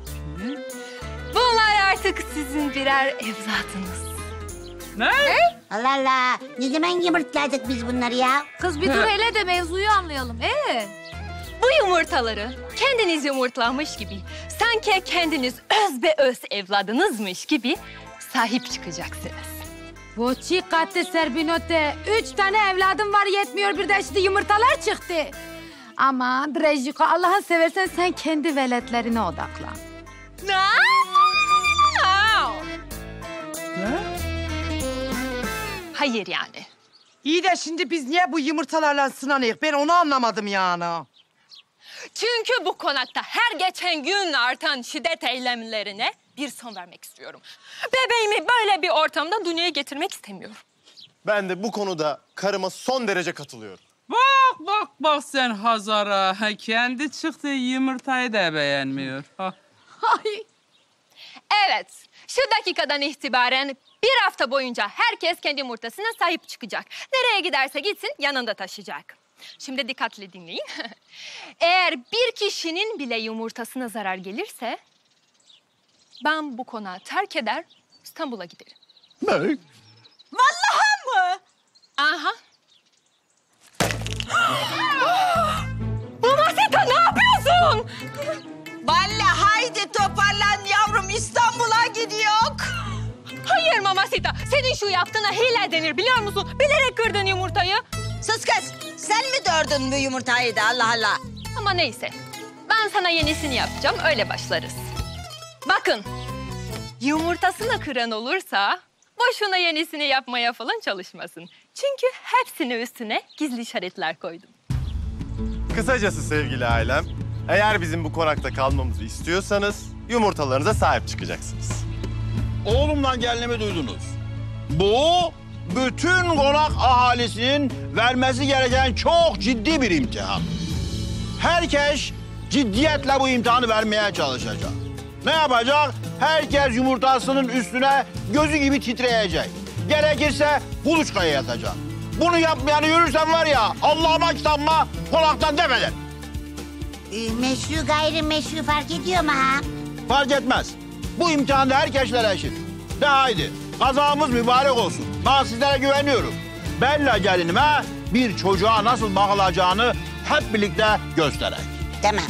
Bunlar artık sizin birer evladınız. Ne? Allah Allah. Ne zaman yumurtladık biz bunları ya? Kız bir dur hele de mevzuyu anlayalım. Bu yumurtaları kendiniz yumurtlamış gibi, sanki kendiniz öz be öz evladınızmış gibi sahip çıkacaksınız. Boçi kattı Serbinote. 3 tane evladım var yetmiyor bir de şimdi yumurtalar çıktı. Aman Drejiko Allah'ın seversen sen kendi veletlerine odaklan. Ne? Hayır yani. İyi de şimdi biz niye bu yumurtalarla sınanıyık? Ben onu anlamadım yani. Çünkü bu konakta her geçen gün artan şiddet eylemlerine bir son vermek istiyorum. Bebeğimi böyle bir ortamda dünyaya getirmek istemiyorum. Ben de bu konuda karıma son derece katılıyorum. Bak sen Hazar'a. Kendi çıktığı yumurtayı da beğenmiyor. Evet, şu dakikadan itibaren bir hafta boyunca herkes kendi yumurtasına sahip çıkacak. Nereye giderse gitsin yanında taşıyacak. Şimdi dikkatli dinleyin. Eğer bir kişinin bile yumurtasına zarar gelirse... ben bu konağı terk eder, İstanbul'a giderim. Ne? Vallahi mı? Aha. Mamasita ne yapıyorsun? Vallahi haydi toparlan yavrum, İstanbul'a gidiyor. Hayır Mamasita, senin şu yaptığına hile denir biliyor musun? Bilerek kırdın yumurtayı. Sus kız, sen mi dördün bu yumurtayı da Allah Allah? Ama neyse, ben sana yenisini yapacağım, öyle başlarız. Bakın, yumurtasını kıran olursa boşuna yenisini yapmaya falan çalışmasın. Çünkü hepsini üstüne gizli işaretler koydum. Kısacası sevgili ailem, eğer bizim bu konakta kalmamızı istiyorsanız yumurtalarınıza sahip çıkacaksınız. Oğlumla gelinimi duydunuz. Bu bütün konak ahalisinin vermesi gereken çok ciddi bir imtihan. Herkes ciddiyetle bu imtihanı vermeye çalışacak. Ne yapacak? Herkes yumurtasının üstüne gözü gibi titreyecek. Gerekirse kuluçkaya yatacak. Bunu yapmayanı görürsem var ya, Allah'ıma kitabıma konaktan defeder. Meşru gayrimeşru fark ediyor mu ha? Fark etmez. Bu imtihanda herkesler eşit. De haydi, kazamız mübarek olsun. Ben sizlere güveniyorum. Bella gelinime bir çocuğa nasıl bakılacağını hep birlikte göstererek. Tamam.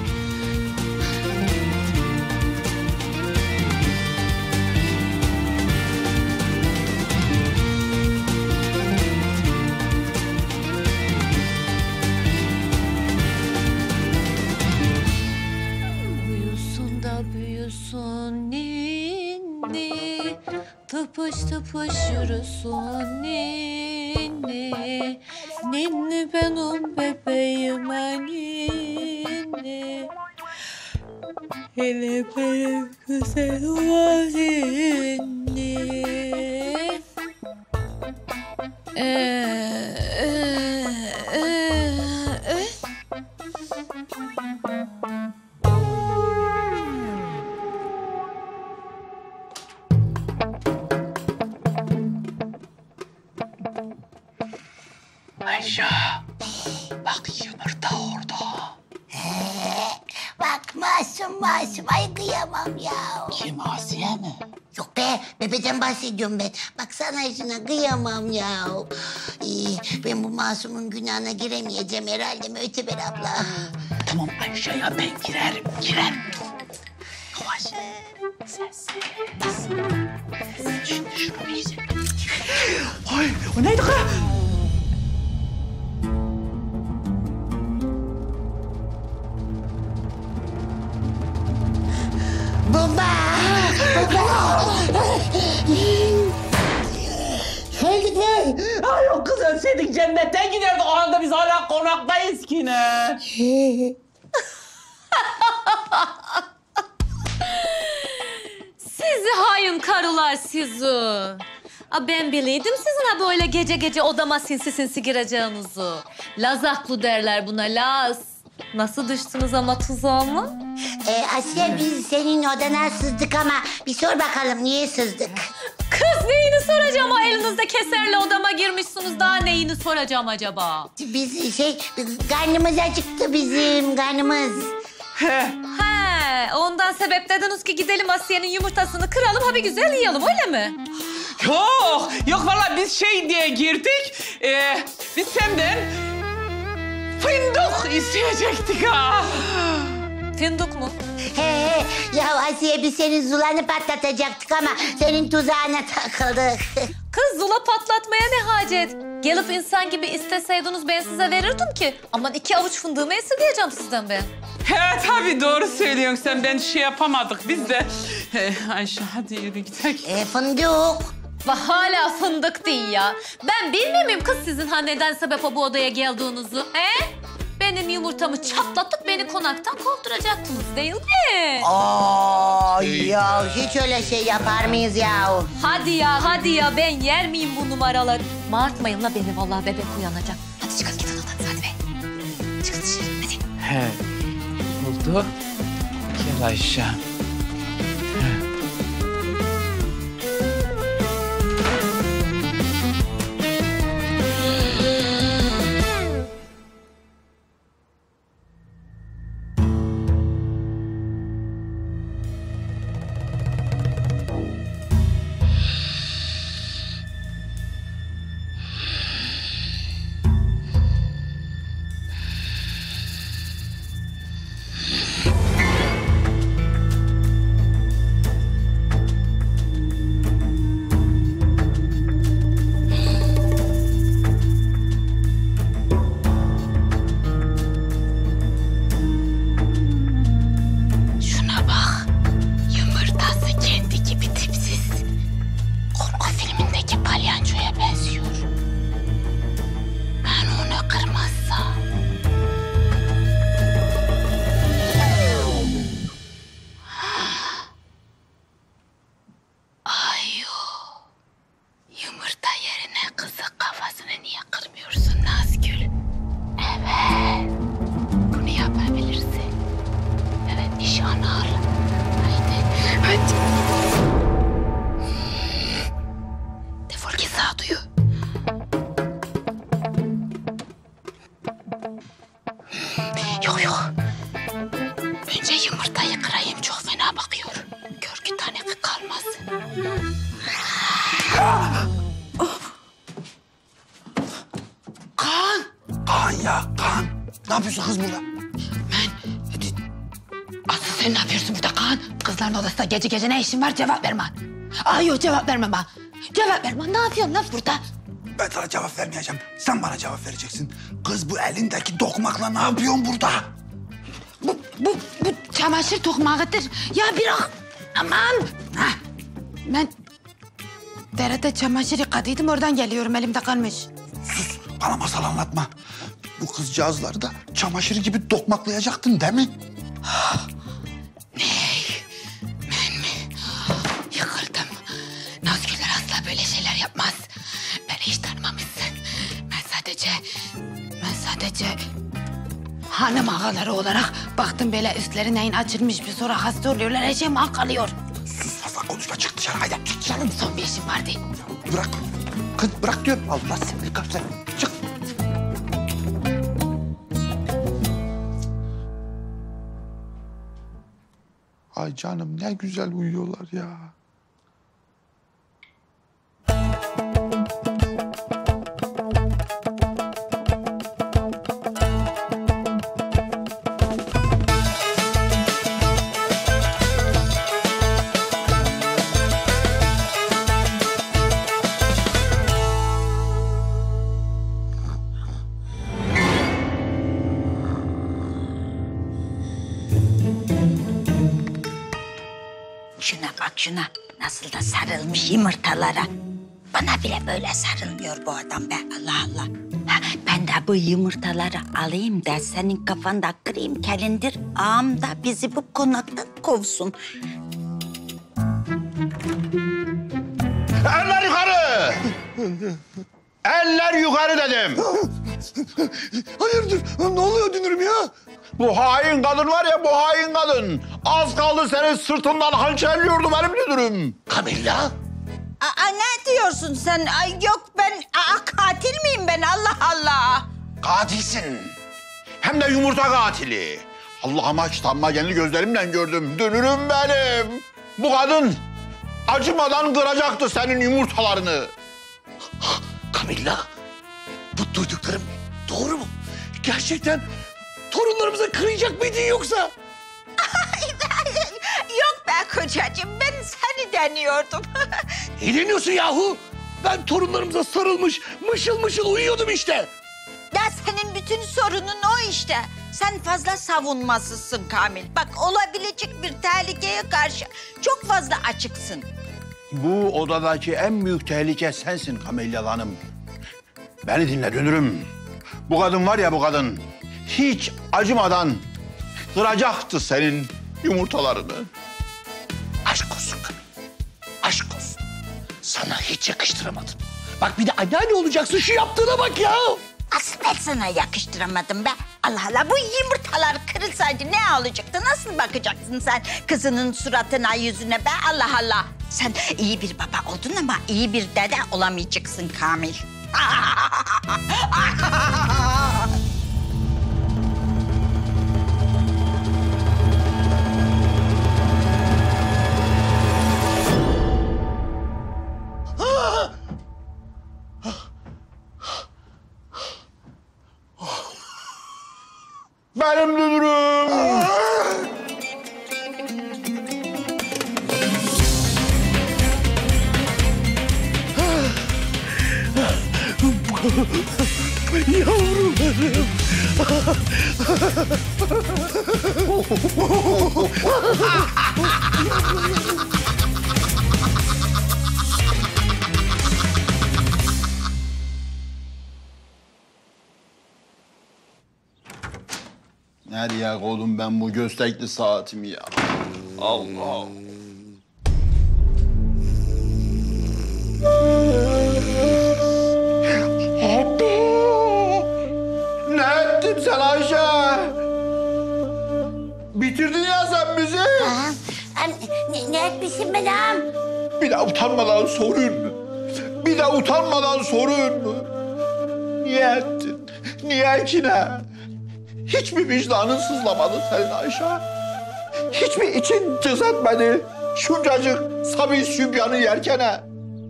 Büyüsün da büyüsün ninni, tıpış tıpış yürüsün ninni. Ninni benim bebeğime ninni. Hele benim güzel vazinni. Ayşe, bak yumurta orada. Bak masum. Ay kıyamam ya. Kim, Asiye mi? Yok be, bebeden bahsediyorum ben. Baksana şuna kıyamam ya. Ben bu masumun günahına giremeyeceğim herhalde Möteber abla. Tamam Ayşe ya, ben girerim. Yavaş. Sessiz. Şimdi şunu bir izle. Ay, o neydi kız? Bomba! Geldik mi? Ay o kız ölseydik cennetten giderdik. O anda biz hala konaktayız ki ne? Sizi hain karılar sizi. Ben biliydim sizin ha böyle gece gece odama sinsi sinsi gireceğinizi. Laz aklı derler buna, Laz. Nasıl düştünüz ama tuzağıma? Asiye biz senin odana sızdık ama bir sor bakalım niye sızdık? Kız neyini soracağım? O elinizde keserle odama girmişsiniz. Daha neyini soracağım acaba? Biz karnımız acıktı bizim karnımız. He, ondan sebep dediniz ki gidelim Asiye'nin yumurtasını kıralım, ha bir güzel yiyelim, öyle mi? Yok vallahi biz şey diye girdik. Biz senden fındık isteyecektik ha. Fındık mu? He, ya Asiye biz senin zulanı patlatacaktık ama senin tuzağına takıldık. Kız zula patlatmaya ne hacet? Gelip insan gibi isteseydiniz ben size verirdim ki. Aman 2 avuç fındığımı esirgeyeceğim sizden ben. He tabii doğru söylüyorsun sen. Ben şey yapamadık biz de. Ayşe hadi yürü gidelim. Fındık. Bak hala fındık değil ya. Ben bilmiyor muyum kız sizin neden sebep bu odaya geldiğinizi? He? Benim yumurtamı çatlatıp beni konaktan kovduracaktınız değil mi? Ya hiç öyle şey yapar mıyız ya? Hadi ya ben yer miyim bu numaraları? Bağırtmayın la beni vallahi bebek uyanacak. Hadi çıkın gidin odanıza hadi be. Çıkın dışarı hadi. He oldu. Gel Ayşe. Şuna bak. Yumurtası kendi gibi tipsiz. Korku filmindeki palyaçoya benziyor. Ben onu kırmazsam... Ayo. Yumurta yerine kızı kafasını niye kırmıyorsun Nazgül? Evet. Bunu yapabilirsin. Evet, nişan al. Hadi. Defol git sağduyu. Yok. Önce yumurtayı kırayım, çok fena bakıyor. Gör ki tane kalmaz. Kaan ya, Kaan. Ne yapıyorsun kız burada? Asıl sen ne yapıyorsun burada Kaan? Kızların odasında gece gece ne işin var? Cevap verme. Ay yok cevap verme bana. Cevap verme. Ne yapıyorsun lan burada? Ben sana cevap vermeyeceğim. Sen bana cevap vereceksin. Kız bu elindeki dokmakla ne yapıyorsun burada? Bu çamaşır tokmağıdır. Ya bırak. Aman. Hah. Ben derede çamaşır yıkadıydım. Oradan geliyorum. Elimde kalmış. Bana masal anlatma. Bu kızcağızları da çamaşır gibi dokmaklayacaktın değil mi? Yıkıldım. Nazgüller asla böyle şeyler yapmaz. Beni hiç tanımamışsın. Ben sadece hanım ağaları olarak baktım böyle üstleri neyin açılmış bir sonra hasta oluyorlar. Her şey mal kalıyor. Sus fazla konuşma çık dışarı haydi çık dışarı. Son bir işim vardı. Bırak. Kız bırak diyorum. Allah seni kapsın. Çık. Ay canım ne güzel uyuyorlar ya. Şuna bak şuna. Nasıl da sarılmış yumurtalara. Bana bile böyle sarılmıyor bu adam be. Allah Allah. Ha, ben de bu yumurtaları alayım da senin kafanda kırayım kelindir. Ağam da bizi bu konaktan kovsun. Eller yukarı! Eller yukarı dedim. Hayırdır? Ne oluyor Dünürüm ya? Bu hain kadın var ya, bu hain kadın. Az kaldı senin sırtından hançerliyordu benim müdürüm. Kamilla? Ne diyorsun sen? Ay yok ben katil miyim ben? Allah Allah. Katilsin. Hem de yumurta katili. Allah'ıma kitabıma kendi gözlerimle gördüm. Dönürüm benim. Bu kadın acımadan kıracaktı senin yumurtalarını. Kamilla, bu duyduklarım doğru mu? Gerçekten torunlarımıza kıracak mıydın yoksa? Yok be kocacığım, ben seni deniyordum. Ne deniyorsun yahu? Ben torunlarımıza sarılmış, mışıl mışıl uyuyordum işte. Ya senin bütün sorunun o işte. Sen fazla savunmasızsın Kamil. Bak olabilecek bir tehlikeye karşı çok fazla açıksın. Bu odadaki en büyük tehlike sensin Kamilla Hanım. Beni dinle Dönürüm. Bu kadın var ya, bu kadın hiç acımadan kıracaktı senin yumurtalarını. Aşk olsun Kamil, aşk olsun. Sana hiç yakıştıramadım. Bak bir de anneanne olacaksın, şu yaptığına bak ya. Asıl ben sana yakıştıramadım be. Allah Allah, bu yumurtalar kırılsaydı ne olacaktı? Nasıl bakacaksın sen kızının suratına, yüzüne be? Allah Allah. Sen iyi bir baba oldun ama iyi bir dede olamayacaksın Kamil. Benim Dönürüm. Yavrularım. Nereye koydum ben bu göstekli saatimi ya? Allah. Ne ettin sen Ayşe? Bitirdin ya sen bizi. Ne etmişim ben ağam? Bir daha utanmadan soruyor mu? Bir daha utanmadan soruyor mu? Niye ettin? Niye ki ne? Hiç mi vicdanın sızlamadı senin Ayşe? Hiç mi için cız etmedi şuncacık sabi sübyanı yerken?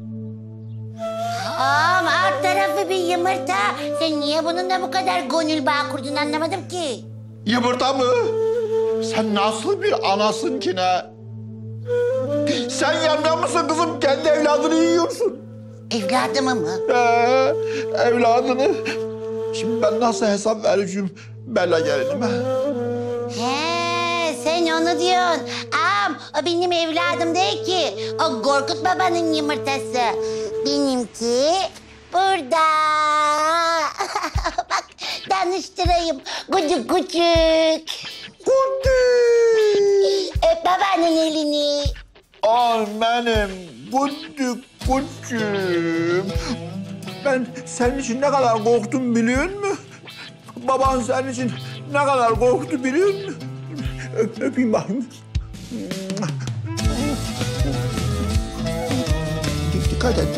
Ağam alt tarafı bir yumurta. Sen niye bununla bu kadar gönül bağı kurdun anlamadım ki. Yumurta mı? Sen nasıl bir anasın ki ne? Sen yamyam mısın kızım? Kendi evladını yiyorsun. Evladımı mı? Evladını. Şimdi ben nasıl hesap vereceğim Bella gelinime? He, sen onu diyorsun. Ağam, o benim evladım değil ki. O Korkut babanın yumurtası. Benimki burada. Bak, tanıştırayım. Küçük küçük. Öp babanın elini. Ay benim küçük küçüğüm. Ben senin için ne kadar korktum biliyor musun? Baban senin için ne kadar korktu biliyor musun? Öpeyim bakayım. Dikkat et.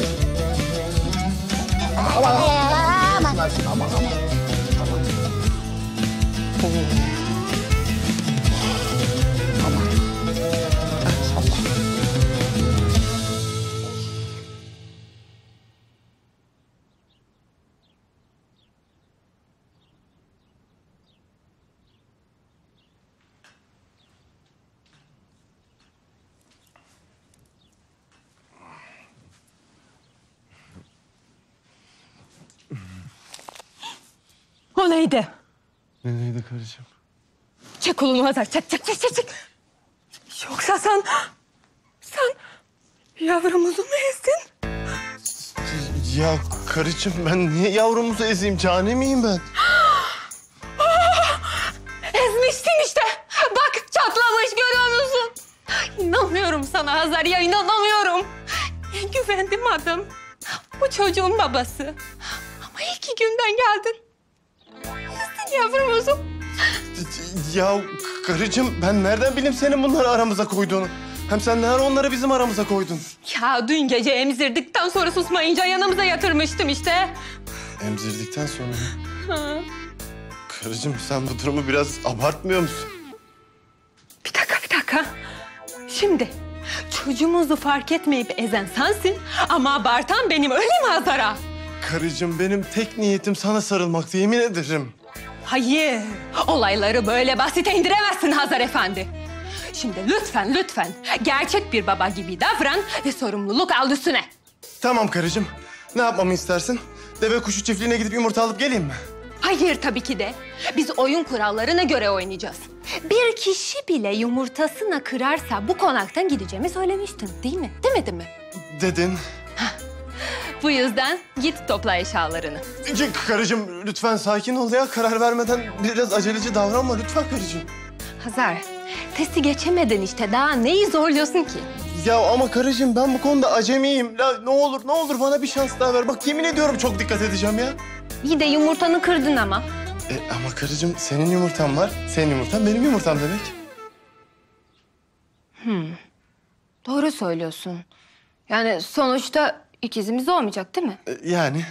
Aman. Aman. O neydi? Neydi karıcığım? Çek kolunu Hazar. Çek. Yoksa sen yavrumuzu mu ezdin? Ya karıcığım ben niye yavrumuzu ezeyim? Cani miyim ben? Ezmişsin işte. Bak çatlamış görüyor musun? İnanmıyorum sana Hazar ya, inanamıyorum. Güvendim adım. Bu çocuğun babası. Ama 2 günden geldin. Ezdin yavrumuzu. Ya karıcığım ben nereden bileyim senin bunları aramıza koyduğunu? Hem sen ne ara onları bizim aramıza koydun? Ya dün gece emzirdikten sonra susmayınca yanımıza yatırmıştım işte. Emzirdikten sonra mı? Hı. Karıcığım sen bu durumu biraz abartmıyor musun? Bir dakika. Şimdi çocuğumuzu fark etmeyip ezen sensin ama abartan benim, öyle mi Hazara? Karıcığım benim tek niyetim sana sarılmaktı, yemin ederim. Hayır, olayları böyle basite indiremezsin Hazar Efendi. Şimdi lütfen gerçek bir baba gibi davran ve sorumluluk al üstüne. Tamam karıcığım. Ne yapmamı istersin? Deve kuşu çiftliğine gidip yumurta alıp geleyim mi? Hayır tabii ki de. Biz oyun kurallarına göre oynayacağız. Bir kişi bile yumurtasını kırarsa bu konaktan gideceğimi söylemiştin değil mi? Demedin mi? Dedin. Bu yüzden git topla eşyalarını. Karıcığım lütfen sakin ol ya. Karar vermeden biraz aceleci davranma lütfen karıcığım. Hazar, testi geçemedin işte. Daha neyi zorluyorsun ki? Ya ama karıcığım ben bu konuda acemiyim. Ya, ne olur bana bir şans daha ver. Bak yemin ediyorum çok dikkat edeceğim ya. İyi de yumurtanı kırdın ama. Ama karıcığım senin yumurtan var. Senin yumurtan benim yumurtam demek. Doğru söylüyorsun. Yani sonuçta ikizimiz olmayacak değil mi? Yani.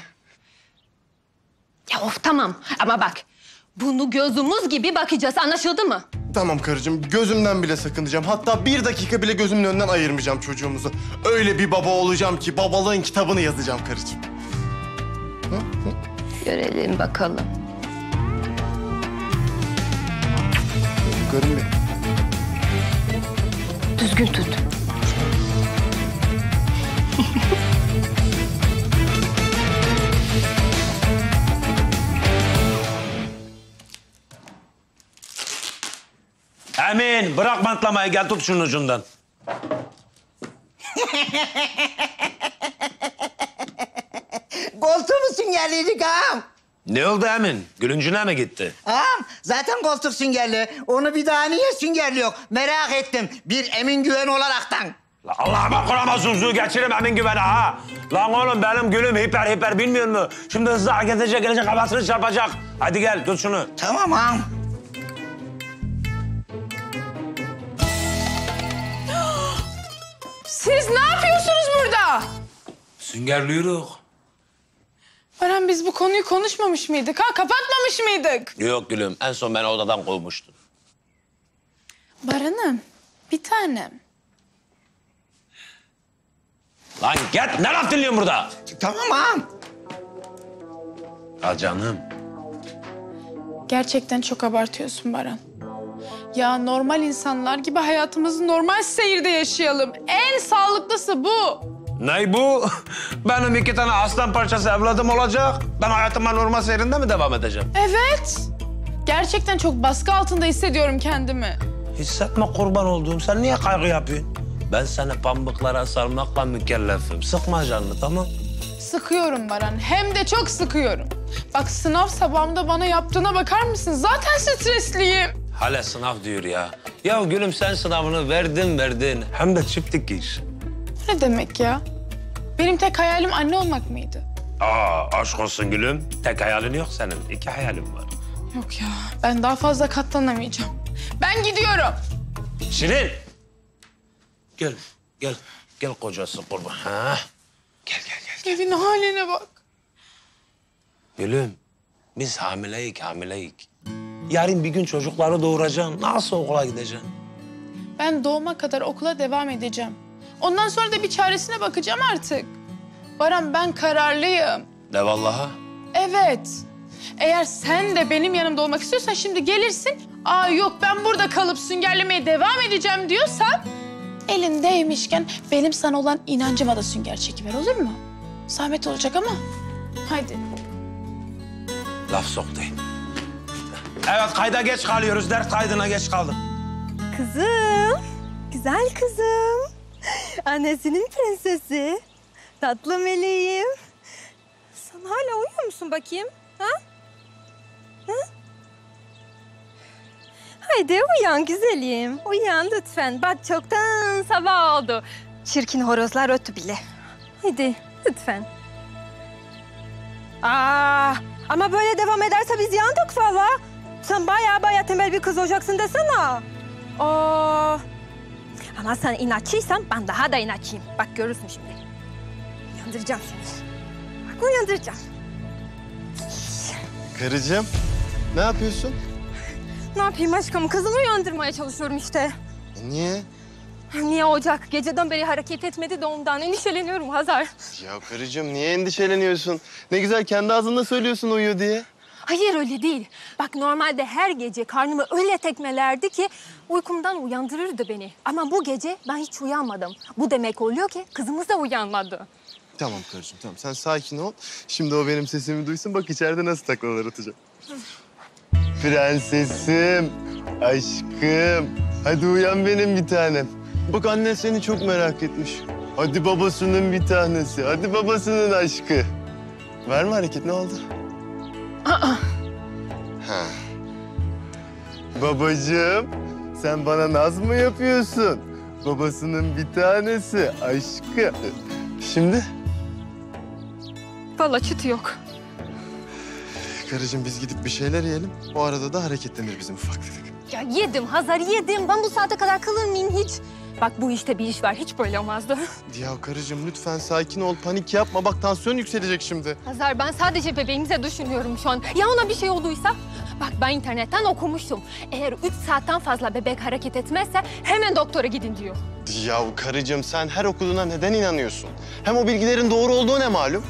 Ya of tamam ama bak. Bunu gözümüz gibi bakacağız, anlaşıldı mı? Tamam karıcığım gözümden bile sakınacağım. Hatta bir dakika bile gözümün önünden ayırmayacağım çocuğumuzu. Öyle bir baba olacağım ki babalığın kitabını yazacağım karıcığım. Görelim bakalım. Görün beni. Düzgün tut. Emin bırak bantlamayı, gel tut şunun ucundan. Koltuğu mu süngerliydik ağam? Ne oldu Emin? Gülüncüne mi gitti? Ağam zaten koltuk süngerli. Onu bir daha niye süngerliyor? Merak ettim. Bir Emin Güven olaraktan. Allah'ıma kuramazsın su geçirim Emin Güven'e ha. Lan oğlum benim gülüm hiper bilmiyor musun? Şimdi hızlı hareket edecek, gelecek kafasını çarpacak. Hadi gel tut şunu. Tamam ağam. Siz ne yapıyorsunuz burada? Süngerliyoruz. Baran biz bu konuyu konuşmamış mıydık ha? Kapatmamış mıydık? Yok gülüm, en son beni odadan kovmuştun. Baran'ım, bir tanem. Lan git, ne laf dinliyorsun burada? Tamam ağam. Ha canım. Gerçekten çok abartıyorsun Baran. Ya normal insanlar gibi hayatımızı normal seyirde yaşayalım. En sağlıklısı bu. Ne bu? Benim 2 tane aslan parçası evladım olacak. Ben hayatıma normal seyrinde mi devam edeceğim? Evet. Gerçekten çok baskı altında hissediyorum kendimi. Hissetme kurban olduğum. Sen niye kaygı yapıyorsun? Ben seni pamuklara sarmakla mükellefim. Sıkma canını, tamam? Sıkıyorum Baran. Hem de çok sıkıyorum. Bak sınav sabahımda bana yaptığına bakar mısın? Zaten stresliyim. Hala sınav diyor ya. Ya gülüm sen sınavını verdin. Hem de çiftlik iş. Ne demek ya? Benim tek hayalim anne olmak mıydı? Aşk olsun gülüm. Tek hayalin yok senin. 2 hayalin var. Yok ya, ben daha fazla katlanamayacağım. Ben gidiyorum. Şirin. Gel kocası kurban. Ha? Evin haline bak. Gülüm, biz hamileyik. Yarın bir gün çocukları doğuracaksın. Nasıl okula gideceksin? Ben doğuma kadar okula devam edeceğim. Ondan sonra da bir çaresine bakacağım artık. Baran ben kararlıyım. De vallaha. Evet. Eğer sen de benim yanımda olmak istiyorsan şimdi gelirsin. Yok ben burada kalıp süngerlemeye devam edeceğim diyorsan... elindeymişken benim sana olan inancıma da sünger çekiver, olur mu? Zahmet olacak ama. Haydi. Laf soktayım. Evet, kayda geç kalıyoruz. Ders kaydına geç kaldım. Kızım, güzel kızım. Annesinin prensesi. Tatlı meleğim. Sen hala uyuyor musun bakayım? Ha? Haydi uyan güzelim. Uyan lütfen. Bak çoktan sabah oldu. Çirkin horozlar öttü bile. Haydi lütfen. Ama böyle devam ederse biz yandık valla. Sen baya tembel bir kız olacaksın desene. Aa. Ama sen inatçıysan ben daha da inatçıyım. Bak görürsün şimdi. Uyandıracağım seni. Bak uyandıracağım. Karıcığım, ne yapıyorsun? Ne yapayım aşkım? Kızımı uyandırmaya çalışıyorum işte. Niye? Niye olacak? Geceden beri hareket etmedi de ondan endişeleniyorum Hazar. Ya karıcığım niye endişeleniyorsun? Ne güzel kendi ağzında söylüyorsun uyuyor diye. Hayır öyle değil. Bak normalde her gece karnımı öyle tekmelerdi ki uykumdan uyandırırdı beni. Ama bu gece ben hiç uyanmadım. Bu demek oluyor ki kızımız da uyanmadı. Tamam karıcığım tamam sen sakin ol. Şimdi o benim sesimi duysun bak içeride nasıl taklalar atacak. Prensesim, aşkım. Hadi uyan benim bir tanem. Bak annen seni çok merak etmiş. Hadi babasının bir tanesi, hadi babasının aşkı. Var mı hareket ne oldu? Ha. Babacığım, sen bana naz mı yapıyorsun? Babasının bir tanesi, aşkı. Şimdi? Vallahi çıtı yok. Karıcığım biz gidip bir şeyler yiyelim. O arada da hareketlenir bizim ufaklık. Ya yedim Hazar yedim. Ben bu saate kadar kalır mıyım hiç? Bak bu işte bir iş var. Hiç böyle olmazdı. Ya karıcığım lütfen sakin ol, panik yapma. Bak tansiyon yükselecek şimdi. Hazar ben sadece bebeğimize düşünüyorum şu an. Ya ona bir şey olduysa? Bak ben internetten okumuştum. Eğer 3 saatten fazla bebek hareket etmezse hemen doktora gidin diyor. Ya karıcığım sen her okuduğuna neden inanıyorsun? Hem o bilgilerin doğru olduğu ne malum?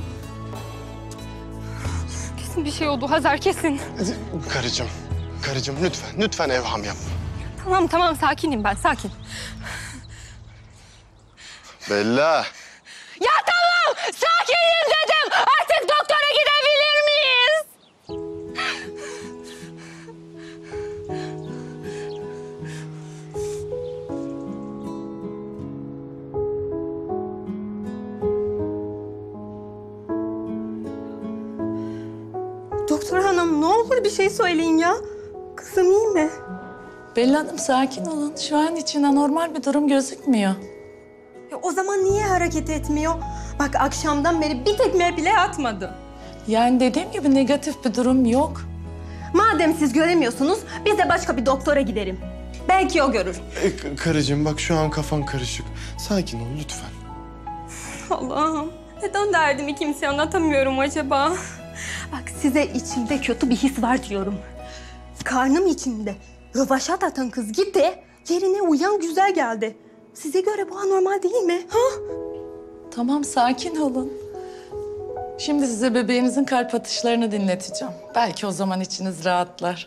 Kesin bir şey oldu Hazar kesin. Karıcığım lütfen evham yapma. Tamam sakinim ben sakin. Bella. Ya tamam sakinim dedim. Artık doktora gidebilir miyiz? Doktor hanım ne olur bir şey söyleyin ya. Kızım iyi mi? Bella Hanım sakin olun. Şu an için anormal bir durum gözükmüyor. O zaman niye hareket etmiyor? Bak akşamdan beri bir tekme bile atmadı. Yani dediğim gibi negatif bir durum yok. Madem siz göremiyorsunuz biz de başka bir doktora gidelim. Belki o görür. Karıcığım bak şu an kafan karışık. Sakin ol lütfen. Allah'ım neden derdimi kimseye anlatamıyorum acaba? Bak size içimde kötü bir his var diyorum. Karnım içimde rövaşat atan kız gitti, yerine uyan güzel geldi. Size göre bu anormal değil mi? Ha? Tamam sakin olun. Şimdi size bebeğinizin kalp atışlarını dinleteceğim. Belki o zaman içiniz rahatlar.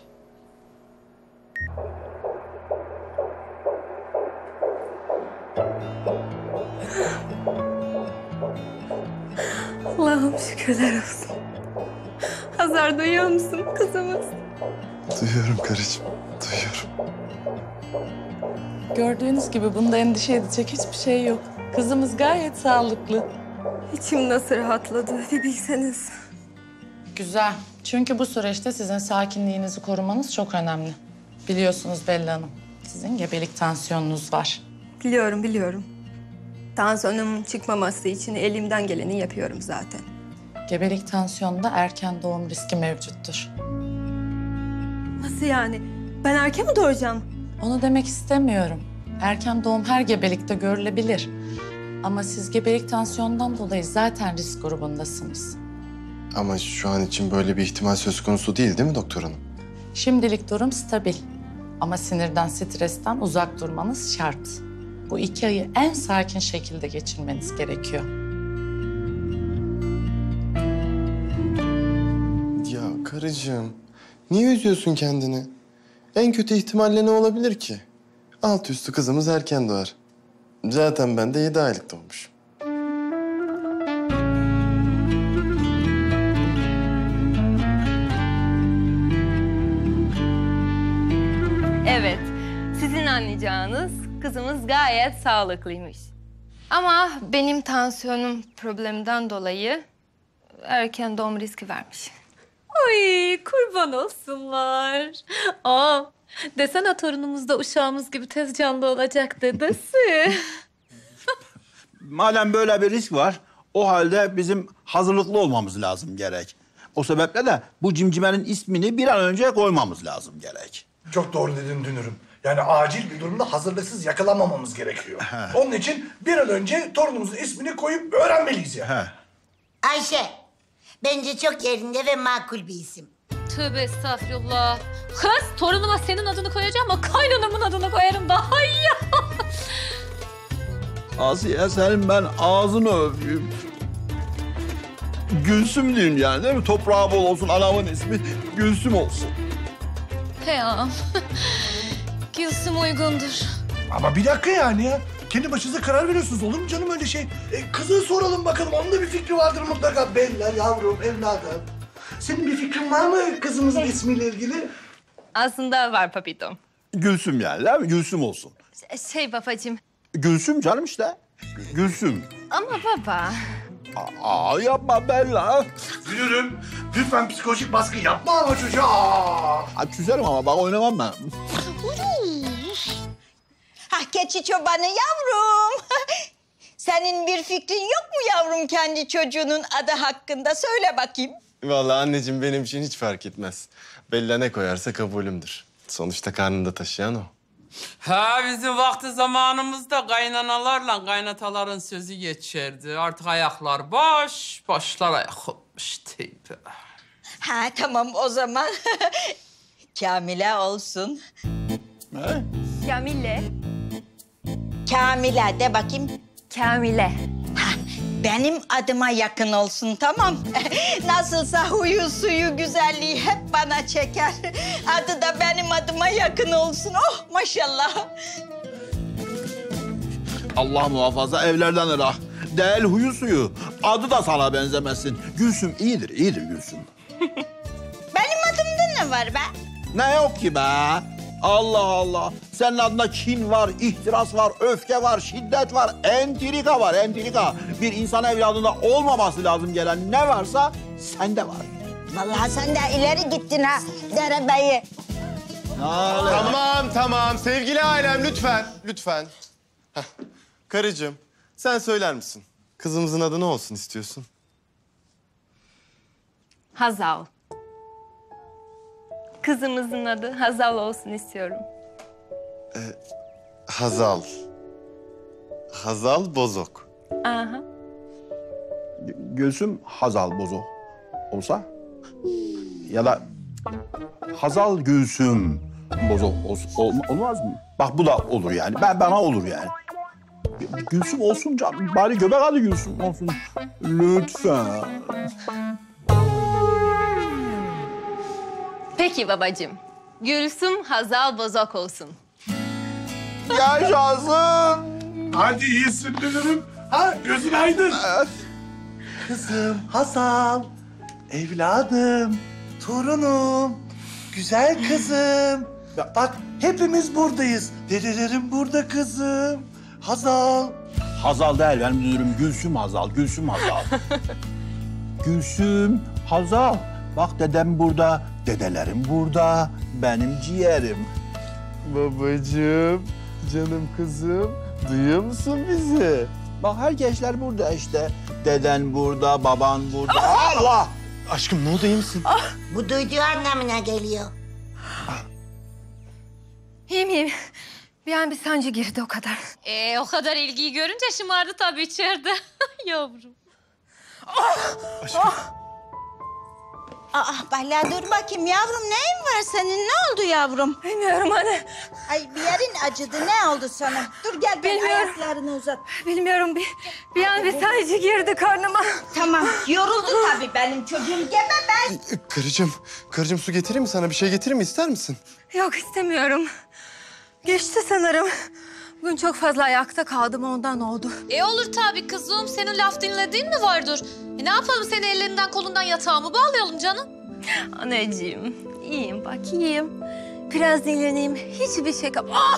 Allah'ım şükürler olsun. Hazar duyuyor musun kızımız? Duyuyorum karıcığım, duyuyorum. Gördüğünüz gibi bunda endişe edecek hiçbir şey yok. Kızımız gayet sağlıklı. İçim nasıl rahatladı bir bilseniz. Güzel. Çünkü bu süreçte sizin sakinliğinizi korumanız çok önemli. Biliyorsunuz Bella Hanım, sizin gebelik tansiyonunuz var. Biliyorum. Tansiyonum çıkmaması için elimden geleni yapıyorum zaten. Gebelik tansiyonunda erken doğum riski mevcuttur. Nasıl yani? Ben erken mi doğuracağım? Onu demek istemiyorum. Erken doğum her gebelikte görülebilir. Ama siz gebelik tansiyonundan dolayı zaten risk grubundasınız. Ama şu an için böyle bir ihtimal söz konusu değil mi doktor hanım? Şimdilik durum stabil. Ama sinirden, stresten uzak durmanız şart. Bu 2 ayı en sakin şekilde geçirmeniz gerekiyor. Ya karıcığım, niye üzüyorsun kendini? En kötü ihtimalle ne olabilir ki? Alt üstü kızımız erken doğar. Zaten ben de 7 aylık doğmuşum. Evet, sizin anlayacağınız kızımız gayet sağlıklıymış. Ama benim tansiyonum problemden dolayı erken doğum riski vermiş. Ay kurban olsunlar. Desene torunumuz da uşağımız gibi tez canlı olacak dedesi. Madem böyle bir risk var, o halde bizim hazırlıklı olmamız lazım gerek. O sebeple de bu cimcimenin ismini bir an önce koymamız lazım gerek. Çok doğru dedin Dünür'üm. Yani acil bir durumda hazırlıksız yakalanmamamız gerekiyor. Onun için bir an önce torunumuzun ismini koyup öğrenmeliyiz ya. Ayşe, bence çok yerinde ve makul bir isim. Tövbe estağfurullah. Kız torunuma senin adını koyacağım ama kaynanamın adını koyarım daha iyi ya. Asiye senin ben ağzını öpeyim. Gülsüm diyeyim yani değil mi? Toprağı bol olsun, anamın ismi Gülsüm olsun. He ağam. Gülsüm uygundur. Ama bir dakika yani ya. Kendi başınıza karar veriyorsunuz. Olur mu canım öyle şey? Kızı soralım bakalım. Onun da bir fikri vardır mutlaka. Bella yavrum, evladım. Senin bir fikrin var mı kızımızın ismiyle ilgili? Aslında var papitom. Gülsüm yani değil mi? Gülsüm olsun. Şey babacığım. Gülsüm canım işte. Gülsüm. Ama baba. Yapma Bella. Dünürüm, lütfen psikolojik baskı yapma ama çocuğa. Küserim ama bak oynamam ben. Keçi çobanı yavrum. Senin bir fikrin yok mu yavrum kendi çocuğunun adı hakkında? Söyle bakayım. Vallahi anneciğim benim için hiç fark etmez. Bella ne koyarsa kabulümdür. Sonuçta karnında taşıyan o. Ha bizim vakti zamanımızda kaynanalarla kaynataların sözü geçerdi. Artık ayaklar boş, başlar ayak olmuş teybe. Ha tamam o zaman. Kamile olsun. Ne? Kamile. Kamile de bakayım. Kamile. Benim adıma yakın olsun tamam. Nasılsa huyu suyu güzelliği hep bana çeker. Adı da benim adıma yakın olsun. Oh maşallah. Allah muhafaza evlerden ırak. Değil huyu suyu. Adı da sana benzemesin. Gülsüm iyidir, iyidir Gülsüm. Benim adımda ne var be? Ne yok ki be? Allah Allah. Senin adında kin var, ihtiras var, öfke var, şiddet var, entrika var, entrika. Bir insan evladında olmaması lazım gelen ne varsa sende var. Vallahi sen de ileri gittin ha derebeyi. Tamam. Sevgili ailem lütfen. Heh. Karıcığım sen söyler misin? Kızımızın adı ne olsun istiyorsun? Hazal. Kızımızın adı Hazal olsun istiyorum. Hazal. Hazal Bozok. Aha. Gülsüm Hazal Bozo olsa ya da Hazal Gülsüm Bozo olmaz mı? Bak bu da olur yani. Bana olur yani. Gülsüm olsun canım. Bari göbek adı Gülsüm olsun. Lütfen. Peki babacığım. Gülsüm Hazal Bozok olsun. Yaşasın. Hadi iyisin Dünürüm. Ha gözün aydın. Kızım Hazal, evladım, torunum, güzel kızım. Bak hepimiz buradayız. Dedelerim burada kızım. Hazal. Hazal değil benim dünürüm. Gülsüm Hazal, Gülsüm Hazal. Gülsüm Hazal. Bak dedem burada, dedelerim burada, benim ciğerim. Babacığım, canım kızım, duyuyor musun bizi? Bak herkesler burada işte. Deden burada, baban burada. Allah! Aşkım ne oldu, iyi misin? Bu duyduğu anlamına geliyor. İyiyim. Bir an bir sancı girdi o kadar. O kadar ilgiyi görünce şımardı tabii içeride. Yavrum. Bella dur bakayım yavrum neyin var senin? Ne oldu yavrum? Bilmiyorum anne. Ay bir yerin acıdı. Ne oldu sana? Dur gel ben ayaklarını uzat. Bilmiyorum bir an bir sancı girdi karnıma. Tamam yoruldu tabii benim çocuğum. Gebe ben. Karıcığım su getireyim mi sana? Bir şey getireyim mi? İster misin? Yok istemiyorum. Geçti sanırım. Bugün çok fazla ayakta kaldım ondan oldu. Olur tabii kızım. Senin laf dinlediğin mi vardır? Ne yapalım seni ellerinden kolundan yatağımı bağlayalım canım. Anneciğim iyiyim bak iyiyim. Biraz dinleneyim. Hiçbir şey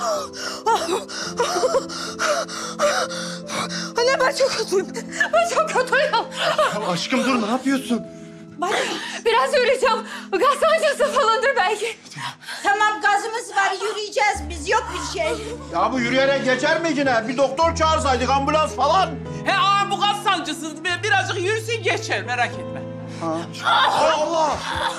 Anne ben çok kötüyüm. Ben çok kötüyüm. Aşkım dur, ne yapıyorsun? Biraz yürüyeceğim. Gaz sancısı falandır belki. Tamam gazımız var yürüyeceğiz biz yok bir şey. Ya bu yürüyerek geçer mi yine? Bir doktor çağırsaydık, ambulans falan. Bu gaz sancısı birazcık yürüsün geçer merak etme. Allah!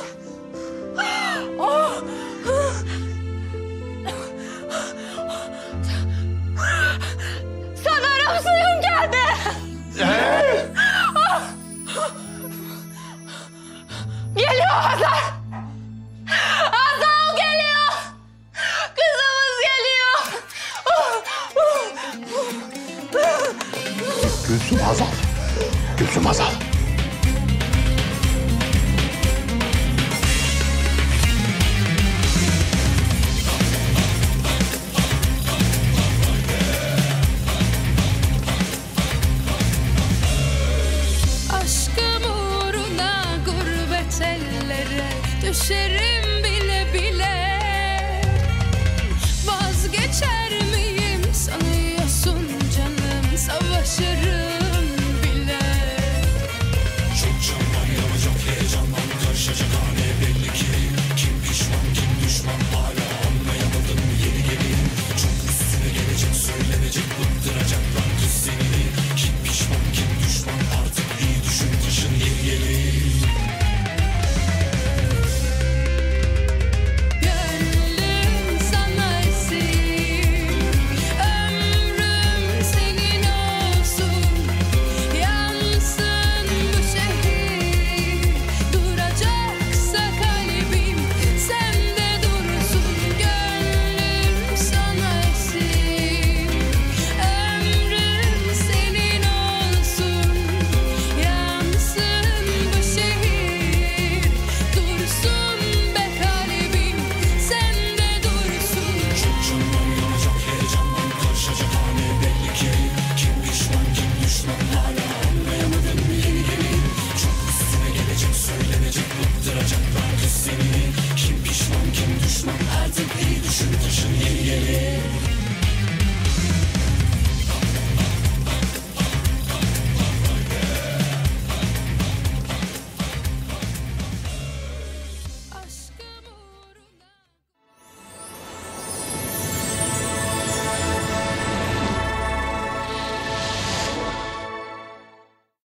Sanırım suyum geldi. Geliyor Hazal. Hazal geliyor. Kızımız geliyor. Gülsüm Hazal. Gülsüm Hazal. Aşkım uğruna gurbet ellere düşerim bile bile. Vazgeçer miyim sanıyorsun canım, savaşırım bile. Çok candan yanacak heyecandan karışacak hane belli ki. Kim pişman kim düşman hala anlayamadım yeni gelin. Çok üstüne gelecek söylenecek bıktıracaklar kız seni. Kim pişman kim düşman artık iyi düşün taşın yeri gelir. Gönlüm sana esir, ömrüm senin olsun. Yansın bu şehir, duracaksa kalbim sende dursun. Gönlüm sana esir, ömrüm senin olsun. Yansın bu şehir, dursun be kalbim sende dursun. Çok candan yanacak heyecandan karışacak hane belli ki. Kim pişman kim düşman hala anlayamadım yeni gelin. Çok üstüne gelecek söylenecek bıktıracaklar kız seni. Kim pişman kim düşman artık iyi düşün taşın yeni gelir.